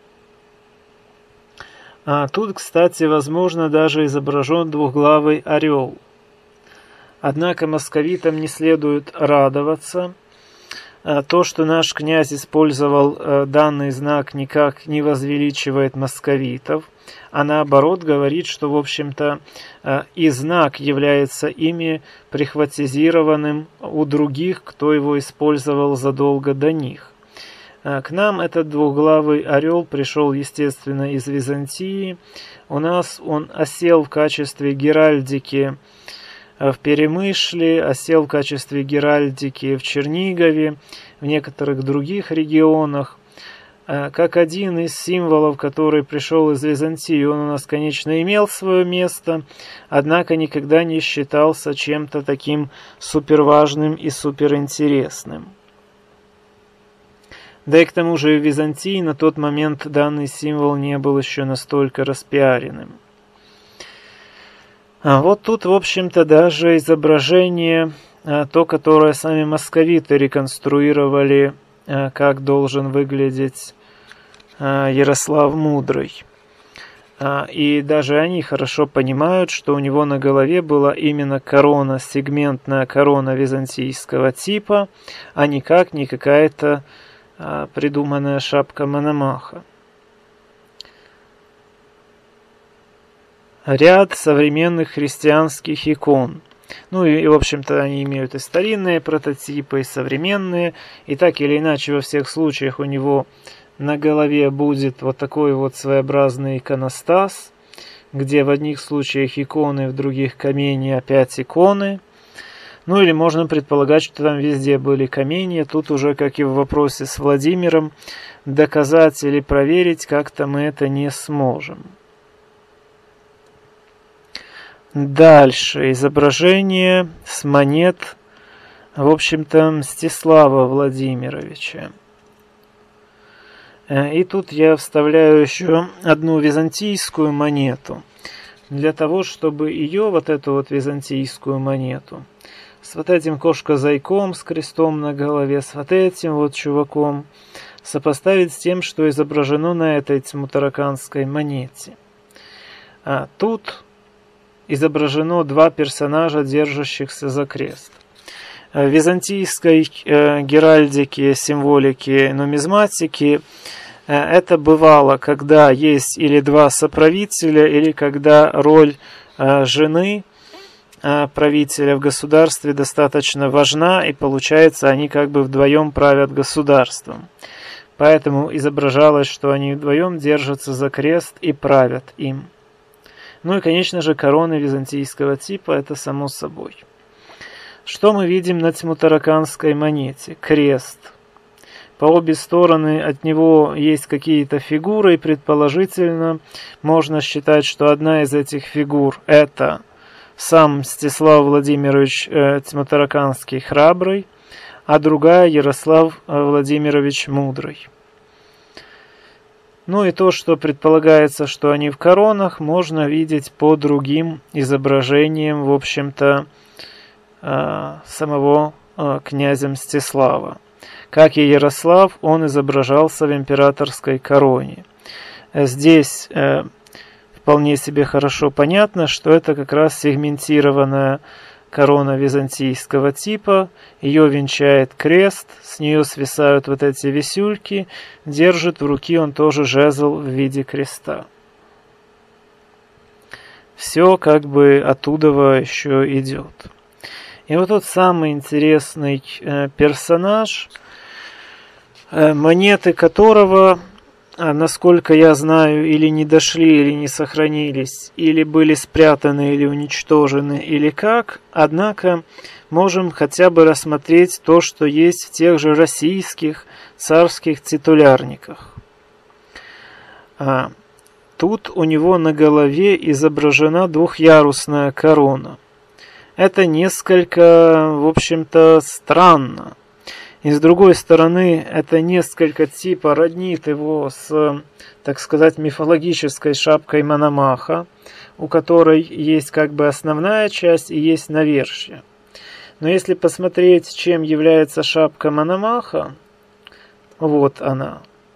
Тут, кстати, возможно, даже изображен двуглавый орел. Однако московитам не следует радоваться. То, что наш князь использовал данный знак, никак не возвеличивает московитов, а наоборот говорит, что, в общем-то, и знак является ими прихватизированным у других, кто его использовал задолго до них. К нам этот двуглавый орел пришел, естественно, из Византии. У нас он осел в качестве геральдики в Перемышле, осел в качестве геральдики в Чернигове, в некоторых других регионах. Как один из символов, который пришел из Византии, он у нас, конечно, имел свое место, однако никогда не считался чем-то таким суперважным и суперинтересным. Да и к тому же в Византии на тот момент данный символ не был еще настолько распиаренным. Вот тут, в общем-то, даже изображение, то, которое сами московиты реконструировали, как должен выглядеть Ярослав Мудрый. И даже они хорошо понимают, что у него на голове была именно корона, сегментная корона византийского типа, а никак не какая-то придуманная шапка Мономаха. Ряд современных христианских икон. Ну и, в общем-то, они имеют и старинные прототипы, и современные. И так или иначе, во всех случаях у него на голове будет вот такой вот своеобразный иконостас, где в одних случаях иконы, в других камни, опять иконы. Ну или можно предполагать, что там везде были камни. Тут уже, как и в вопросе с Владимиром, доказать или проверить как-то мы это не сможем. Дальше изображение с монет, в общем-то, Мстислава Владимировича. И тут я вставляю еще одну византийскую монету. Для того, чтобы ее, вот эту вот византийскую монету, с вот этим кошка-зайком с крестом на голове, с вот этим вот чуваком, сопоставить с тем, что изображено на этой тимутараканской монете. Тут изображено два персонажа, держащихся за крест. В византийской геральдике, символике, нумизматике это бывало, когда есть или два соправителя, или когда роль жены правителя в государстве достаточно важна, и получается, они как бы вдвоем правят государством. Поэтому изображалось, что они вдвоем держатся за крест и правят им. Ну и, конечно же, короны византийского типа, это само собой. Что мы видим на тимутараканской монете? Крест. По обе стороны от него есть какие-то фигуры, и предположительно можно считать, что одна из этих фигур это сам Мстислав Владимирович Тимутараканский Храбрый, а другая Ярослав Владимирович Мудрый. Ну и то, что предполагается, что они в коронах, можно видеть по другим изображениям, в общем-то, самого князя Мстислава. Как и Ярослав, он изображался в императорской короне. Здесь вполне себе хорошо понятно, что это как раз сегментированная корона византийского типа, ее венчает крест, с нее свисают вот эти висюльки, держит в руке он тоже жезл в виде креста. все как бы оттуда еще идет. И вот тот самый интересный персонаж, монеты которого, насколько я знаю, или не дошли, или не сохранились, или были спрятаны, или уничтожены, или как. Однако можем хотя бы рассмотреть то, что есть в тех же российских царских титулярниках. Тут у него на голове изображена двухъярусная корона. Это несколько, в общем-то, странно. И с другой стороны, это несколько типа роднит его с, так сказать, мифологической шапкой Мономаха, у которой есть как бы основная часть и есть навершие. Но если посмотреть, чем является шапка Мономаха, вот она,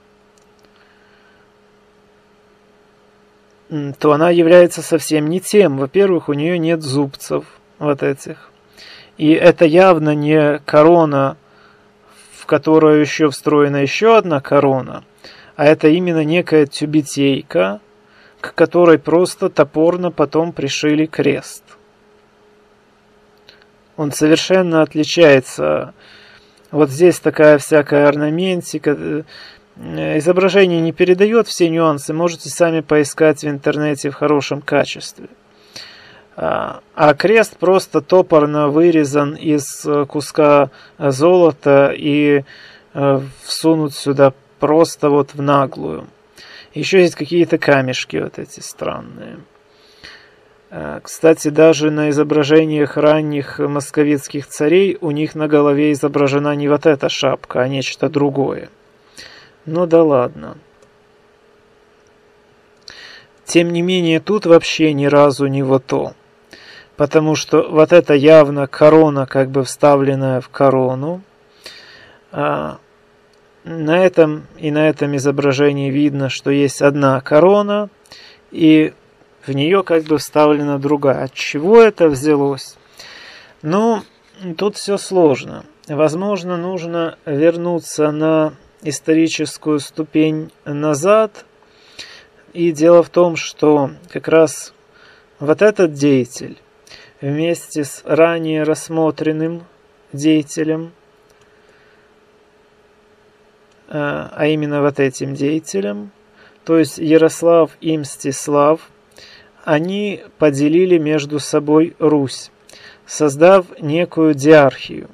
то она является совсем не тем. Во-первых, у нее нет зубцев вот этих. И это явно не корона, в которую еще встроена еще одна корона, а это именно некая тюбетейка, к которой просто топорно потом пришили крест. Он совершенно отличается. Вот здесь такая всякая орнаментика. Изображение не передает все нюансы, можете сами поискать в интернете в хорошем качестве. А крест просто топорно вырезан из куска золота и всунут сюда просто вот в наглую. Еще есть какие-то камешки вот эти странные. Кстати, даже на изображениях ранних московицких царей у них на голове изображена не вот эта шапка, а нечто другое. Ну да ладно. Тем не менее, тут вообще ни разу не вот то. Потому что вот это явно корона, как бы вставленная в корону. На этом изображении видно, что есть одна корона, и в нее как бы вставлена другая. От чего это взялось? Ну, тут все сложно. Возможно, нужно вернуться на историческую ступень назад. И дело в том, что как раз вот этот деятель вместе с ранее рассмотренным деятелем, а именно вот этим деятелем, то есть Ярослав и Мстислав, они поделили между собой Русь, создав некую диархию.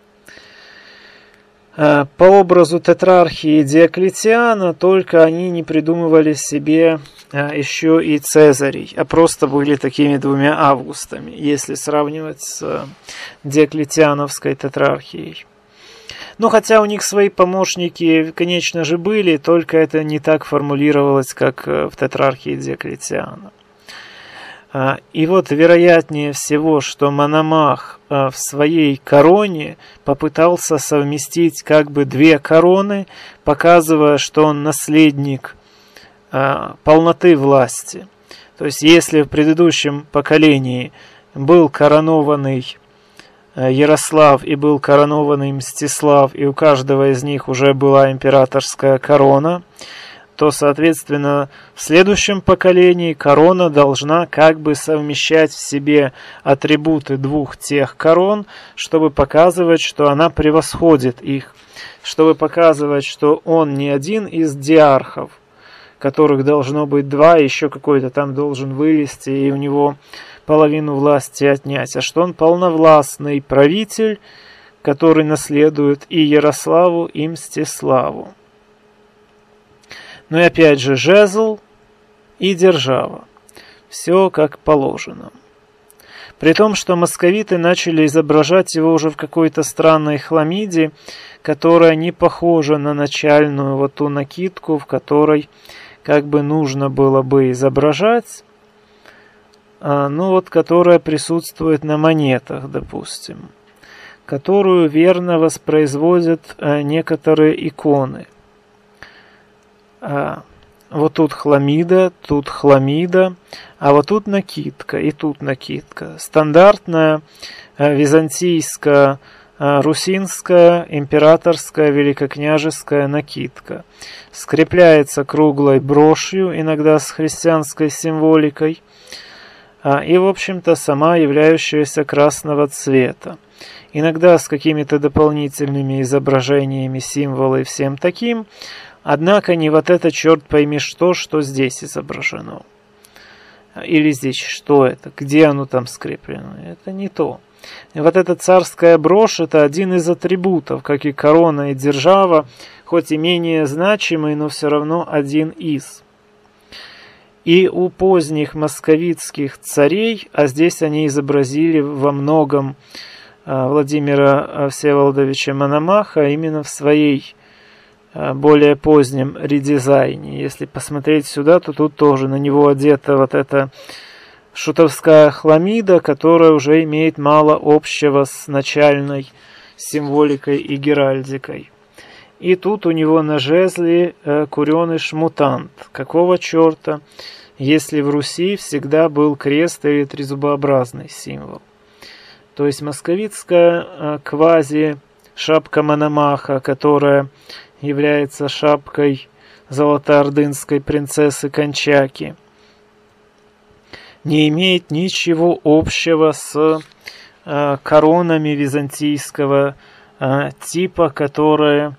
По образу тетрархии Диоклетиана, только они не придумывали себе еще и Цезарей, а просто были такими двумя Августами, если сравнивать с Диоклетиановской тетрархией. Ну, хотя у них свои помощники, конечно же, были, только это не так формулировалось, как в тетрархии Диоклетиана. И вот вероятнее всего, что Мономах в своей короне попытался совместить как бы две короны, показывая, что он наследник полноты власти. То есть, если в предыдущем поколении был коронованный Ярослав и был коронованный Мстислав, и у каждого из них уже была императорская корона, то, соответственно, в следующем поколении корона должна как бы совмещать в себе атрибуты двух тех корон, чтобы показывать, что она превосходит их, чтобы показывать, что он не один из диархов, которых должно быть два, еще какой-то там должен вылезти и у него половину власти отнять, а что он полновластный правитель, который наследует и Ярославу, и Мстиславу. Ну и опять же, жезл и держава. Все как положено. При том, что московиты начали изображать его уже в какой-то странной хламиде, которая не похожа на начальную вот ту накидку, в которой как бы нужно было бы изображать, ну вот которая присутствует на монетах, допустим, которую верно воспроизводят некоторые иконы. Вот тут хламида, а вот тут накидка и тут накидка. Стандартная византийская, русинская, императорская, великокняжеская накидка. Скрепляется круглой брошью, иногда с христианской символикой. и, в общем-то, сама являющаяся красного цвета. Иногда с какими-то дополнительными изображениями, символы и всем таким, однако не вот это, черт пойми, что здесь изображено. Или здесь что это, где оно там скреплено, это не то. И вот эта царская брошь – это один из атрибутов, как и корона и держава, хоть и менее значимый, но все равно один из. И у поздних московитских царей, а здесь они изобразили во многом Владимира Всеволодовича Мономаха именно в своей более позднем редизайне. Если посмотреть сюда, то тут тоже на него одета вот эта шутовская хламида, которая уже имеет мало общего с начальной символикой и геральдикой. И тут у него на жезле куреныш-мутант. Какого черта, если в Руси всегда был крест или трезубообразный символ? То есть московитская квази-шапка Мономаха, которая является шапкой золотоордынской принцессы Кончаки, не имеет ничего общего с коронами византийского типа, которые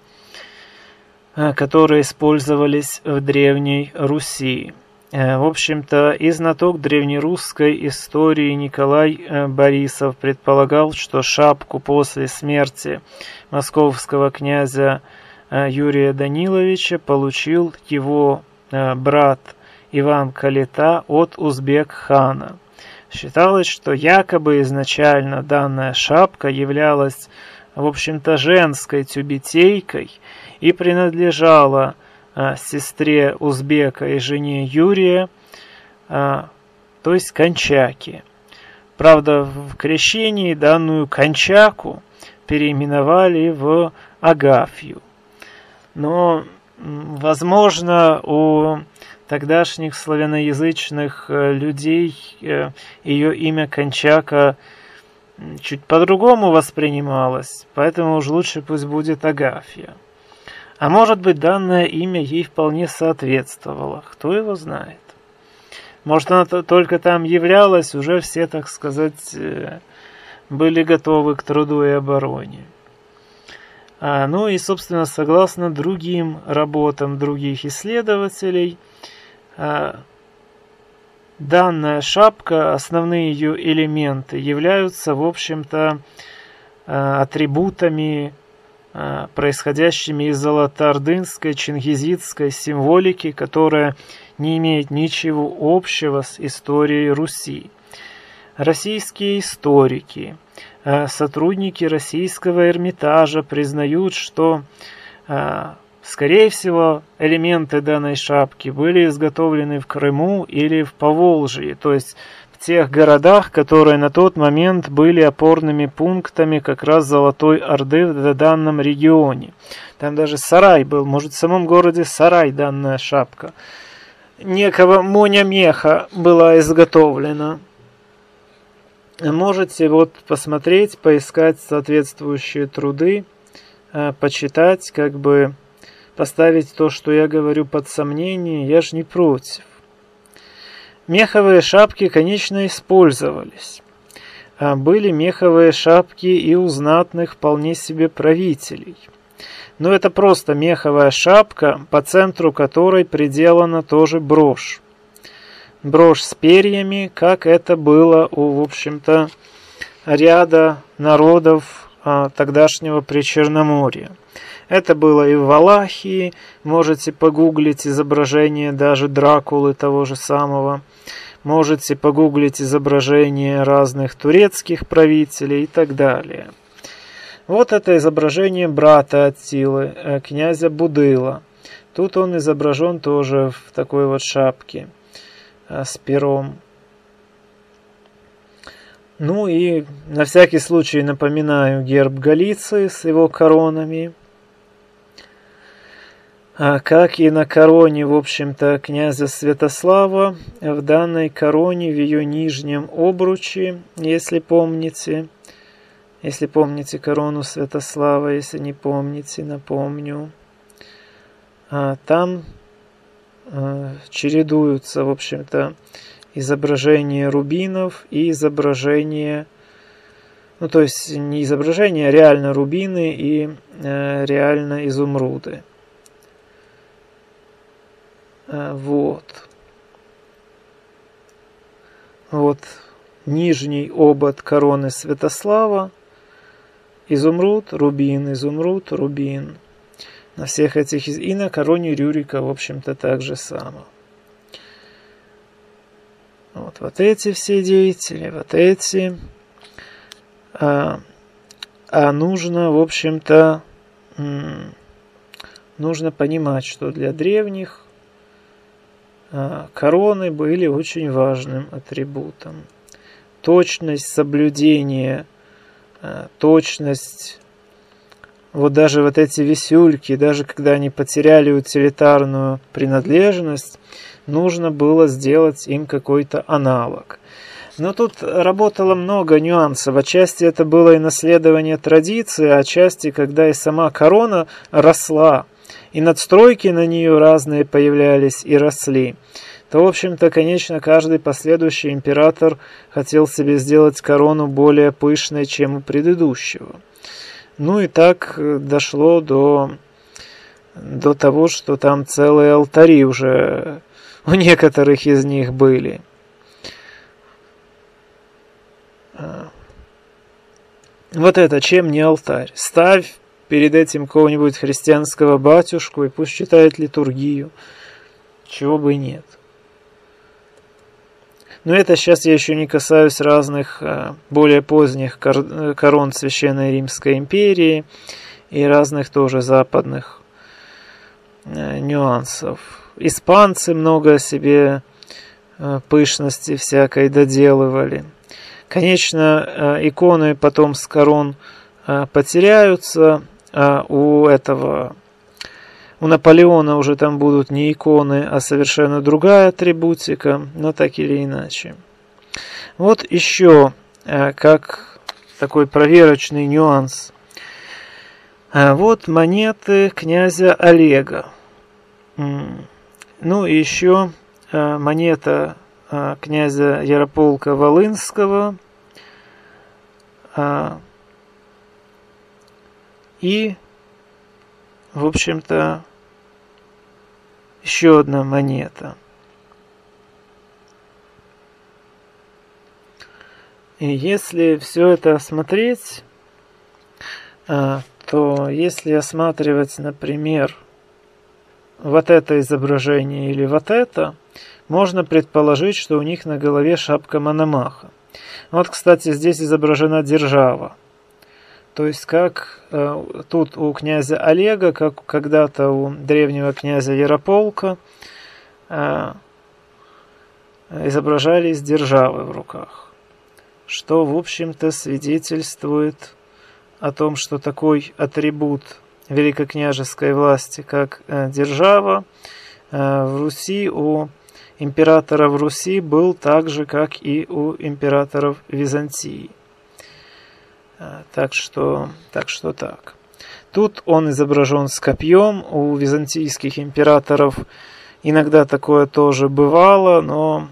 использовались в Древней Руси. В общем-то, и знаток древнерусской истории Николай Борисов предполагал, что шапку после смерти московского князя Юрия Даниловича получил его брат Иван Калита от узбек-хана. Считалось, что якобы изначально данная шапка являлась, в общем-то, женской тюбетейкой и принадлежала сестре узбека и жене Юрия, то есть Кончаке. Правда, в крещении данную Кончаку переименовали в Агафью. Но, возможно, у тогдашних славяноязычных людей ее имя Кончака чуть по-другому воспринималось, поэтому уж лучше пусть будет Агафья. А может быть, данное имя ей вполне соответствовало, кто его знает. Может, она только там являлась, уже все, так сказать, были готовы к труду и обороне. Ну и, собственно, согласно другим работам других исследователей, данная шапка, основные ее элементы являются, в общем-то, атрибутами, происходящими из золотоордынской, чингизидской символики, которая не имеет ничего общего с историей Руси. Российские историки, сотрудники Российского Эрмитажа признают, что, скорее всего, элементы данной шапки были изготовлены в Крыму или в Поволжье, то есть в тех городах, которые на тот момент были опорными пунктами как раз Золотой Орды в данном регионе. Там даже сарай был, может, в самом городе Сарай данная шапка некого Моня Меха была изготовлена. Можете вот посмотреть, поискать соответствующие труды, почитать, как бы поставить то, что я говорю, под сомнение, я ж не против. Меховые шапки, конечно, использовались. Были меховые шапки и у знатных вполне себе правителей. Но это просто меховая шапка, по центру которой приделана тоже брошь. Брошь с перьями, как это было у, в общем-то, ряда народов тогдашнего Причерноморья. Это было и в Валахии, можете погуглить изображение даже Дракулы того же самого, можете погуглить изображения разных турецких правителей и так далее. Вот это изображение брата Аттилы, князя Будыла. Тут он изображен тоже в такой вот шапке с пером. Ну и на всякий случай напоминаю герб Галиции с его коронами. Как и на короне, в общем-то, князя Святослава, в данной короне, в ее нижнем обруче, если помните корону Святослава, если не помните, напомню, там чередуются, в общем-то, изображение рубинов и изображение, ну то есть не изображение, а реально рубины и реально изумруды. Вот. Вот нижний обод короны Святослава. Изумруд, рубин. На всех этих и на короне Рюрика, в общем-то, так же само. Вот эти все деятели, вот эти. А нужно, в общем-то, нужно понимать, что для древних короны были очень важным атрибутом. Точность соблюдения, точность, вот даже вот эти висюльки, даже когда они потеряли утилитарную принадлежность, нужно было сделать им какой-то аналог. Но тут работало много нюансов. Отчасти это было и наследование традиции, а отчасти, когда и сама корона росла, и надстройки на нее разные появлялись и росли, то, в общем-то, конечно, каждый последующий император хотел себе сделать корону более пышной, чем у предыдущего. Ну и так дошло до того, что там целые алтари уже у некоторых из них были. Вот это чем не алтарь? Ставь перед этим какого-нибудь христианского батюшку и пусть читает литургию. Чего бы и нет. Но это сейчас я еще не касаюсь разных более поздних корон Священной Римской империи и разных тоже западных нюансов. Испанцы много себе пышности всякой доделывали. Конечно, иконы потом с корон потеряются, а у Наполеона уже там будут не иконы, а совершенно другая атрибутика, но так или иначе. Вот еще как такой проверочный нюанс. Вот монеты князя Олега. Ну и еще монета князя Ярополка Волынского и, в общем-то, еще одна монета. И если все это осмотреть, то если осматривать, например, вот это изображение или вот это, можно предположить, что у них на голове шапка Мономаха. Вот, кстати, здесь изображена держава. То есть, как тут у князя Олега, как когда-то у древнего князя Ярополка, изображались державы в руках. Что, в общем-то, свидетельствует о том, что такой атрибут великокняжеской власти, как держава, в Руси у императоров Руси был так же, как и у императоров Византии. Так что так. Тут он изображен с копьем. У византийских императоров иногда такое тоже бывало, но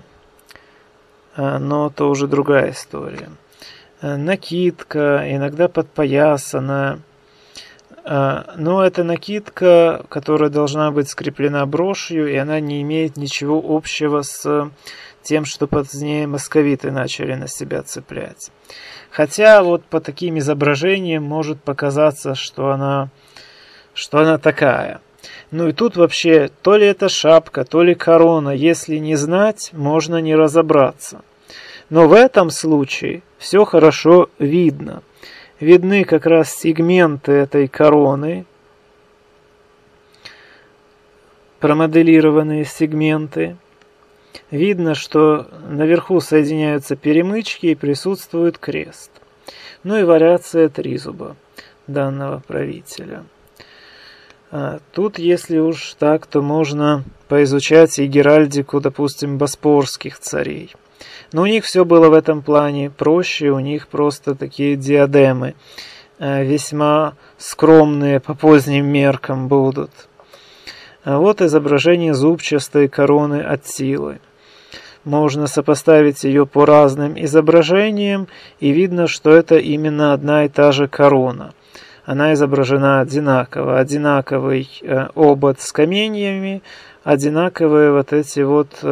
это уже другая история. Накидка, иногда подпоясана. Но это накидка, которая должна быть скреплена брошью, и она не имеет ничего общего с тем, что позднее московиты начали на себя цеплять. Хотя вот по таким изображениям может показаться, что она такая. Ну и тут вообще то ли это шапка, то ли корона. Если не знать, можно не разобраться. Но в этом случае все хорошо видно. Видны как раз сегменты этой короны, промоделированные сегменты. Видно, что наверху соединяются перемычки и присутствует крест. Ну и вариация тризуба данного правителя. Тут, если уж так, то можно поизучать и геральдику, допустим, боспорских царей. Но у них все было в этом плане проще, у них просто такие диадемы, весьма скромные по поздним меркам будут. Вот изображение зубчатой короны Аттилы. можно сопоставить ее по разным изображениям, и видно, что это именно одна и та же корона. Она изображена одинаково. Одинаковый обод с каменьями, одинаковые вот эти вот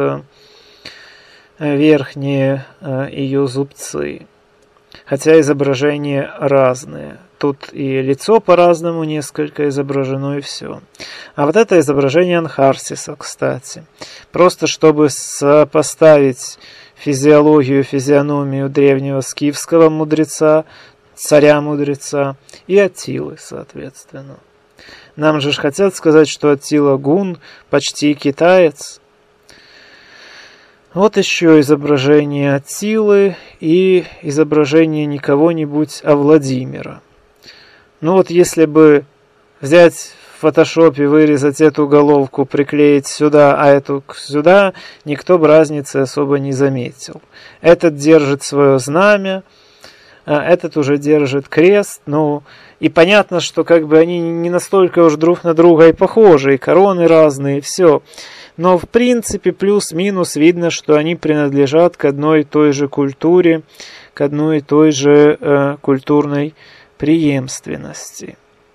верхние ее зубцы. Хотя изображения разные. Тут и лицо по-разному несколько изображено, и все. А вот это изображение Анхарсиса, кстати. Просто чтобы сопоставить физиономию древнего скифского мудреца, царя-мудреца, и Аттилы, соответственно. Нам же хотят сказать, что Аттила Гун почти китаец. Вот еще изображение Аттилы и изображение не кого-нибудь, а Владимира. Ну вот если бы взять в фотошопе, вырезать эту головку, приклеить сюда, а эту сюда, никто бы разницы особо не заметил. Этот держит свое знамя, а этот уже держит крест, ну и понятно, что как бы они не настолько уж друг на друга и похожи, и короны разные, и все. Но в принципе плюс-минус видно, что они принадлежат к одной и той же культуре, к одной и той же культурной преемственности.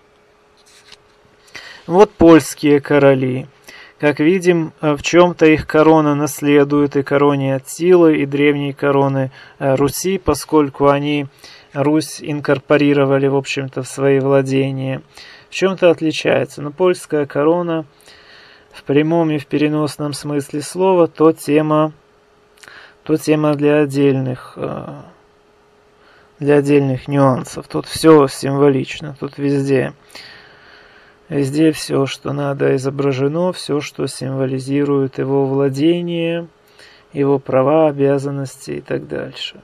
Вот польские короли. Как видим, в чем-то их корона наследует и короне Аттилы, и древней короны Руси, поскольку они Русь инкорпорировали, в общем-то, в свои владения. В чем-то отличается. Но польская корона в прямом и в переносном смысле слова то тема для отдельных нюансов. Тут все символично, тут везде все, что надо, изображено, все, что символизирует его владение, его права, обязанности и так дальше.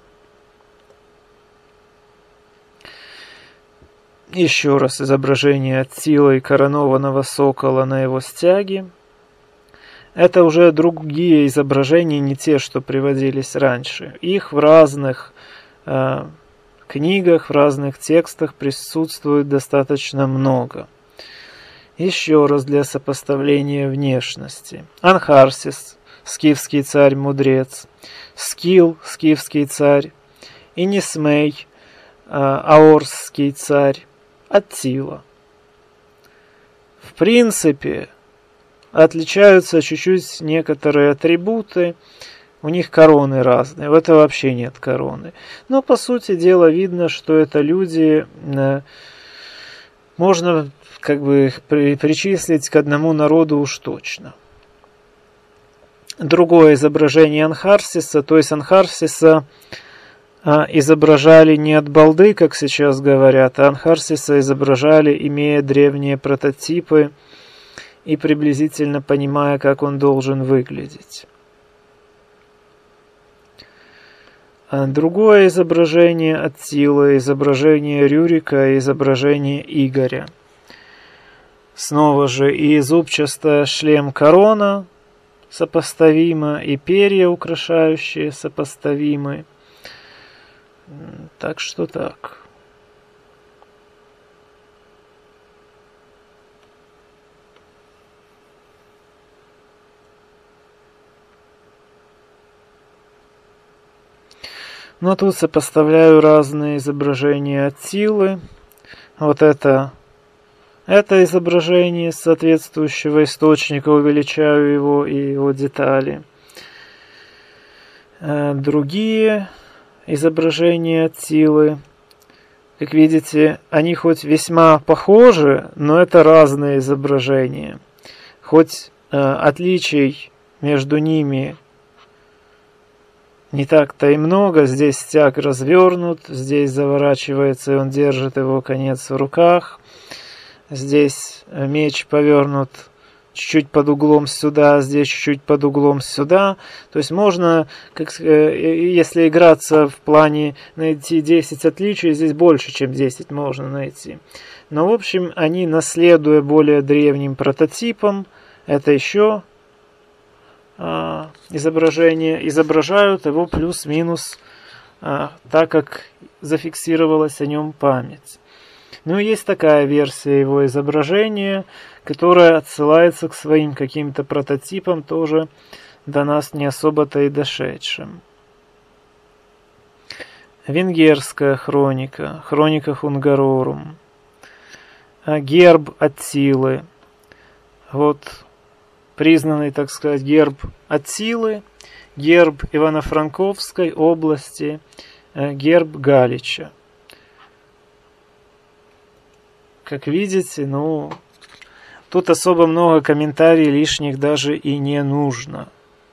Еще раз изображение Аттилы и коронованного сокола на его стяге. Это уже другие изображения, не те, что приводились раньше. Их в разных книгах, в разных текстах присутствует достаточно много. Еще раз для сопоставления внешности. Анхарсис, скифский царь-мудрец. Скилл, скифский царь. Инисмей, аорский царь. Аттила. В принципе, отличаются чуть-чуть некоторые атрибуты. У них короны разные. В этом вообще нет короны. Но, по сути дела, видно, что это люди... Можно как бы их причислить к одному народу уж точно. Другое изображение Анхарсиса, то есть Анхарсиса изображали не от балды, как сейчас говорят, а Анхарсиса изображали, имея древние прототипы и приблизительно понимая, как он должен выглядеть. Другое изображение Аттилы, изображение Рюрика и изображение Игоря. Снова же и зубчатая шлем-корона сопоставима, и перья украшающие сопоставимы. Так что так. Но тут сопоставляю разные изображения Аттилы. Вот это изображение соответствующего источника, увеличаю его и его детали. Другие изображения Аттилы, как видите, они хоть весьма похожи, но это разные изображения. Хоть отличий между ними не так-то и много. Здесь стяг развернут, здесь заворачивается, и он держит его конец в руках. Здесь меч повернут чуть-чуть под углом сюда, здесь чуть-чуть под углом сюда. То есть можно, если играться в плане найти 10 отличий, здесь больше, чем 10 можно найти. Но, в общем, они, наследуя более древним прототипам, это еще изображение, изображают его плюс-минус так, как зафиксировалась о нем память. Ну и есть такая версия его изображения, которая отсылается к своим каким-то прототипам тоже до нас не особо-то и дошедшим. Венгерская хроника, хроника Хунгарорум, герб Аттилы, вот признанный, так сказать, герб Аттилы, герб Ивано-Франковской области, герб Галича. Как видите, тут особо много комментариев лишних даже и не нужно.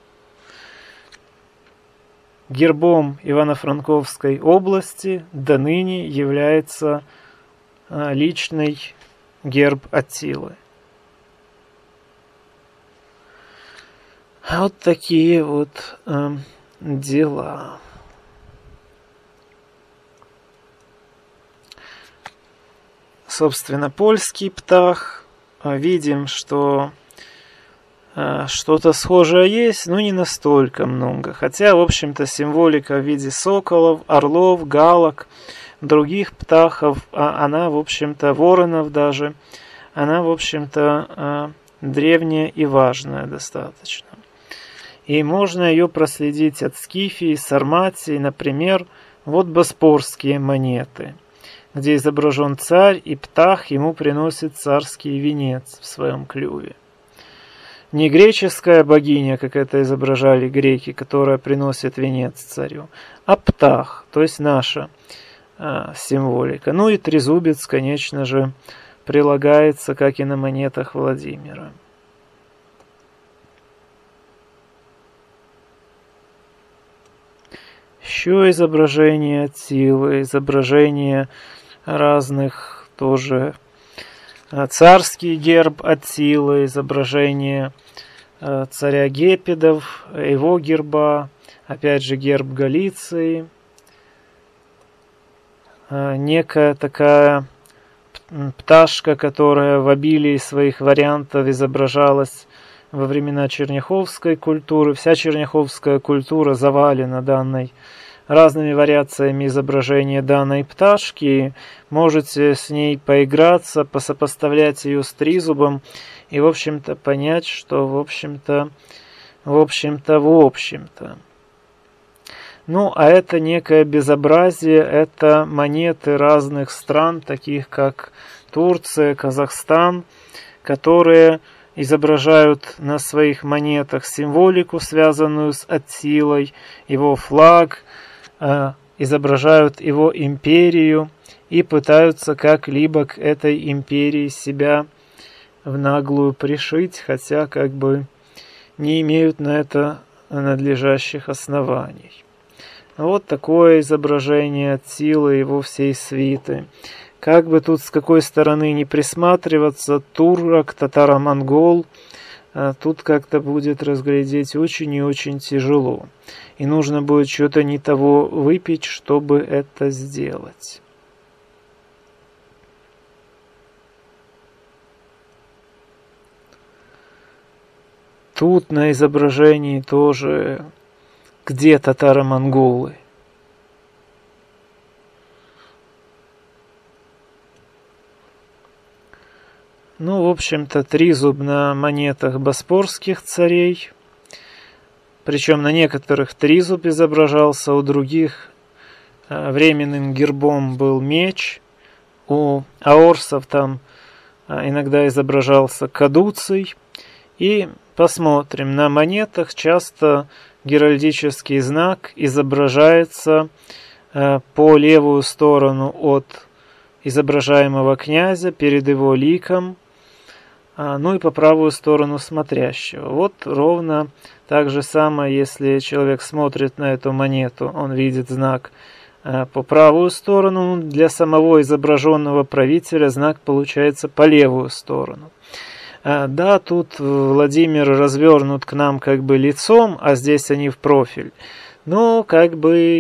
Гербом Ивано-Франковской области до ныне является личный герб Аттилы. Вот такие вот дела. Собственно, польский птах. Видим, что что-то схожее есть, но не настолько много. Хотя, в общем-то, символика в виде соколов, орлов, галок, других птахов, она, в общем-то, воронов даже, она, в общем-то, древняя и важная достаточно. И можно ее проследить от Скифии, Сарматии, например, вот боспорские монеты, где изображен царь, и птах ему приносит царский венец в своем клюве. Не греческая богиня, как это изображали греки, которая приносит венец царю, а птах, то есть наша символика. Ну и трезубец, конечно же, прилагается, как и на монетах Владимира. Еще изображение Аттилы, изображение разных тоже царский герб Аттилы, изображение царя Гепидов, его герба, опять же герб Галиции. Некая такая пташка, которая в обилии своих вариантов изображалась во времена черняховской культуры. Вся черняховская культура завалена разными вариациями изображения данной пташки. Можете с ней поиграться, посопоставлять ее с тризубом и, в общем-то, понять, что, в общем-то. Ну, а это некое безобразие, это монеты разных стран, таких как Турция, Казахстан, которые изображают на своих монетах символику, связанную с Аттилой, его флаг, изображают его империю и пытаются как-либо к этой империи себя в наглую пришить, хотя как бы не имеют на это надлежащих оснований. Вот такое изображение Аттилы и его всей свиты. Как бы тут с какой стороны не присматриваться, турок, татаро-монгол, тут как-то будет разглядеть очень и очень тяжело. И нужно будет что-то не того выпить, чтобы это сделать. Тут на изображении тоже где татаро-монголы. Ну, в общем-то, тризуб на монетах боспорских царей. Причем на некоторых тризуб изображался, у других временным гербом был меч. У аорсов там иногда изображался кадуций. И посмотрим, на монетах часто геральдический знак изображается по левую сторону от изображаемого князя перед его ликом, ну и по правую сторону смотрящего. Вот ровно так же самое, если человек смотрит на эту монету, он видит знак по правую сторону, для самого изображенного правителя знак получается по левую сторону. Да, тут Владимир развернут к нам как бы лицом, а здесь они в профиль. Ну, как бы.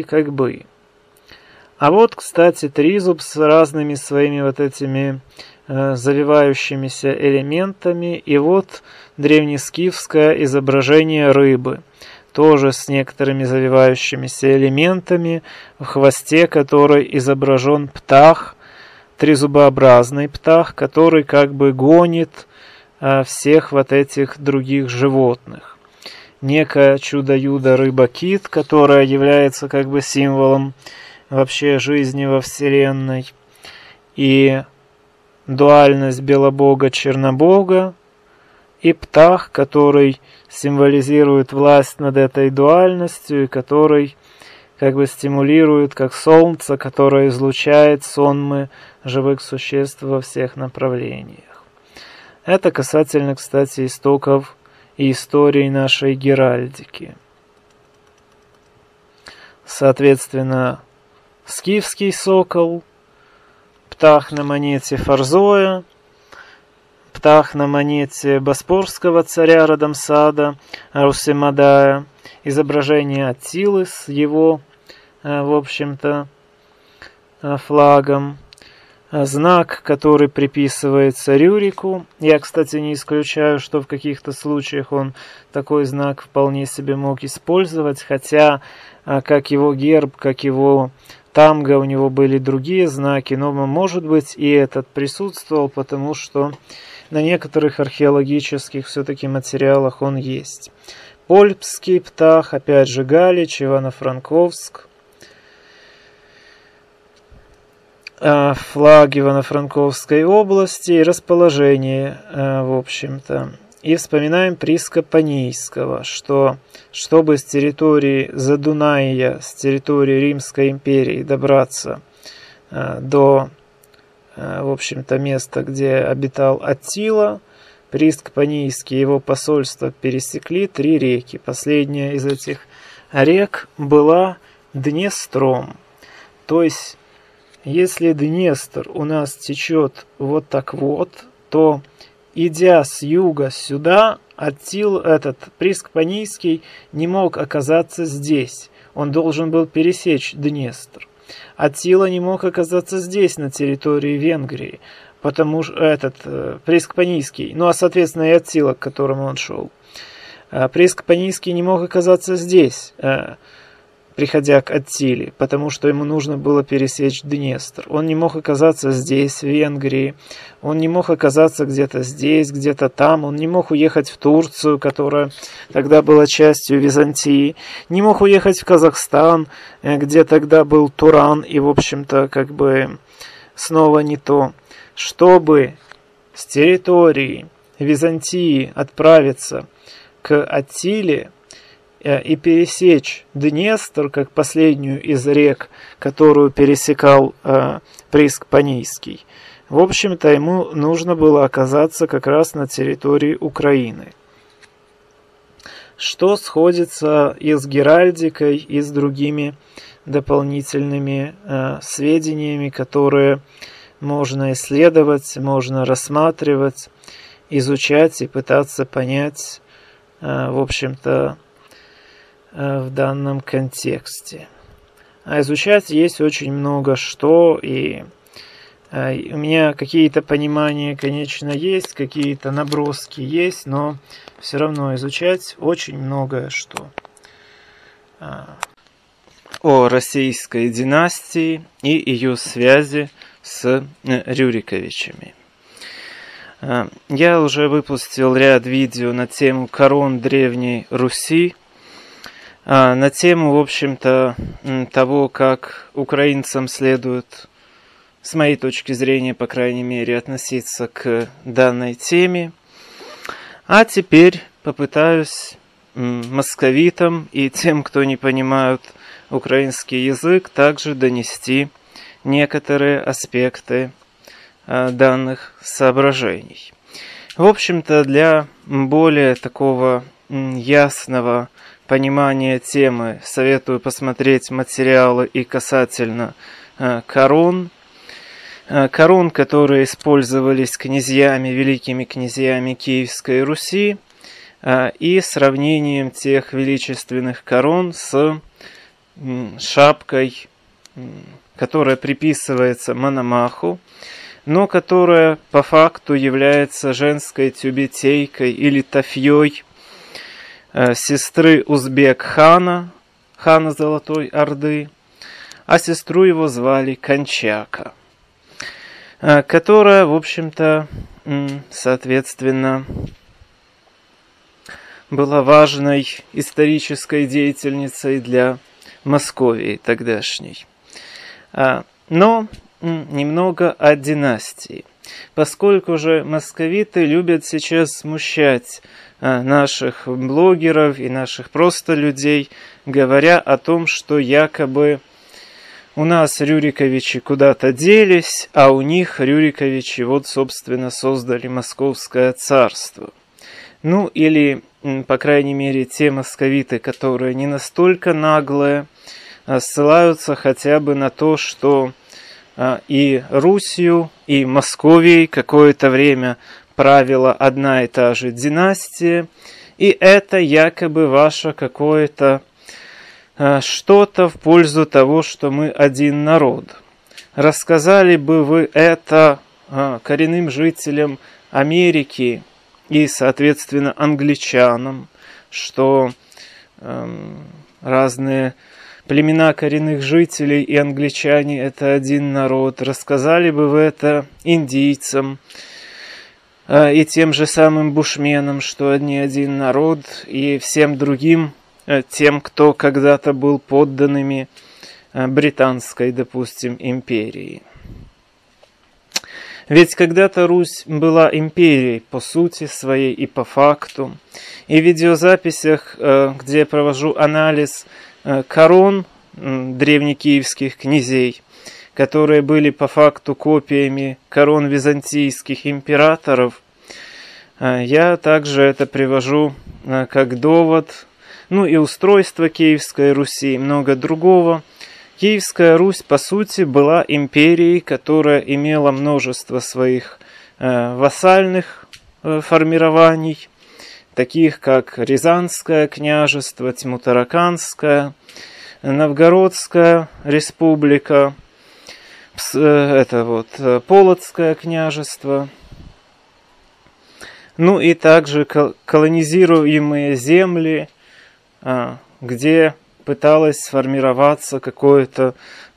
А вот, кстати, тризуб с разными своими вот этими завивающимися элементами. И вот древнескифское изображение рыбы. Тоже с некоторыми завивающимися элементами, в хвосте которой изображен птах, трезубообразный птах, который как бы гонит всех вот этих других животных. некое чудо-юдо рыба-кит, которая является как бы символом вообще жизни во Вселенной, и дуальность Белобога-Чернобога, и птах, который символизирует власть над этой дуальностью, и который как бы стимулирует, как солнце, которое излучает сонмы живых существ во всех направлениях. Это касательно, кстати, истоков и истории нашей геральдики. Соответственно, скифский сокол, птах на монете Фарзоя, птах на монете боспорского царя Радамсада Русемадая, изображение Аттилы с его, в общем-то, флагом, знак, который приписывается Рюрику. Я, кстати, не исключаю, что в каких-то случаях он такой знак вполне себе мог использовать, хотя, как его герб, как его тамга, у него были другие знаки, но, может быть, и этот присутствовал, потому что на некоторых археологических все-таки материалах он есть. Польпский птах, опять же Галич, Ивано-Франковск. Флаг Ивано-Франковской области и расположение, в общем-то. И вспоминаем Приска Панийского, что чтобы с территории Задунайя, с территории Римской империи добраться до, в общем-то, места, где обитал Аттила, Приск Панийский и его посольство пересекли 3 реки. Последняя из этих рек была Днестром. То есть, если Днестр у нас течет вот так вот, то, идя с юга сюда, этот Приск Панийский не мог оказаться здесь. Он должен был пересечь Днестр. Аттила не мог оказаться здесь, на территории Венгрии, потому что Приск Панийский, ну а соответственно и Аттила, к которому он шел. Приск Панийский не мог оказаться здесь, приходя к Аттиле, потому что ему нужно было пересечь Днестр. Он не мог оказаться здесь, в Венгрии, он не мог оказаться где-то здесь, где-то там, он не мог уехать в Турцию, которая тогда была частью Византии, не мог уехать в Казахстан, где тогда был Туран, и, в общем-то, как бы снова не то. Чтобы с территории Византии отправиться к Аттиле и пересечь Днестр, как последнюю из рек, которую пересекал Приск Панийский, в общем-то, ему нужно было оказаться как раз на территории Украины. Что сходится и с геральдикой, и с другими дополнительными сведениями, которые можно исследовать, можно рассматривать, изучать и пытаться понять, в общем-то, в данном контексте. А изучать есть очень много что, и у меня какие-то понимания, конечно, есть, какие-то наброски есть, но все равно изучать очень многое что. О российской династии и ее связи с Рюриковичами. Я уже выпустил ряд видео на тему корон Древней Руси, на тему, в общем-то, того, как украинцам следует, с моей точки зрения, по крайней мере, относиться к данной теме. А теперь попытаюсь московитам и тем, кто не понимают украинский язык, также донести некоторые аспекты данных соображений. В общем-то, для более такого ясного понимания темы советую посмотреть материалы и касательно корон. Корон, которые использовались князьями, великими князьями Киевской Руси, и сравнением тех величественных корон с шапкой, которая приписывается Мономаху, но которая по факту является женской тюбетейкой или тафьей сестры Узбек-хана, хана Золотой Орды, а сестру его звали Кончака, которая, в общем-то, соответственно, была важной исторической деятельницей для Московии тогдашней. Но немного о династии. Поскольку же московиты любят сейчас смущать наших блогеров и наших просто людей, говоря о том, что якобы у нас Рюриковичи куда-то делись, а у них Рюриковичи вот, собственно, создали Московское царство. Ну, или, по крайней мере, те московиты, которые не настолько наглые, ссылаются хотя бы на то, что и Русью, и Московией какое-то время правила одна и та же династия, и это якобы ваше какое-то что-то в пользу того, что мы один народ. Рассказали бы вы это коренным жителям Америки и, соответственно, англичанам, что разные племена коренных жителей и англичане – это один народ. Рассказали бы вы это индийцам и тем же самым бушменам, что они один народ, и всем другим тем, кто когда-то был подданными британской, допустим, империи. Ведь когда-то Русь была империей по сути своей и по факту. И в видеозаписях, где я провожу анализ корон древнекиевских князей, которые были по факту копиями корон византийских императоров, я также это привожу как довод. Ну и устройство Киевской Руси, и много другого. Киевская Русь, по сути, была империей, которая имела множество своих вассальных формирований, таких как Рязанское княжество, Тьмутараканское, Новгородская республика, Полоцкое княжество. Ну и также колонизируемые земли, где пыталось сформироваться какое-то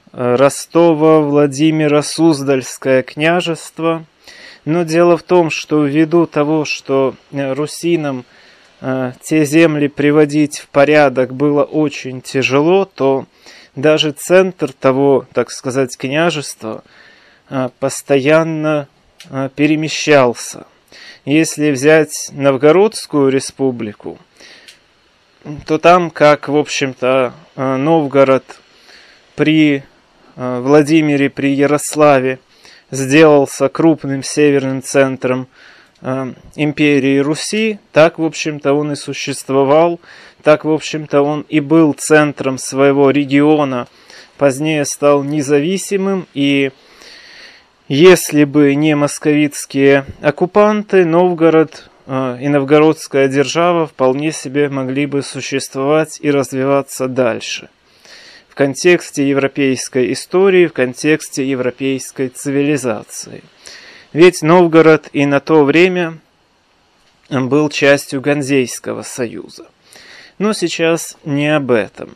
Ростово-Владимиро-Суздальское княжество. Но дело в том, что ввиду того, что русинам те земли приводить в порядок было очень тяжело, то даже центр того, так сказать, княжества постоянно перемещался. Если взять Новгородскую республику, то там, как, в общем-то, Новгород при Владимире, при Ярославе сделался крупным северным центром империи Руси, так, в общем-то, он и существовал, так, в общем-то, он и был центром своего региона, позднее стал независимым, и если бы не московитские оккупанты, Новгород и новгородская держава вполне себе могли бы существовать и развиваться дальше. В контексте европейской истории, в контексте европейской цивилизации. Ведь Новгород и на то время был частью Ганзейского союза. Но сейчас не об этом.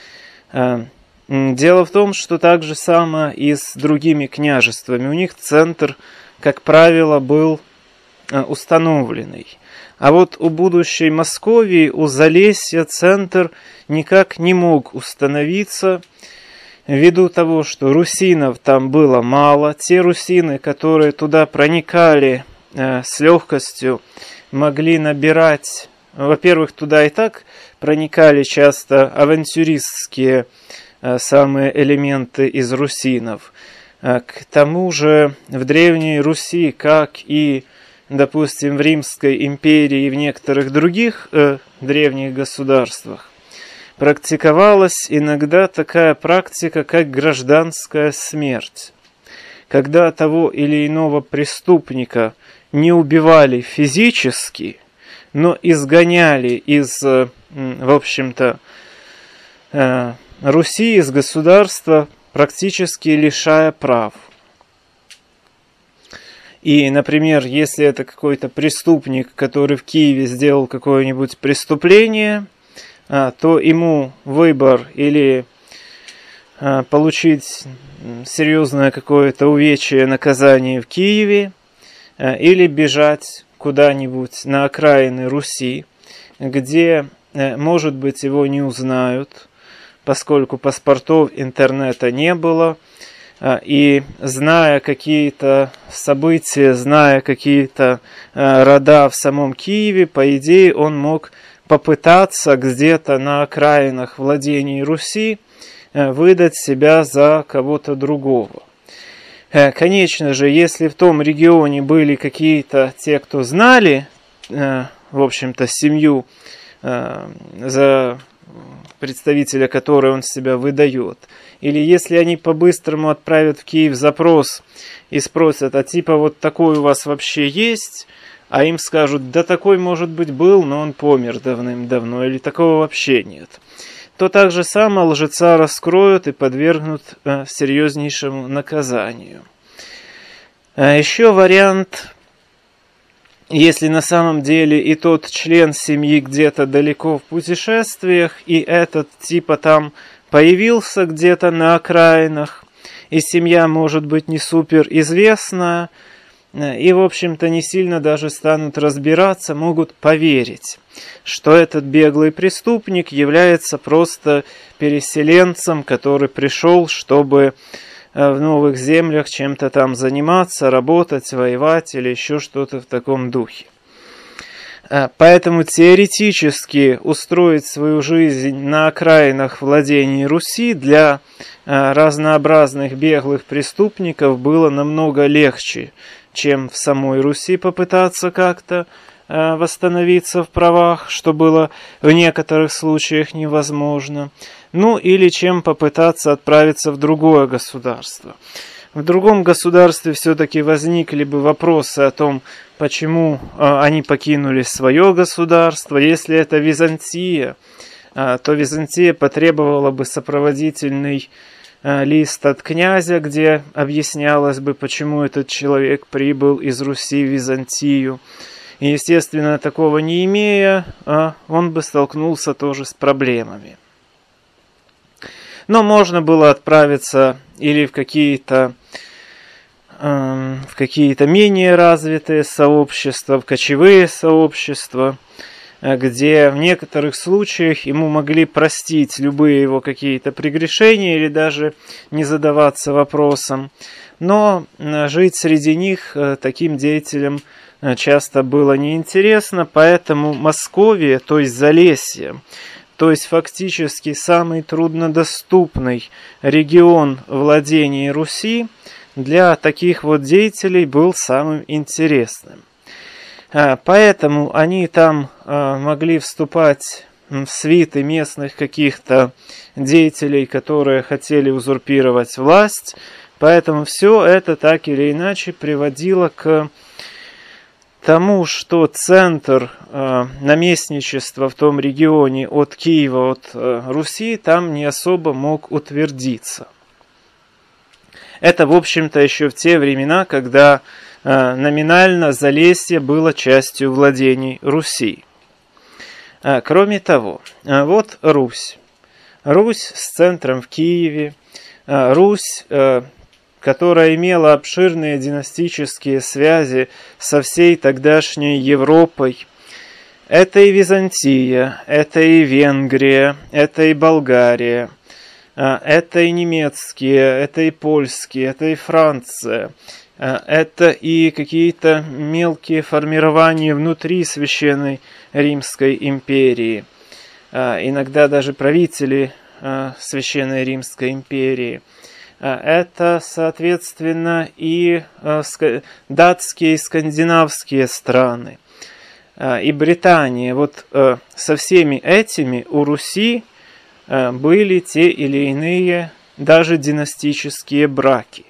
Дело в том, что так же самое и с другими княжествами. У них центр, как правило, был установленный. А вот у будущей Московии, у Залесья центр никак не мог установиться, ввиду того, что русинов там было мало. Те русины, которые туда проникали с легкостью, могли набирать... Во-первых, туда и так проникали часто авантюристские самые элементы из русинов. К тому же в Древней Руси, как и, допустим, в Римской империи и в некоторых других древних государствах, практиковалась иногда такая практика, как гражданская смерть. Когда того или иного преступника не убивали физически, но изгоняли из, в общем-то, Руси, из государства, практически лишая прав. И, например, если это какой-то преступник, который в Киеве сделал какое-нибудь преступление, то ему выбор или получить серьезное какое-то увечье, наказание в Киеве, или бежать куда-нибудь на окраины Руси, где, может быть, его не узнают, поскольку паспортов, интернета не было, и зная какие-то события, зная какие-то рода в самом Киеве, по идее, он мог попытаться где-то на окраинах владений Руси выдать себя за кого-то другого. Конечно же, если в том регионе были какие-то те, кто знали, в общем-то, семью, за представителя которой он себя выдает, или если они по-быстрому отправят в Киев запрос и спросят, а типа вот такой у вас вообще есть, а им скажут, да такой, может быть, был, но он помер давным-давно, или такого вообще нет, то так же само лжеца раскроют и подвергнут серьезнейшему наказанию. Еще вариант, если на самом деле и тот член семьи где-то далеко в путешествиях, и этот типа там появился где-то на окраинах, и семья может быть не супер известная, и, в общем-то, не сильно даже станут разбираться, могут поверить, что этот беглый преступник является просто переселенцем, который пришел, чтобы в новых землях чем-то там заниматься, работать, воевать или еще что-то в таком духе. Поэтому теоретически устроить свою жизнь на окраинах владений Руси для разнообразных беглых преступников было намного легче, чем в самой Руси попытаться как-то восстановиться в правах, что было в некоторых случаях невозможно. Ну или чем попытаться отправиться в другое государство. В другом государстве все-таки возникли бы вопросы о том, почему они покинули свое государство. Если это Византия, то Византия потребовала бы сопроводительный лист от князя, где объяснялось бы, почему этот человек прибыл из Руси в Византию. И, естественно, такого не имея, он бы столкнулся тоже с проблемами. Но можно было отправиться или в какие-то менее развитые сообщества, в кочевые сообщества, где в некоторых случаях ему могли простить любые его какие-то прегрешения или даже не задаваться вопросом. Но жить среди них таким деятелям часто было неинтересно, поэтому Московия, то есть Залесье, то есть фактически самый труднодоступный регион владения Руси, для таких вот деятелей был самым интересным. Поэтому они там могли вступать в свиты местных каких-то деятелей, которые хотели узурпировать власть. Поэтому все это так или иначе приводило к тому, что центр наместничества в том регионе от Киева, от Руси, там не особо мог утвердиться. Это, в общем-то, еще в те времена, когда номинально Залесье было частью владений Руси. Кроме того, вот Русь. Русь с центром в Киеве. Русь, которая имела обширные династические связи со всей тогдашней Европой. Это и Византия, это и Венгрия, это и Болгария, это и немецкие, это и польские, это и Франция, это и какие-то мелкие формирования внутри Священной Римской империи, иногда даже правители Священной Римской империи. Это, соответственно, и датские и скандинавские страны, и Британия. Вот со всеми этими у Руси были те или иные даже династические браки.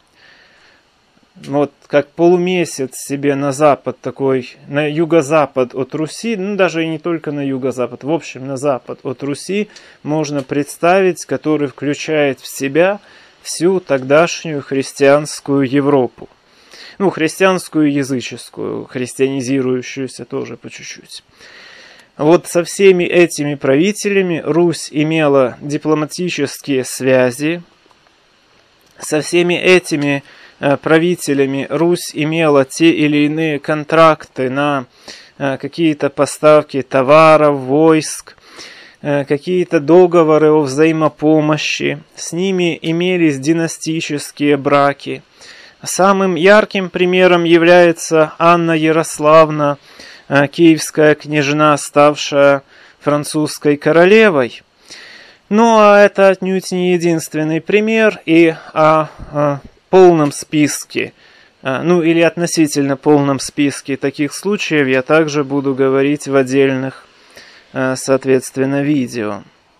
Вот как полумесяц себе на запад такой, на юго-запад от Руси, ну даже и не только на юго-запад, в общем на запад от Руси можно представить, который включает в себя всю тогдашнюю христианскую Европу. Ну, христианскую и языческую, христианизирующуюся тоже по чуть-чуть. Вот со всеми этими правителями Русь имела дипломатические связи. Со всеми этими правителями Русь имела те или иные контракты на какие-то поставки товаров, войск, какие-то договоры о взаимопомощи. С ними имелись династические браки. Самым ярким примером является Анна Ярославна, киевская княжна, ставшая французской королевой. Ну, а это отнюдь не единственный пример, и о полном списке, ну или относительно полном списке таких случаев я также буду говорить в отдельных, соответственно, видео.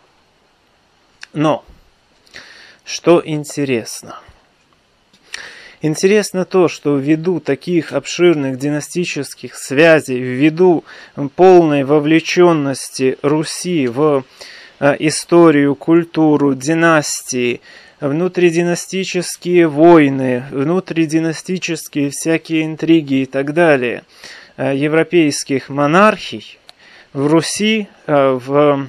Но, что интересно? Интересно то, что ввиду таких обширных династических связей, ввиду полной вовлеченности Руси в историю, культуру, династии, внутридинастические войны, внутридинастические всякие интриги и так далее, европейских монархий, в Руси, в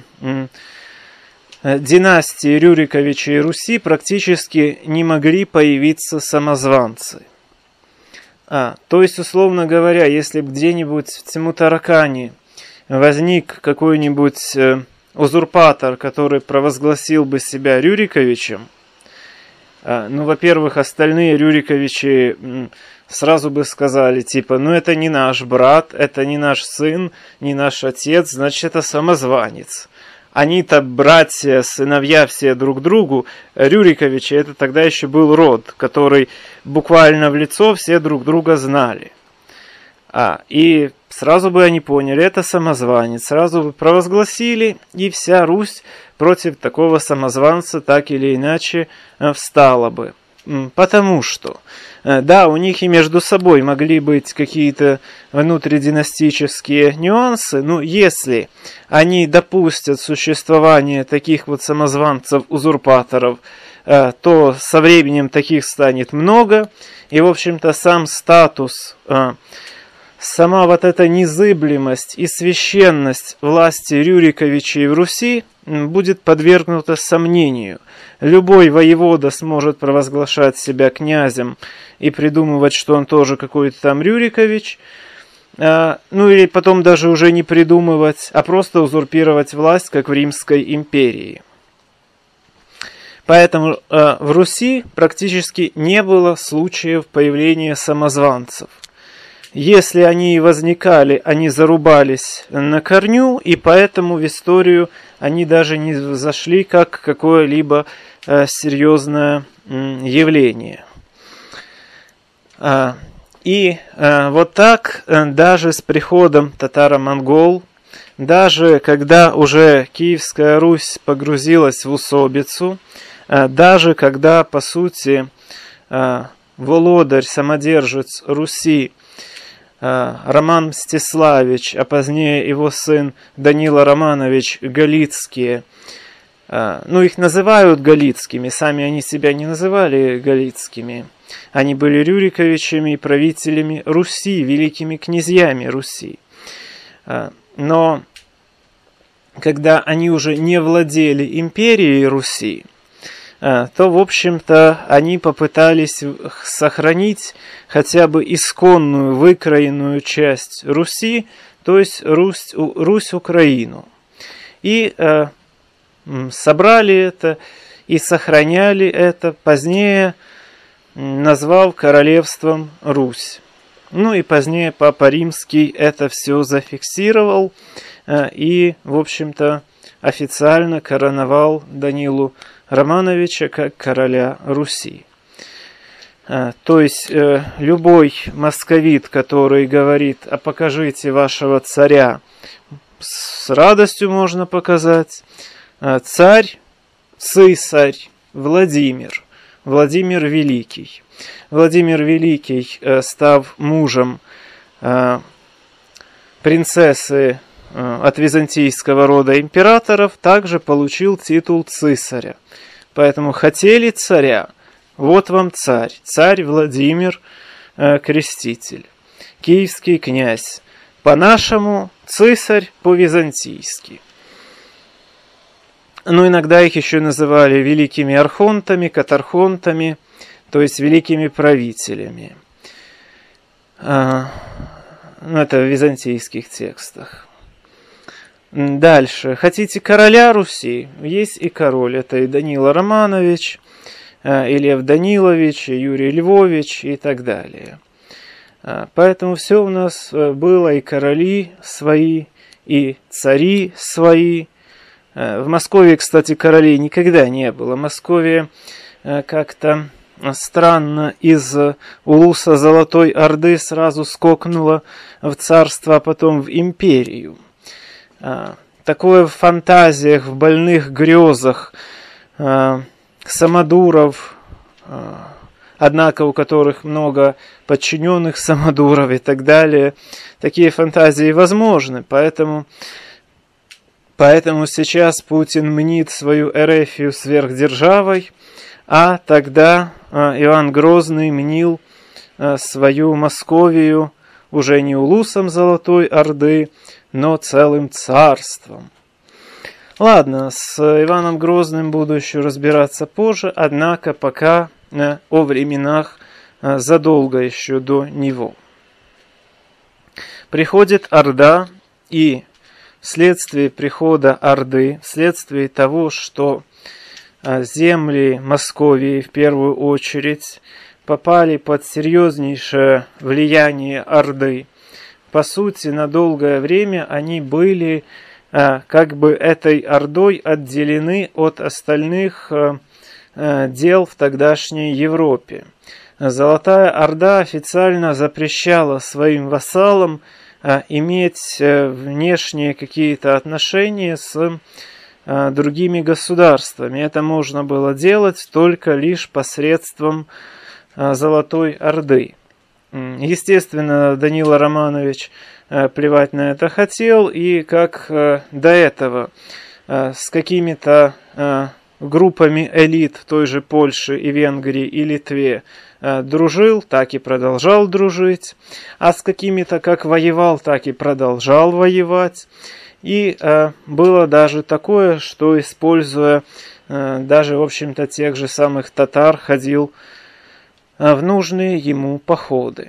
династии Рюриковичей Руси практически не могли появиться самозванцы. То есть, условно говоря, если бы где-нибудь в Тимутаракане возник какой-нибудь узурпатор, который провозгласил бы себя Рюриковичем, ну, во-первых, остальные Рюриковичи сразу бы сказали, типа, ну, это не наш брат, это не наш сын, не наш отец, значит, это самозванец. Они-то братья, сыновья все друг другу. Рюриковичи, это тогда еще был род, который буквально в лицо все друг друга знали. И сразу бы они поняли, это самозванец, сразу бы провозгласили, и вся Русь против такого самозванца так или иначе встала бы. Потому что, да, у них и между собой могли быть какие-то внутридинастические нюансы, но если они допустят существование таких вот самозванцев-узурпаторов, то со временем таких станет много, и, в общем-то, сам статус, сама вот эта незыблемость и священность власти Рюриковичей в Руси будет подвергнута сомнению. Любой воевода сможет провозглашать себя князем и придумывать, что он тоже какой-то там Рюрикович, ну или потом даже уже не придумывать, а просто узурпировать власть, как в Римской империи. Поэтому в Руси практически не было случаев появления самозванцев. Если они и возникали, они зарубались на корню, и поэтому в историю они даже не зашли как какое-либо серьезное явление. И вот так, даже с приходом татаро-монгол, даже когда уже Киевская Русь погрузилась в усобицу, даже когда, по сути, володарь, самодержец Руси, Роман Мстиславич, а позднее его сын Данила Романович Галицкие, ну их называют Галицкими, сами они себя не называли Галицкими, они были Рюриковичами и правителями Руси, великими князьями Руси. Но когда они уже не владели империей Руси, то, в общем-то, они попытались сохранить хотя бы исконную, выкроенную часть Руси, то есть Русь-Украину. И собрали это и сохраняли это, позднее назвав королевством Русь. Ну и позднее Папа Римский это все зафиксировал и, в общем-то, официально короновал Данилу Романовича как короля Руси. То есть любой московит, который говорит, а покажите вашего царя, с радостью можно показать. Царь, цесарь Владимир, Владимир Великий. Владимир Великий, став мужем принцессы от византийского рода императоров, также получил титул цесаря. Поэтому хотели царя, вот вам царь, царь Владимир Креститель, киевский князь, по-нашему цесарь по-византийски. Но иногда их еще называли великими архонтами, катархонтами, то есть великими правителями. Это в византийских текстах. Дальше. Хотите короля Руси? Есть и король. Это и Данила Романович, и Лев Данилович, и Юрий Львович, и так далее. Поэтому все у нас было, и короли свои, и цари свои. В Москве, кстати, королей никогда не было. Московия как-то странно из улуса Золотой Орды сразу скокнула в царство, а потом в империю. Такое в фантазиях, в больных грезах самодуров, однако у которых много подчиненных самодуров и так далее, такие фантазии возможны. Поэтому сейчас Путин мнит свою Эрефию сверхдержавой, а тогда Иван Грозный мнил свою Московию уже не улусом Золотой Орды, но целым царством. Ладно, с Иваном Грозным буду еще разбираться позже, однако пока о временах задолго еще до него. Приходит Орда, и вследствие прихода Орды, вследствие того, что земли Московии в первую очередь попали под серьезнейшее влияние Орды, по сути, на долгое время они были как бы этой Ордой отделены от остальных дел в тогдашней Европе. Золотая Орда официально запрещала своим вассалам иметь внешние какие-то отношения с другими государствами. Это можно было делать только лишь посредством Золотой Орды. Естественно, Данила Романович плевать на это хотел, и как до этого с какими-то группами элит в той же Польше и Венгрии и Литве дружил, так и продолжал дружить, а с какими-то как воевал, так и продолжал воевать. И было даже такое, что, используя даже, в общем-то, тех же самых татар, ходил в нужные ему походы.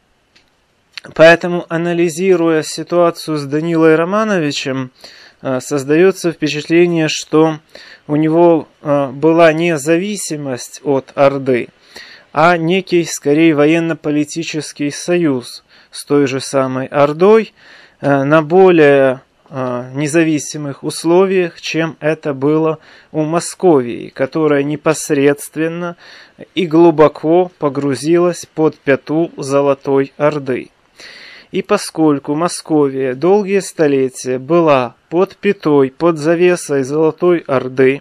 Поэтому, анализируя ситуацию с Данилой Романовичем, создается впечатление, что у него была не зависимость от Орды, а некий, скорее, военно-политический союз с той же самой Ордой на более независимых условиях, чем это было у Московии, которая непосредственно и глубоко погрузилась под пяту Золотой Орды. И поскольку Московия долгие столетия была под пятой, под завесой Золотой Орды,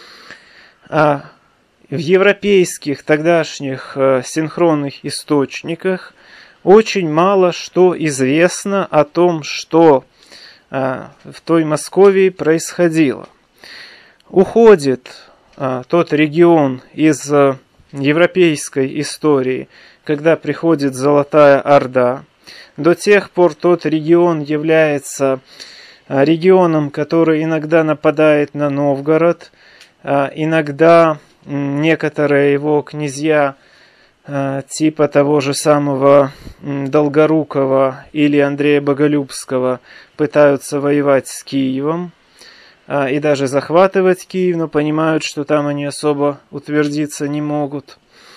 в европейских тогдашних синхронных источниках очень мало что известно о том, что в той Московии происходило. Уходит тот регион из европейской истории, когда приходит Золотая Орда. До тех пор тот регион является регионом, который иногда нападает на Новгород, иногда некоторые его князья типа того же самого Долгорукова или Андрея Боголюбского пытаются воевать с Киевом и даже захватывать Киев, но понимают, что там они особо утвердиться не могут.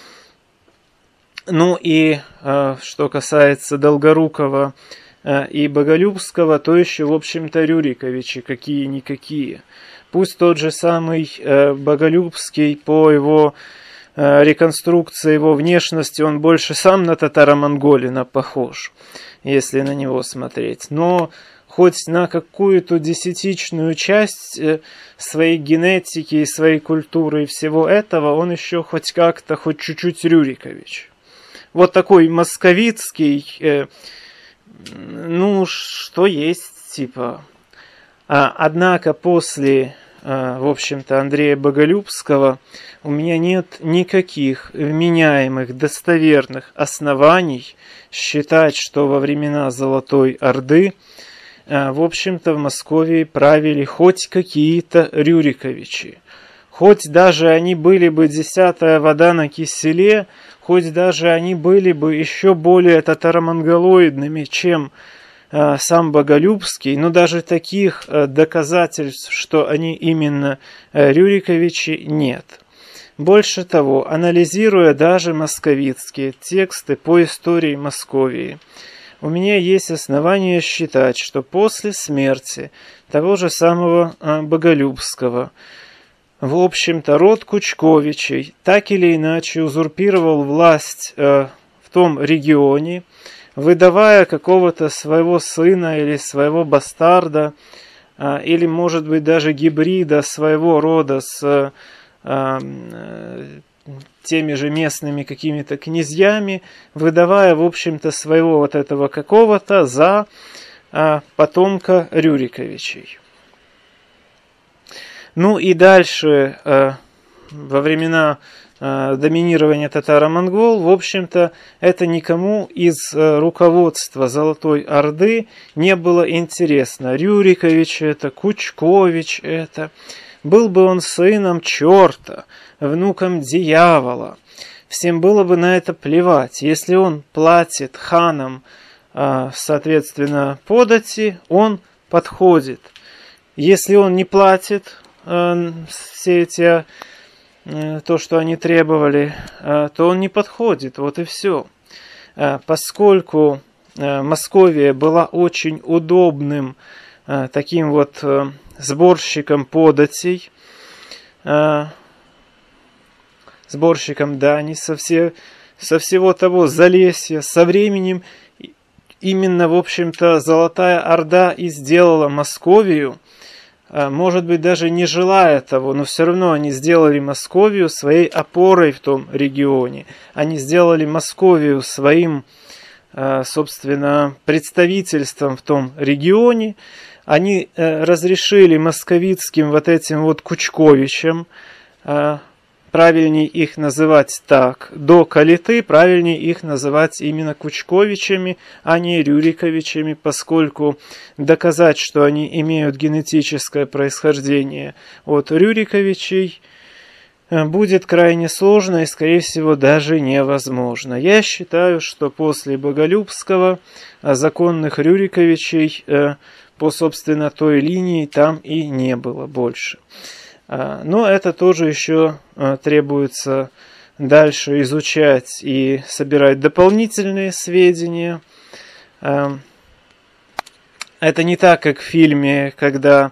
Ну и что касается Долгорукова и Боголюбского, то еще, в общем-то, Рюриковичи какие-никакие. Пусть тот же самый Боголюбский по его реконструкции его внешности, он больше сам на татаро-монголина похож, если на него смотреть. Но хоть на какую-то десятичную часть своей генетики, и своей культуры и всего этого он еще хоть как-то, хоть чуть-чуть Рюрикович. Вот такой московицкий, ну, что есть, типа. Однако после, в общем-то, Андрея Боголюбского у меня нет никаких вменяемых, достоверных оснований считать, что во времена Золотой Орды, в общем-то, в Московии правили хоть какие-то Рюриковичи, хоть даже они были бы 10-я вода на киселе, хоть даже они были бы еще более татаро-монголоидными, чем сам Боголюбский, но даже таких доказательств, что они именно Рюриковичи, нет. Больше того, анализируя даже московитские тексты по истории Московии, у меня есть основания считать, что после смерти того же самого Боголюбского, в общем-то, род Кучковичей так или иначе узурпировал власть в том регионе, выдавая какого-то своего сына или своего бастарда, или, может быть, даже гибрида своего рода с теми же местными какими-то князьями, выдавая, в общем-то, своего вот этого какого-то за потомка Рюриковичей. Ну и дальше, во времена доминирования татаро-монгол, в общем-то, это никому из руководства Золотой Орды не было интересно. Рюрикович это, Кучкович это. Был бы он сыном черта, внуком дьявола. Всем было бы на это плевать. Если он платит ханам, соответственно, подати, он подходит. Если он не платит все эти, то, что они требовали, то он не подходит. Вот и все. Поскольку Московия была очень удобным таким вот сборщиком податей, сборщиком дани со всего того Залесья, со временем именно, в общем-то, Золотая Орда и сделала Московию, может быть, даже не желая того, но все равно они сделали Московию своей опорой в том регионе. Они сделали Московию своим, собственно, представительством в том регионе. Они разрешили московитским вот этим вот Кучковичам, правильнее их называть так, до Калиты правильнее их называть именно Кучковичами, а не Рюриковичами, поскольку доказать, что они имеют генетическое происхождение от Рюриковичей, будет крайне сложно и, скорее всего, даже невозможно. Я считаю, что после Боголюбского законных Рюриковичей по, собственно, той линии там и не было больше. Но это тоже еще требуется дальше изучать и собирать дополнительные сведения. Это не так, как в фильме, когда,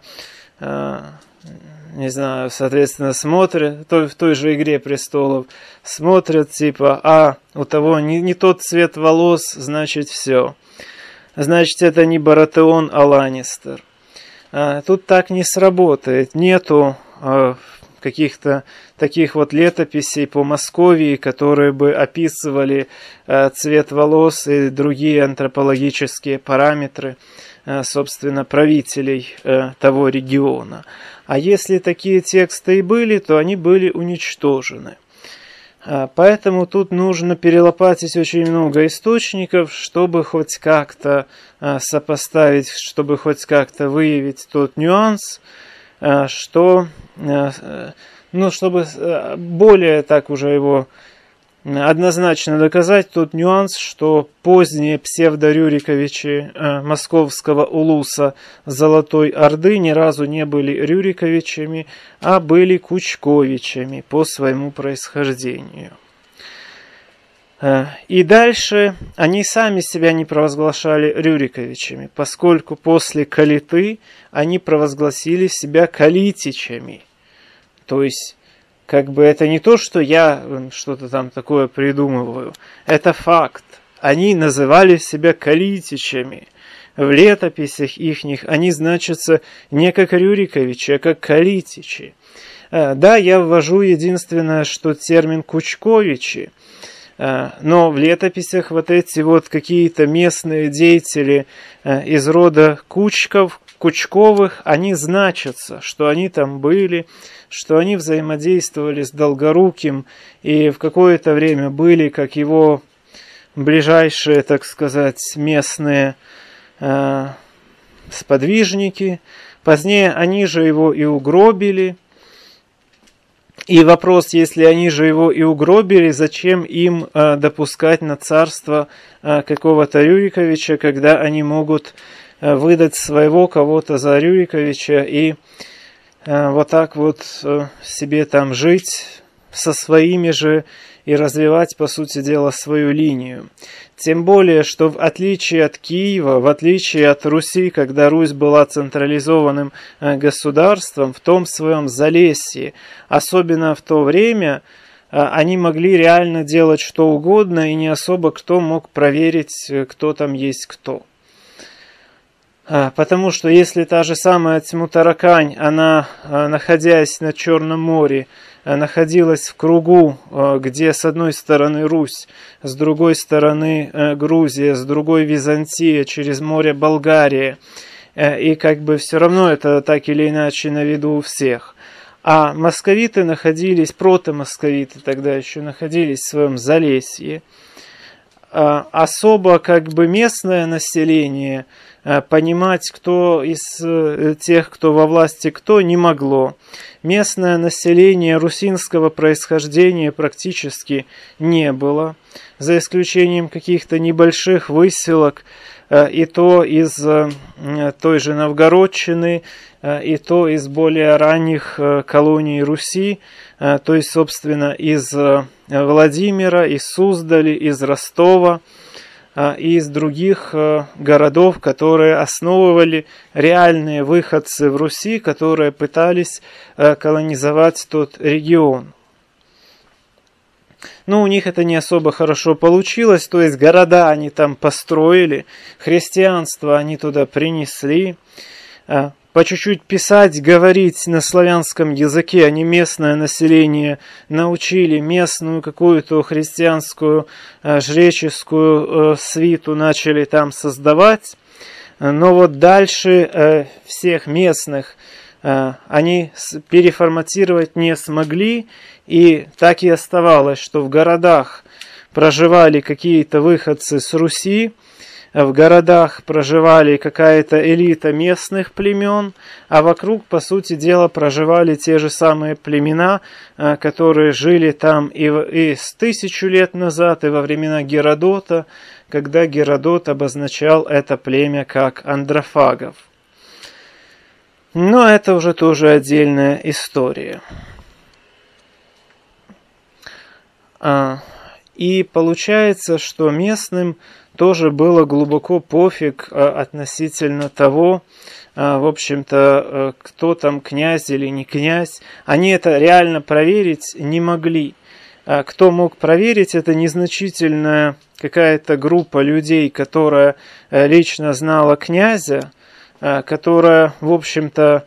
не знаю, соответственно, смотрят, в той же «Игре престолов», смотрят, типа, у того не тот цвет волос, значит, все. Значит, это не Баратеон, а Ланнистер. Тут так не сработает. Нету каких-то таких вот летописей по Московии, которые бы описывали цвет волос и другие антропологические параметры, собственно, правителей того региона. А если такие тексты и были, то они были уничтожены. Поэтому тут нужно перелопатить очень много источников, чтобы хоть как-то сопоставить, чтобы хоть как-то выявить тот нюанс, что, чтобы более так уже его однозначно доказать, тот нюанс, что поздние псевдорюриковичи московского улуса Золотой Орды ни разу не были Рюриковичами, а были Кучковичами по своему происхождению. И дальше они сами себя не провозглашали Рюриковичами, поскольку после Калиты они провозгласили себя Калитичами. То есть, как бы это не то, что я что-то там такое придумываю. Это факт. Они называли себя Калитичами. В летописях ихних они значатся не как Рюриковичи, а как Калитичи. Да, я ввожу единственное, что термин Кучковичи. Но в летописях вот эти вот какие-то местные деятели из рода Кучковых, они значатся, что они там были, что они взаимодействовали с Долгоруким и в какое-то время были как его ближайшие, так сказать, местные сподвижники. Позднее они же его и угробили. И вопрос, если они же его и угробили, зачем им допускать на царство какого-то Рюриковича, когда они могут выдать своего кого-то за Рюриковича и вот так вот себе там жить со своими же и развивать, по сути дела, свою линию. Тем более, что в отличие от Киева, в отличие от Руси, когда Русь была централизованным государством, в том своем Залесье, особенно в то время, они могли реально делать что угодно, и не особо кто мог проверить, кто там есть кто. Потому что если та же самая Тьмутаракань, она, находясь на Черном море, находилась в кругу, где с одной стороны Русь, с другой стороны Грузия, с другой Византия, через море Болгария, и как бы все равно это так или иначе на виду у всех. А московиты находились, протомосковиты тогда еще находились в своем Залесье. Особо как бы местное население понимать, кто из тех, кто во власти, кто, не могло. Местное население русинского происхождения практически не было, за исключением каких-то небольших выселок, и то из той же Новгородчины, и то из более ранних колоний Руси, то есть, собственно, из Владимира, из Суздаля, из Ростова и из других городов, которые основывали реальные выходцы в Руси, которые пытались колонизовать тот регион. Но у них это не особо хорошо получилось, то есть города они там построили, христианство они туда принесли, по чуть-чуть писать, говорить на славянском языке, они местное население научили, местную какую-то христианскую жреческую свиту начали там создавать, но вот дальше всех местных они переформатировать не смогли, и так и оставалось, что в городах проживали какие-то выходцы с Руси, в городах проживали какая-то элита местных племен, а вокруг, по сути дела, проживали те же самые племена, которые жили там и с 1000 лет назад, и во времена Геродота, когда Геродот обозначал это племя как андрофагов. Но это уже тоже отдельная история. И получается, что местным тоже было глубоко пофиг относительно того, в общем-то, кто там князь или не князь. Они это реально проверить не могли. Кто мог проверить, это незначительная какая-то группа людей, которая лично знала князя, которая, в общем-то,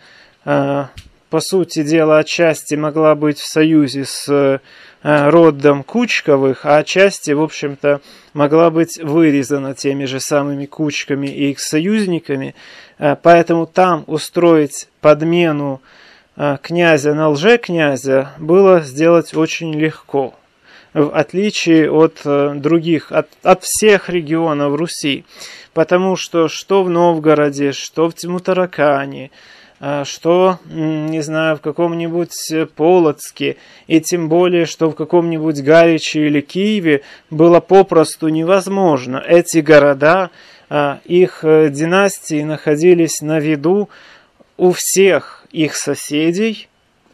по сути дела, отчасти могла быть в союзе с родом Кучковых, а отчасти, в общем-то, могла быть вырезана теми же самыми Кучками и их союзниками. Поэтому там устроить подмену князя на лже-князя было сделать очень легко, в отличие от других, от всех регионов Руси. Потому что в Новгороде, что в Тьмутаракане, что, не знаю, в каком-нибудь Полоцке, и тем более, что в каком-нибудь Галиче или Киеве было попросту невозможно. Эти города, их династии находились на виду у всех их соседей,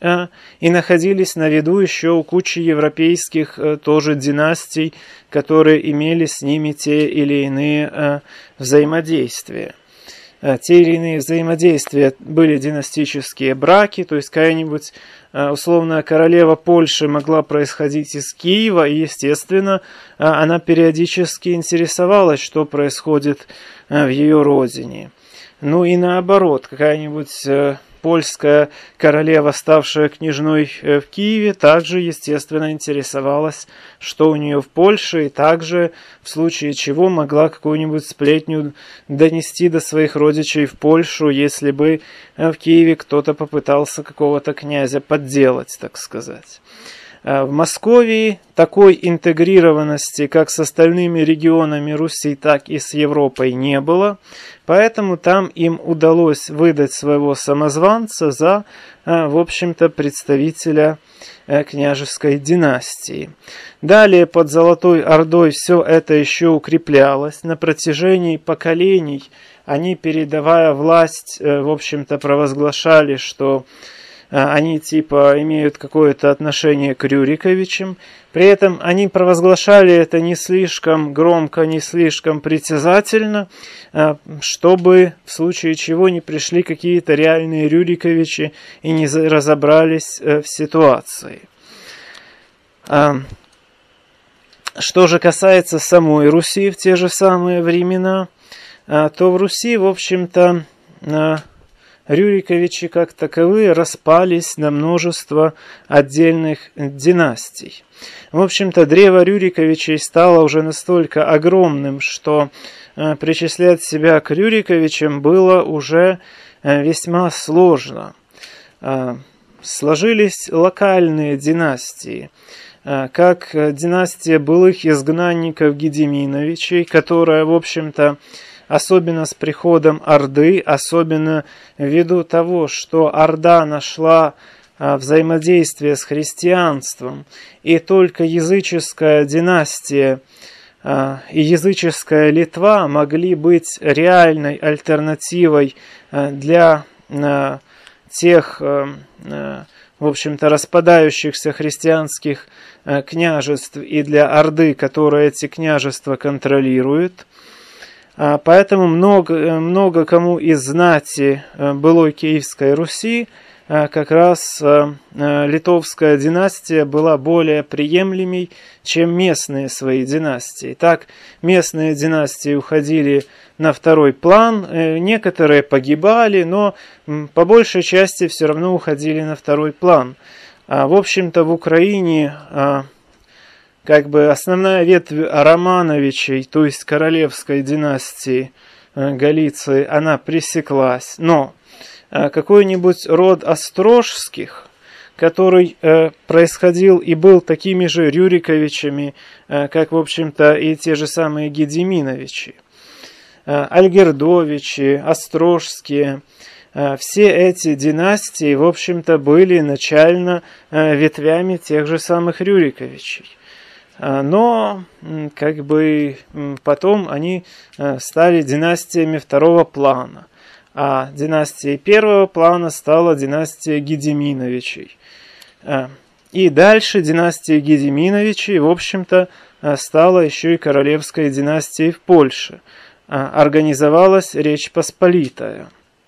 и находились на виду еще у кучи европейских тоже династий, которые имели с ними те или иные взаимодействия. Те или иные взаимодействия были династические браки, то есть какая-нибудь условная королева Польши могла происходить из Киева, и, естественно, она периодически интересовалась, что происходит в ее родине. Ну и наоборот, какая-нибудь польская королева, ставшая княжной в Киеве, также, естественно, интересовалась, что у нее в Польше, и также, в случае чего, могла какую-нибудь сплетню донести до своих родичей в Польшу, если бы в Киеве кто-то попытался какого-то князя подделать, так сказать. В Московии такой интегрированности как с остальными регионами Руси, так и с Европой не было, поэтому там им удалось выдать своего самозванца за, в общем-то, представителя княжеской династии. Далее под Золотой Ордой все это еще укреплялось. На протяжении поколений они, передавая власть, в общем-то, провозглашали, что они типа имеют какое-то отношение к Рюриковичам. При этом они провозглашали это не слишком громко, не слишком притязательно, чтобы в случае чего не пришли какие-то реальные Рюриковичи и не разобрались в ситуации. Что же касается самой Руси в те же самые времена, то в Руси, в общем-то, Рюриковичи как таковые распались на множество отдельных династий. В общем-то, древо Рюриковичей стало уже настолько огромным, что причислять себя к Рюриковичам было уже весьма сложно. Сложились локальные династии, как династия былых изгнанников Гедеминовичей, которая, в общем-то, особенно с приходом Орды, особенно ввиду того, что Орда нашла взаимодействие с христианством, и только языческая династия и языческая Литва могли быть реальной альтернативой для тех, в общем-то, распадающихся христианских княжеств и для Орды, которая эти княжества контролирует. Поэтому много кому из знати былой Киевской Руси как раз литовская династия была более приемлемой, чем местные свои династии. Так, местные династии уходили на второй план, некоторые погибали, но по большей части все равно уходили на второй план. В общем-то, в Украине как бы основная ветвь Романовичей, то есть королевской династии Галиции, она пресеклась. Но какой-нибудь род Острожских, который происходил и был такими же Рюриковичами, как, в общем-то, и те же самые Гедеминовичи, Альгердовичи, Острожские, все эти династии, в общем-то, были начально ветвями тех же самых Рюриковичей. Но, как бы, потом они стали династиями второго плана. А династией первого плана стала династия Гедеминовичей. И дальше династия Гедеминовичей, в общем-то, стала еще и королевской династией в Польше. Организовалась Речь Посполитая.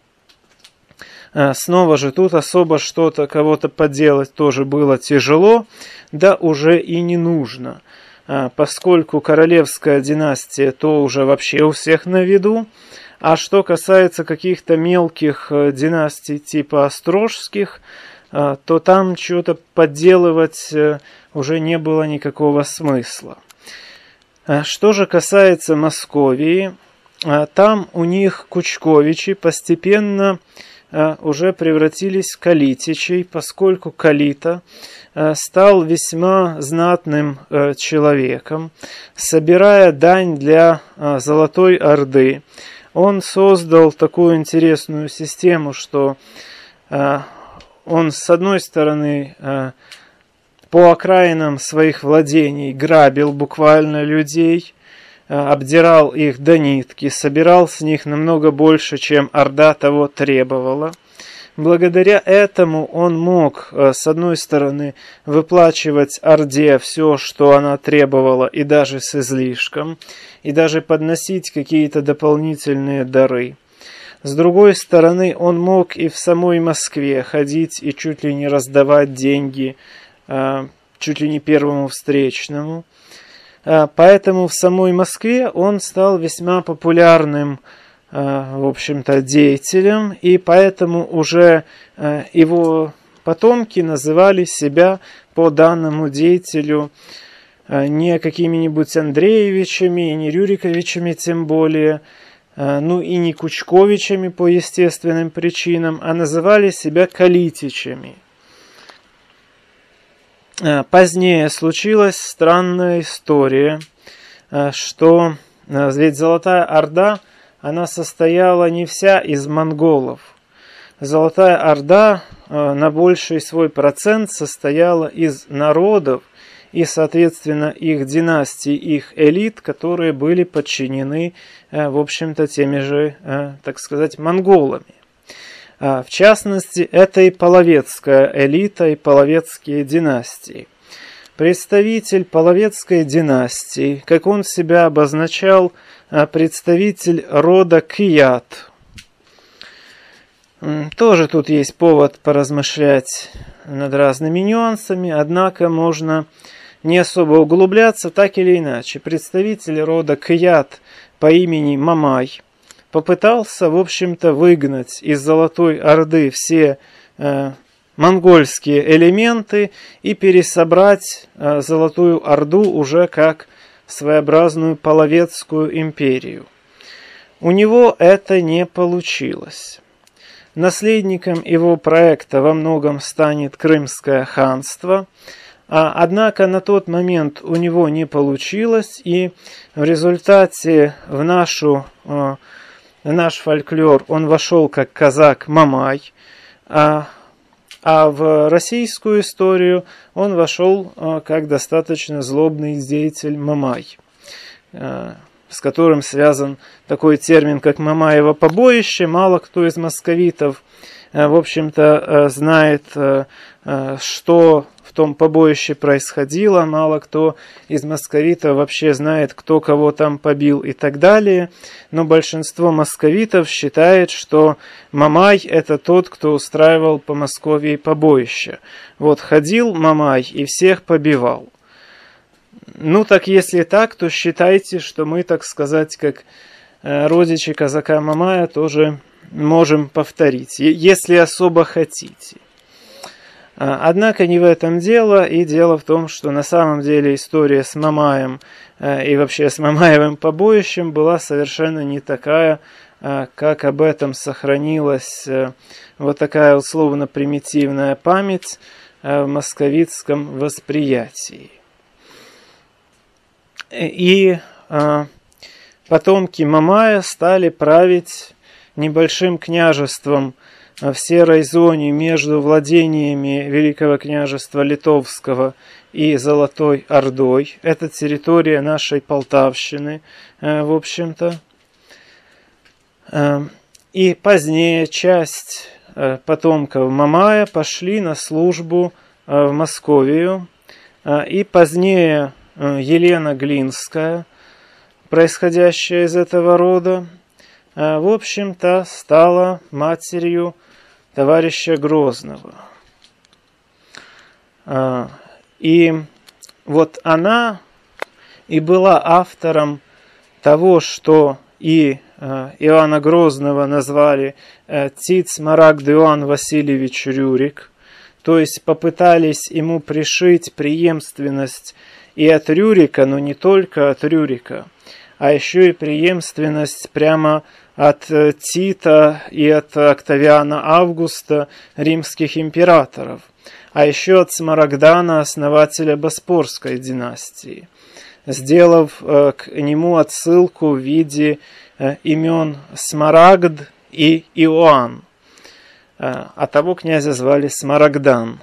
Снова же тут особо что-то, кого-то подделать тоже было тяжело, да уже и не нужно, поскольку королевская династия то уже вообще у всех на виду, а что касается каких-то мелких династий типа Острожских, то там что-то подделывать уже не было никакого смысла. Что же касается Московии, там у них Кучковичи постепенно уже превратились в калитичей, поскольку Калита стал весьма знатным человеком, собирая дань для Золотой Орды. Он создал такую интересную систему, что он, с одной стороны, по окраинам своих владений грабил буквально людей, обдирал их до нитки, собирал с них намного больше, чем Орда того требовала. Благодаря этому он мог, с одной стороны, выплачивать Орде все, что она требовала, и даже с излишком, и даже подносить какие-то дополнительные дары. С другой стороны, он мог и в самой Москве ходить и чуть ли не раздавать деньги, чуть ли не первому встречному. Поэтому в самой Москве он стал весьма популярным, в общем-то, деятелем, и поэтому уже его потомки называли себя по данному деятелю не какими-нибудь Андреевичами, и не Рюриковичами тем более, ну и не Кучковичами по естественным причинам, а называли себя Калитичами. Позднее случилась странная история, что ведь Золотая Орда, она состояла не вся из монголов. Золотая Орда на больший свой процент состояла из народов и, соответственно, их династий, их элит, которые были подчинены, в общем-то, теми же, так сказать, монголами. В частности, это и половецкая элита, и половецкие династии. Представитель половецкой династии, как он себя обозначал, представитель рода Кият. Тоже тут есть повод поразмышлять над разными нюансами, однако можно не особо углубляться, так или иначе. Представитель рода Кият по имени Мамай попытался, в общем-то, выгнать из Золотой Орды все монгольские элементы и пересобрать Золотую Орду уже как своеобразную половецкую империю. У него это не получилось. Наследником его проекта во многом станет Крымское ханство, однако на тот момент у него не получилось, и в результате в наш фольклор он вошел как казак Мамай, а в российскую историю он вошел как достаточно злобный деятель Мамай, с которым связан такой термин, как Мамаево побоище. Мало кто из московитов, в общем-то, знает, что в том побоище происходило. Мало кто из московитов вообще знает, кто кого там побил и так далее. Но большинство московитов считает, что Мамай – это тот, кто устраивал по Москве побоище. Вот ходил Мамай и всех побивал. Ну так если так, то считайте, что мы, так сказать, как родичи казака Мамая, тоже можем повторить, если особо хотите. Однако не в этом дело, и дело в том, что на самом деле история с Мамаем и вообще с Мамаевым побоищем была совершенно не такая, как об этом сохранилась вот такая условно-примитивная память в московитском восприятии. И потомки Мамая стали править небольшим княжеством в серой зоне между владениями Великого княжества Литовского и Золотой Ордой. Это территория нашей Полтавщины, в общем-то. И позднее часть потомков Мамая пошли на службу в Московию. И позднее Елена Глинская, происходящая из этого рода, в общем-то, стала матерью товарища Грозного. И вот она и была автором того, что и Иоанна Грозного назвали Тит Смарагд Иоанн Васильевич Рюрик, то есть попытались ему пришить преемственность и от Рюрика, но не только от Рюрика, а еще и преемственность прямо от Тита и от Октавиана Августа, римских императоров, а еще от Смарагдана, основателя Боспорской династии, сделав к нему отсылку в виде имен Смарагд и Иоанн, а того князя звали Смарагдан.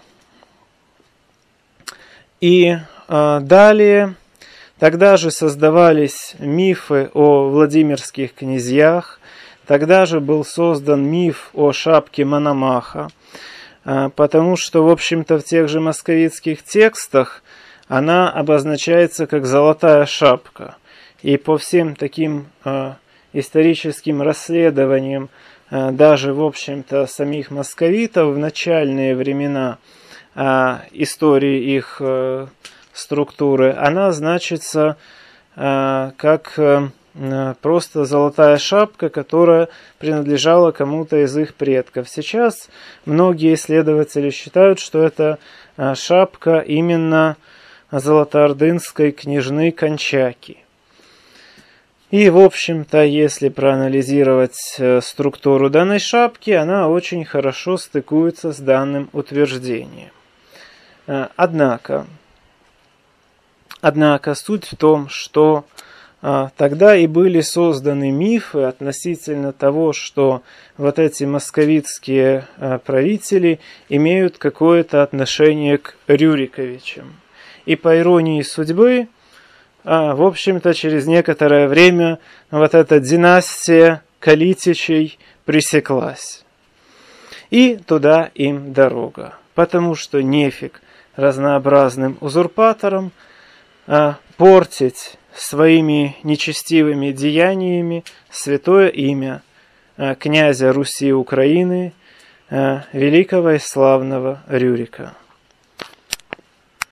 И далее, тогда же создавались мифы о Владимирских князьях, тогда же был создан миф о шапке Мономаха, потому что, в общем-то, в тех же московитских текстах она обозначается как «золотая шапка». И по всем таким историческим расследованиям, даже, в общем-то, самих московитов в начальные времена истории их структуры, она значится как просто золотая шапка, которая принадлежала кому-то из их предков. Сейчас многие исследователи считают, что это шапка именно золотоордынской княжны Кончаки. И, в общем-то, если проанализировать структуру данной шапки, она очень хорошо стыкуется с данным утверждением. Однако суть в том, что тогда и были созданы мифы относительно того, что вот эти московитские правители имеют какое-то отношение к Рюриковичам. И по иронии судьбы, в общем-то, через некоторое время вот эта династия Калитичей пресеклась. И туда им дорога, потому что нефиг разнообразным узурпаторам портить своими нечестивыми деяниями святое имя князя Руси Украины, великого и славного Рюрика.